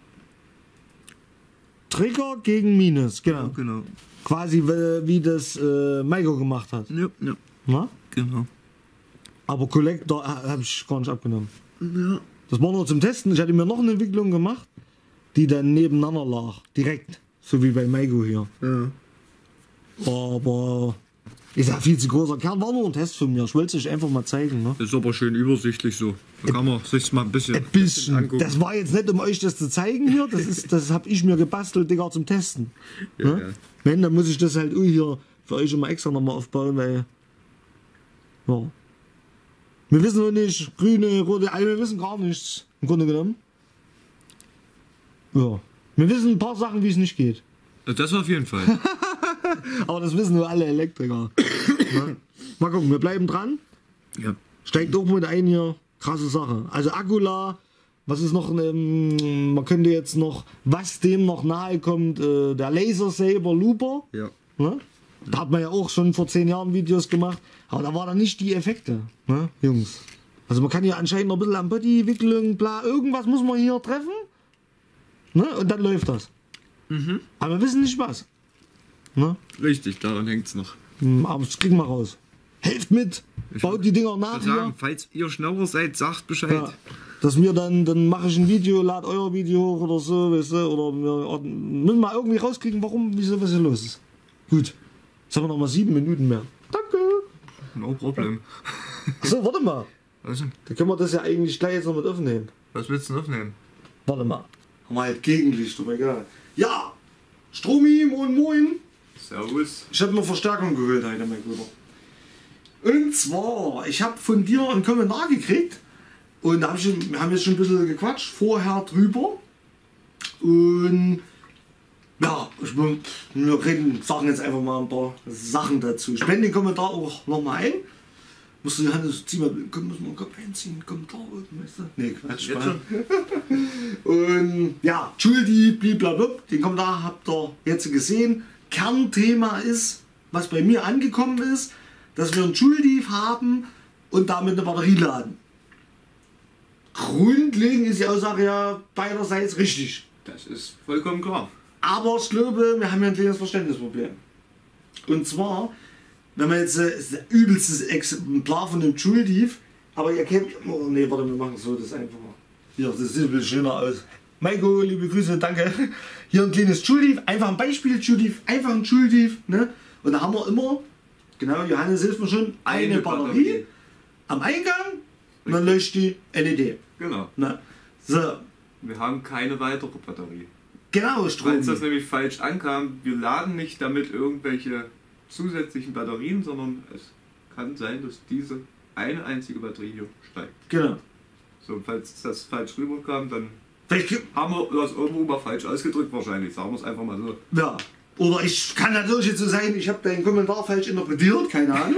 Trigger gegen Minus, genau. Ja, genau. Quasi wie das Maigo gemacht hat. Ja, ja. Na? Genau. Aber Kollektor habe ich gar nicht abgenommen. Ja. Das war nur zum Testen. Ich hatte mir noch eine Entwicklung gemacht, die dann nebeneinander lag. Direkt. So wie bei Maigo hier. Ja. Aber ist ja viel zu großer Kern. War nur ein Test von mir. Ich wollte es euch einfach mal zeigen. Ne? Das ist aber schön übersichtlich so. Da kann man sich mal ein bisschen Angucken. Das war jetzt nicht, um euch das zu zeigen hier. Das habe ich mir gebastelt, Digga, zum Testen. Ja, ne? Ja. Wenn, dann muss ich das halt hier für euch immer extra nochmal aufbauen, weil. Ja. Wir wissen noch nicht, grüne, rote, wir wissen gar nichts. Im Grunde genommen. Ja. Wir wissen ein paar Sachen, wie es nicht geht. Das auf jeden Fall. Aber das wissen nur alle Elektriker. Ja. Mal gucken, wir bleiben dran. Ja. Steigt auch mit ein hier. Krasse Sache. Also Akula, was ist noch, man könnte jetzt noch, was dem noch nahe kommt, der Laser Saber Looper. Ja. Ne? Da hat man ja auch schon vor 10 Jahren Videos gemacht, aber da waren dann nicht die Effekte, ne, Jungs. Also man kann hier anscheinend noch ein bisschen am Body, Wicklung, bla, irgendwas muss man hier treffen. Ne? Und dann läuft das. Aber wir wissen nicht was. Ne? Richtig, daran hängt es noch. Aber das kriegen wir raus. Helft mit! Baut die Dinger nach hier. Falls ihr schneller seid, sagt Bescheid. Ja, dass wir dann mache ich ein Video, lad euer Video hoch oder so, weißt du, oder wir müssen mal irgendwie rauskriegen, warum, wieso, was hier los ist. Gut. Jetzt haben wir noch mal 7 Minuten mehr. Danke! No problem. Achso, warte mal. Also, Da können wir das ja eigentlich gleich jetzt noch mit aufnehmen. was willst du denn aufnehmen? Warte mal. Haben wir halt Gegenlicht, aber egal. Ja! Stromi, moin moin! Servus. Ich habe mir Verstärkung geholt heute, mein Bruder. Und zwar, ich habe von dir einen Kommentar gekriegt und da wir haben jetzt schon ein bisschen gequatscht vorher drüber. Und ja, wir sagen jetzt einfach mal ein paar Sachen dazu. Ich blende den Kommentar auch nochmal ein. Musst du die Hand zieh mal, komm, muss man einziehen, Kommentar, weißt du? Nee, Quatsch. Jetzt schon? Und ja, Schuldief, blablabla, den Kommentar habt ihr jetzt gesehen. Kernthema ist, was bei mir angekommen ist, dass wir einen Schuldief haben und damit eine Batterie laden. Grundlegend ist die Aussage ja beiderseits richtig. Das ist vollkommen klar. Aber ich glaube, wir haben hier ein kleines Verständnisproblem. Und zwar, wenn man jetzt ist ein übelstes Exemplar von dem Schuldief, aber ihr kennt, oh, nee, warte, wir machen so das einfach mal. Hier, das sieht ein bisschen schöner aus. Maiko, liebe Grüße, danke. Hier ein kleines Schuldief, einfach ein Beispiel Schuldief, einfach ein Schuldief, ne? Und da haben wir immer, genau, Johannes hilft mir schon, eine Batterie am Eingang und dann leuchtet die LED. Genau. Ne? So, Wir haben keine weitere Batterie. genau, Strom. Falls das nämlich falsch ankam, wir laden nicht damit irgendwelche zusätzlichen Batterien, sondern es kann sein, dass diese eine einzige Batterie hier steigt. Genau. So, falls das falsch rüberkam, dann Vielleicht, haben wir das irgendwo mal falsch ausgedrückt wahrscheinlich. Sagen wir es einfach mal so. ja. Oder ich kann natürlich jetzt so sein, ich habe deinen Kommentar falsch interpretiert, keine Ahnung.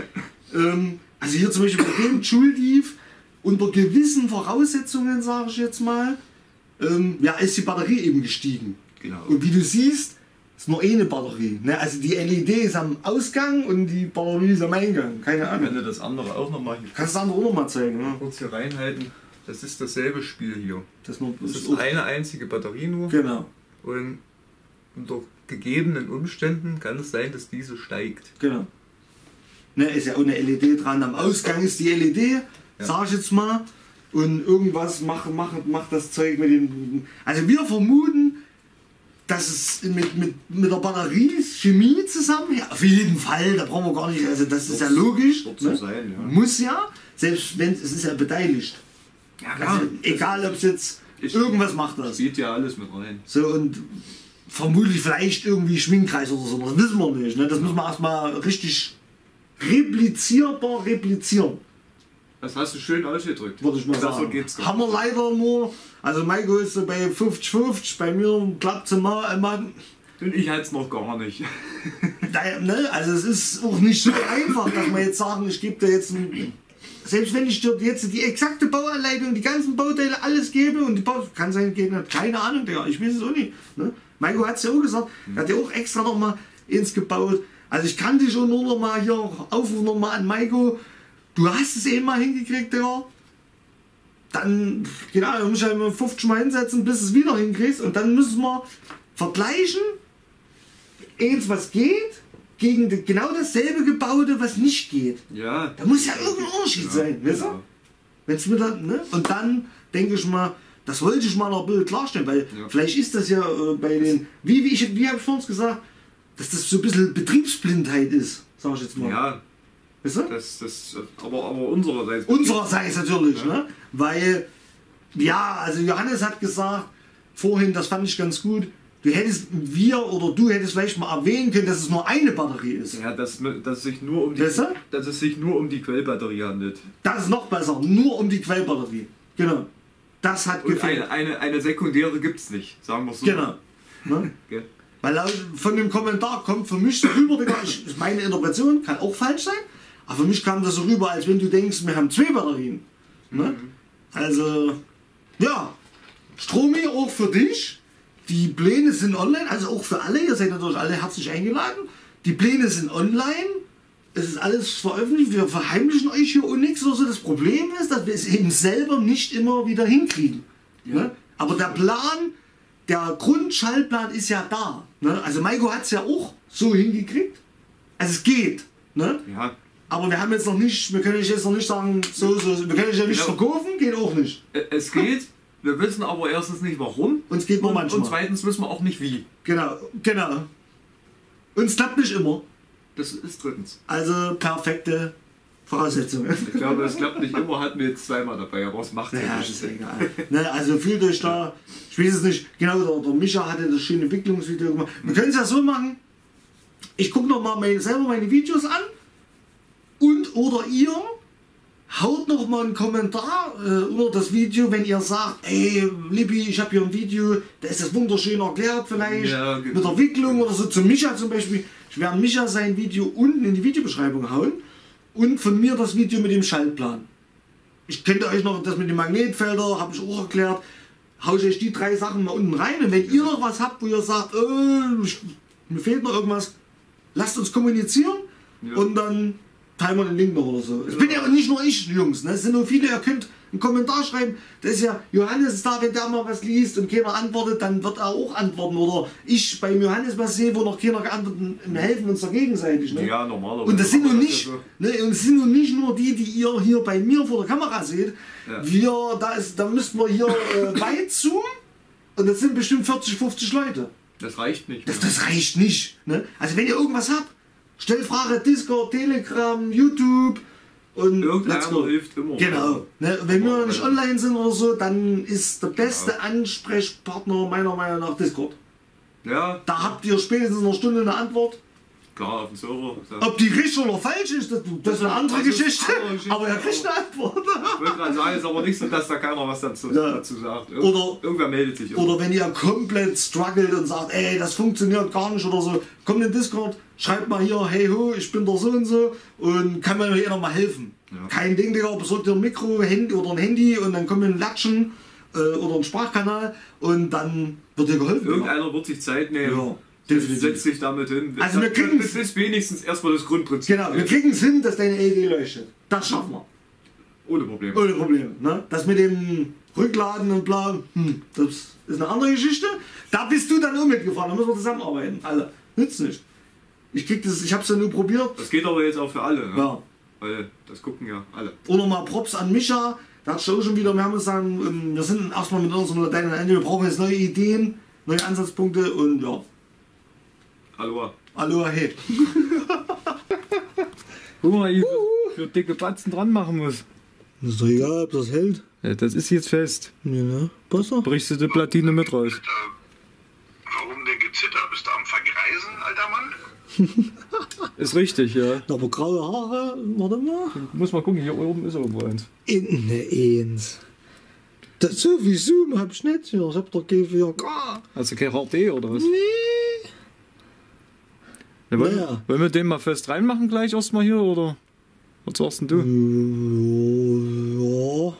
Also hier zum Beispiel bei dem Schuldief, unter gewissen Voraussetzungen, sage ich jetzt mal, ja, ist die Batterie eben gestiegen. Genau. Und wie du siehst, ist nur eine Batterie. Ne? Also die LED ist am Ausgang und die Batterie ist am Eingang. Keine Ahnung. Wenn du das andere auch nochmal hier Kannst du das andere auch nochmal zeigen. Ne? kurz hier reinhalten, das ist dasselbe Spiel hier. Das ist eine einzige Batterie nur. Genau, Und unter gegebenen Umständen kann es sein, dass diese steigt. genau. Ne, ist ja auch eine LED dran. Am Ausgang ist die LED, sag ich jetzt mal. Und irgendwas macht das Zeug mit den. Also wir vermuten, dass es mit der Batterie Chemie zusammenhängt. Auf jeden Fall, da brauchen wir gar nicht. Also das ist ja logisch. Wird Ne? so sein, ja. Muss ja, selbst wenn es ist ja beteiligt. Ja, Also, egal ob es jetzt irgendwas macht das. Spielt ja alles mit rein. So und vermutlich vielleicht irgendwie Schwingkreis oder so, das wissen wir nicht. Ne? Das müssen wir erstmal richtig replizierbar replizieren. Das hast du schön ausgedrückt. Würde ich mal Besser sagen. geht's gar Haben wir leider nur, also Maiko ist so bei 50-50, bei mir klappt es mal. Und ich halte es noch gar nicht. Ne? Also es ist auch nicht so einfach, dass wir jetzt sagen, ich gebe dir jetzt ein, selbst wenn ich dir jetzt die exakte Bauanleitung, die ganzen Bauteile, alles gebe und die kann sein, geht nicht, keine Ahnung, Digga, ich weiß es auch nicht. Ne? Maiko hat es ja auch gesagt, er hat ja auch extra nochmal ins gebaut. Also ich kann dich schon nur noch mal hier aufrufen nochmal an Maiko. Du hast es eben mal hingekriegt, Digga. Dann, genau, du musst ja immer 50 Mal hinsetzen, bis du es wieder hinkriegst. Und dann müssen wir vergleichen, eins was geht, gegen genau dasselbe Gebaute, was nicht geht. Ja. Da muss ja irgendein Unterschied sein, weißt du? Ja. Wenn's mir dann, ne? Und dann denke ich mal, das wollte ich mal noch ein bisschen klarstellen, weil vielleicht ist das ja bei den, wie habe ich vorhin gesagt, dass das so ein bisschen Betriebsblindheit ist, sag ich jetzt mal. Ja, Weißt du? aber unsererseits. Unsererseits natürlich, ne? Weil, ja, also Johannes hat gesagt, vorhin, das fand ich ganz gut, du hättest vielleicht mal erwähnen können, dass es nur eine Batterie ist. Ja, dass es sich nur um die Quellbatterie handelt. Das ist noch besser, nur um die Quellbatterie. Genau. Das hat Und gefehlt. eine sekundäre gibt es nicht, sagen wir es so. Genau. Ne? Okay. Weil von dem Kommentar kommt für mich so rüber, meine Interpretation kann auch falsch sein, aber für mich kam das so rüber, als wenn du denkst, wir haben 2 Batterien. Ne? Also, ja, Stromi auch für dich. Die Pläne sind online, also auch für alle, ihr seid natürlich alle herzlich eingeladen. Die Pläne sind online, es ist alles veröffentlicht, wir verheimlichen euch hier auch nichts oder so. Das Problem ist, dass wir es eben selber nicht immer wieder hinkriegen. Ja. Ne? Aber der Plan der Grundschaltplan ist ja da. Ne? Also Maiko hat es ja auch so hingekriegt. Also es geht. Ne? Ja. Aber wir haben jetzt noch nicht, wir können jetzt noch nicht sagen, wir können ja nicht verkaufen, geht auch nicht. Es geht, wir wissen aber erstens nicht warum. Und es geht nur manchmal. Und zweitens wissen wir auch nicht wie. Genau. Und es klappt nicht immer. Das ist drittens. Also perfekte Voraussetzungen. Ich glaube, es klappt nicht immer, hatten wir jetzt zweimal dabei, aber es macht ja Ja, nicht. ist egal. Ne, also fühlt euch da, ich weiß es nicht, genau, der Micha hatte das schöne Entwicklungsvideo gemacht. Wir können es ja so machen, ich gucke noch mal selber meine Videos an und oder ihr haut noch mal einen Kommentar unter das Video, wenn ihr sagt, ey Lippi, ich habe hier ein Video, da ist das wunderschön erklärt vielleicht, Ja, genau. mit der Wicklung oder so, zu Micha zum Beispiel. Ich werde Micha sein Video unten in die Videobeschreibung hauen und von mir das Video mit dem Schaltplan. Ich könnte euch noch das mit den Magnetfeldern, habe ich auch erklärt, haue ich euch die 3 Sachen mal unten rein und wenn ihr noch was habt, wo ihr sagt, mir fehlt noch irgendwas, lasst uns kommunizieren und dann teilen wir den Link noch oder so. Es bin ja nicht nur ich, Jungs, ne? Es sind nur viele, ihr könnt einen Kommentar schreiben, das ist ja, Johannes ist da, wenn der mal was liest und keiner antwortet, dann wird er auch antworten. Oder ich beim Johannes was sehe, wo noch keiner geantwortet, wir helfen uns da gegenseitig. Ne? Ja, normalerweise. Und das sind nun Aber nicht, so. ne, und es sind nun nicht nur die ihr hier bei mir vor der Kamera seht. Ja. Da müssten wir hier weit zoomen und das sind bestimmt 40, 50 Leute. Das reicht nicht. Das reicht nicht. Ne? Also wenn ihr irgendwas habt, Stellfrage, Discord, Telegram, YouTube und let's go. Irgendeiner hilft immer. Genau. Ne? Wenn wir nicht online sind oder so, dann ist der beste Ansprechpartner meiner Meinung nach Discord. Ja, Da habt ihr spätestens in einer Stunde eine Antwort. klar, auf dem Server. Ob die richtig oder falsch ist, das ist eine andere Das ist Geschichte. eine andere Geschichte, Aber er kriegt eine Antwort. Ich wollte gerade sagen, es ist aber nicht so, dass da keiner was dazu sagt. Irgendwer meldet sich. Oder wenn ihr komplett struggelt und sagt, ey, das funktioniert gar nicht oder so, kommt in Discord, schreibt mal hier, hey ho, ich bin der so und kann mir hier nochmal helfen. Ja. Kein Ding, Digga, besorgt ihr ein Mikro Handy oder ein Handy und dann kommt ein Latschen oder ein Sprachkanal und dann wird dir geholfen. Irgendeiner wird sich Zeit nehmen. Ja, definitiv. Setzt sich damit hin. Also wir kriegen- das ist wenigstens erstmal das Grundprinzip. Genau, wir kriegen es hin, dass deine LED leuchtet. Das schaffen wir. Ohne Probleme. Ohne Probleme. Ne? Das mit dem Rückladen und bla, das ist eine andere Geschichte. Da bist du dann auch mitgefahren, da müssen wir zusammenarbeiten. Alle. Nützt nicht. Ich hab's ja nur probiert. Das geht aber jetzt auch für alle. Ne? Ja. Weil das gucken ja alle. Oder mal Props an Micha. Da hat schon wieder, wir haben uns dann, wir sind erstmal mit unserem Latein am Ende. Wir brauchen jetzt neue Ideen, neue Ansatzpunkte und ja. Aloha. Aloha, hey. Guck mal, ich für dicke Batzen dran machen muss. Ist doch egal, ob das hält. Ja, das ist jetzt fest. Ja, ne? Passt doch. Brichst du die Platine mit raus. Warum denn Gezitter? Bist du am Vergreisen, alter Mann? Ist richtig, ja. Aber graue Haare, warte mal. Muss mal gucken, hier oben ist irgendwo eins. Eins. Das so wie Zoom hab ich nicht. Ich hab doch GVK. Hast du kein HD oder was? Nee. Ja, wollen, Naja. wollen wir den mal fest reinmachen gleich erstmal hier oder? Was sagst denn du? Ja.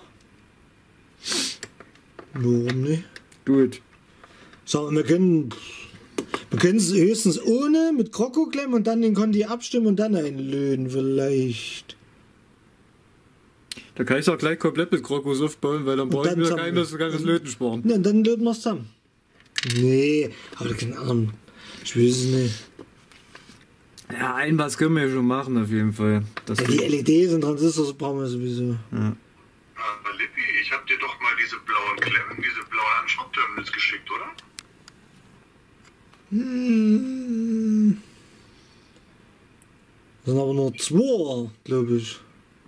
Warum nicht? Gut. So, wir können es höchstens ohne mit Kroko klemmen und dann den Conti abstimmen und dann einlöten vielleicht. Da kann ich doch gleich komplett mit Krokos aufbauen, weil dann brauche ich dann wieder zusammen. kein das Löten sparen. Ja, dann löten wir es zusammen. Nee, aber keine Ahnung. Ich weiß es nicht. Ja, ein was können wir schon machen auf jeden Fall. Das Ja, die LEDs und Transistors brauchen wir sowieso. Lippi, ich hab dir doch mal diese blauen Klemmen, diese blauen Anschraubterminals geschickt, oder? Das sind aber nur 2, glaube ich.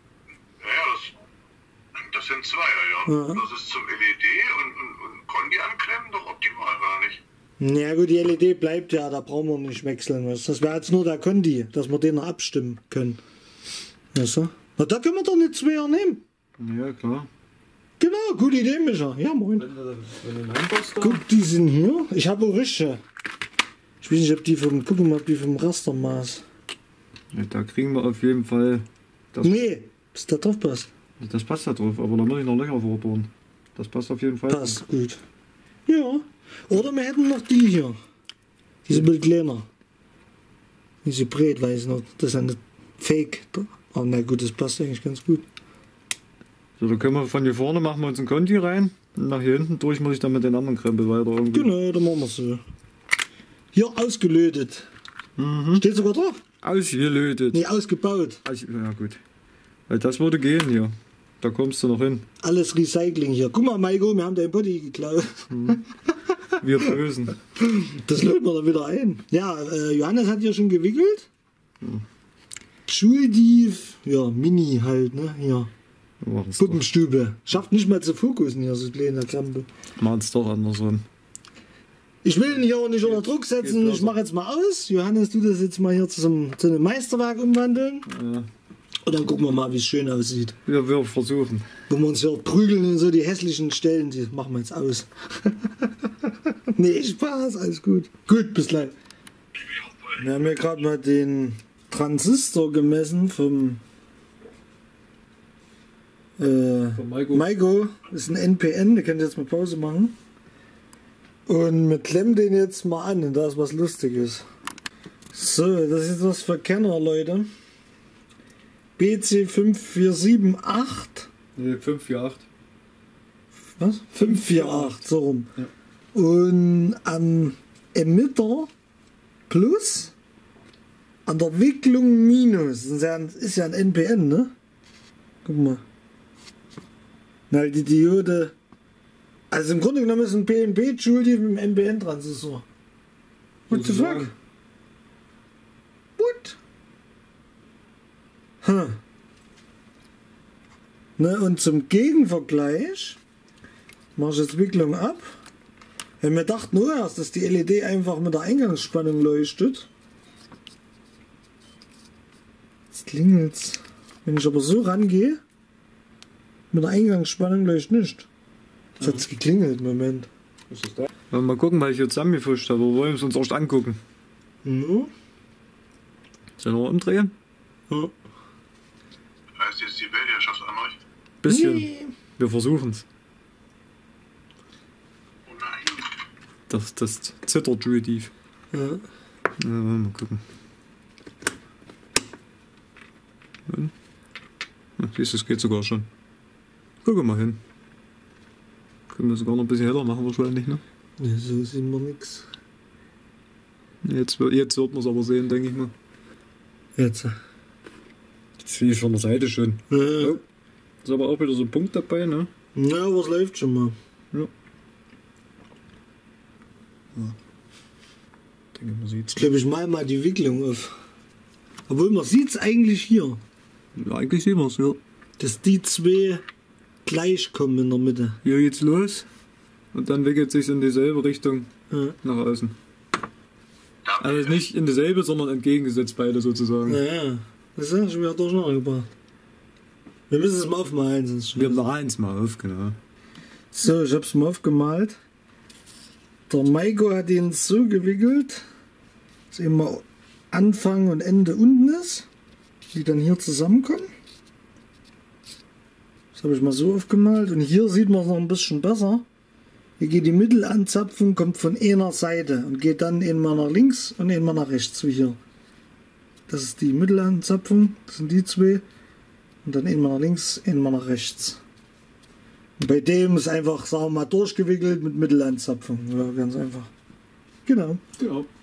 Ja, das sind zwei, ja. Das ist zum LED und Kondi anklemmen doch optimal, gar nicht? Ja gut, die LED bleibt ja, da brauchen wir nicht wechseln. Weißt du? Das wäre jetzt nur der Conti, dass wir den noch abstimmen können. Weißt du? Na, da können wir doch eine 2er nehmen. Ja, klar. Genau, gute Idee, Micha. Ja, moin. Guck, die sind hier. Ich habe auch richtige. Ich weiß nicht, ob die vom, gucken mal, ob die vom Rastermaß. Ja, da kriegen wir auf jeden Fall. Nee, bis da drauf passt. Das passt da drauf, aber da muss ich noch Löcher vorbohren. Das passt auf jeden Fall. Passt, gut. Ja. Oder wir hätten noch die hier. Die sind ein bisschen kleiner. Diese breit, weiß ich noch. Das ist eine Fake. Aber na gut, das passt eigentlich ganz gut. So, da können wir von hier vorne machen wir uns einen Conti rein. Und nach hier hinten durch muss ich dann mit den anderen Krempel weiter irgendwie. Genau, dann machen wir so. Hier ausgelötet. Steht sogar drauf? Ausgelötet. Nee, ausgebaut. Ja gut. Weil das würde gehen hier. Da kommst du noch hin. Alles Recycling hier. Guck mal, Maiko, wir haben dein Body geklaut. Wir Bösen. Das löten wir dann wieder ein. Ja, Johannes hat hier schon gewickelt. Schuldief, ja, Mini halt, ne? Hier. Puppenstube. Schafft nicht mal zu fokussen hier, so kleiner Krempel. Machen's doch andersrum. Ich will ihn hier auch nicht unter Druck setzen. Ich mache jetzt mal aus. Johannes, du das jetzt mal hier zu einem Meisterwerk umwandeln. Ja. Und dann gucken wir mal, wie es schön aussieht. Ja, wir versuchen. Wo wir uns hier prügeln und so die hässlichen Stellen, die machen wir jetzt aus. Nee, Spaß, alles gut. Gut, bis gleich. Wir haben hier gerade mal den Transistor gemessen vom Maiko. Das ist ein NPN, der könnt ihr jetzt mal Pause machen. Und wir klemmen den jetzt mal an und da ist was Lustiges. So, das ist jetzt was für Kenner, Leute. BC5478. Nee, 548. Was? 548, so rum. Ja. Und am Emitter plus, an der Wicklung minus. Das ist ja ein NPN, ne? Guck mal. Na, die Diode. Also im Grunde genommen ist ein PNP-Joule mit einem NPN-Transistor. What the fuck? What? Huh. Ne, und zum Gegenvergleich mache ich jetzt Wicklung ab. Wenn wir dachten nur erst, dass die LED einfach mit der Eingangsspannung leuchtet. Jetzt klingelt's. Wenn ich aber so rangehe, mit der Eingangsspannung leuchtet nicht. Jetzt hat's geklingelt, Moment. Was ist das? Mal gucken, weil ich hier zusammengefuscht habe. Wir wollen es uns erst angucken. Mhm. Sollen wir umdrehen? Ja. Heißt jetzt die Weltherrschaft an euch? Bisschen. Nee. Wir versuchen's. Oh nein. Das zittert schon tief. Ja. Ja, mal gucken. Siehst du, es geht sogar schon. Guck mal hin. Können wir sogar noch ein bisschen heller machen wahrscheinlich, ne? Nee, so sehen wir nix. Jetzt wird man es aber sehen, denke ich mal. Jetzt. Jetzt sehe ich von der Seite schon. Ja. Oh. Ist aber auch wieder so ein Punkt dabei, ne? Ja, aber es läuft schon mal. Ja. Ich denke, man sieht's. Ich glaube, ich mal die Wicklung auf. Obwohl, man sieht es eigentlich hier. Ja, eigentlich sehen wir es, ja. Dass die zwei gleich kommen in der Mitte. Hier geht's los. Und dann wickelt sich in dieselbe Richtung Ja. nach außen. Also nicht in dieselbe, sondern entgegengesetzt beide sozusagen. Ja. Das ist ja schon wieder durcheinander gebracht. Wir müssen es mal aufmalen, sonst schon. Wir malen es mal auf, genau. So, ich habe es mal aufgemalt. Der Maiko hat ihn so gewickelt, dass immer Anfang und Ende unten ist, die dann hier zusammenkommen. Das habe ich mal so aufgemalt und hier sieht man es noch ein bisschen besser. Hier geht die Mittelanzapfung, kommt von einer Seite und geht dann einmal nach links und einmal nach rechts, wie hier. Das ist die Mittelanzapfung, das sind die zwei. Und dann einmal nach links, einmal nach rechts. Und bei dem ist einfach, sagen wir mal, durchgewickelt mit Mittelanzapfung. Ja, ganz einfach. Genau. Ja.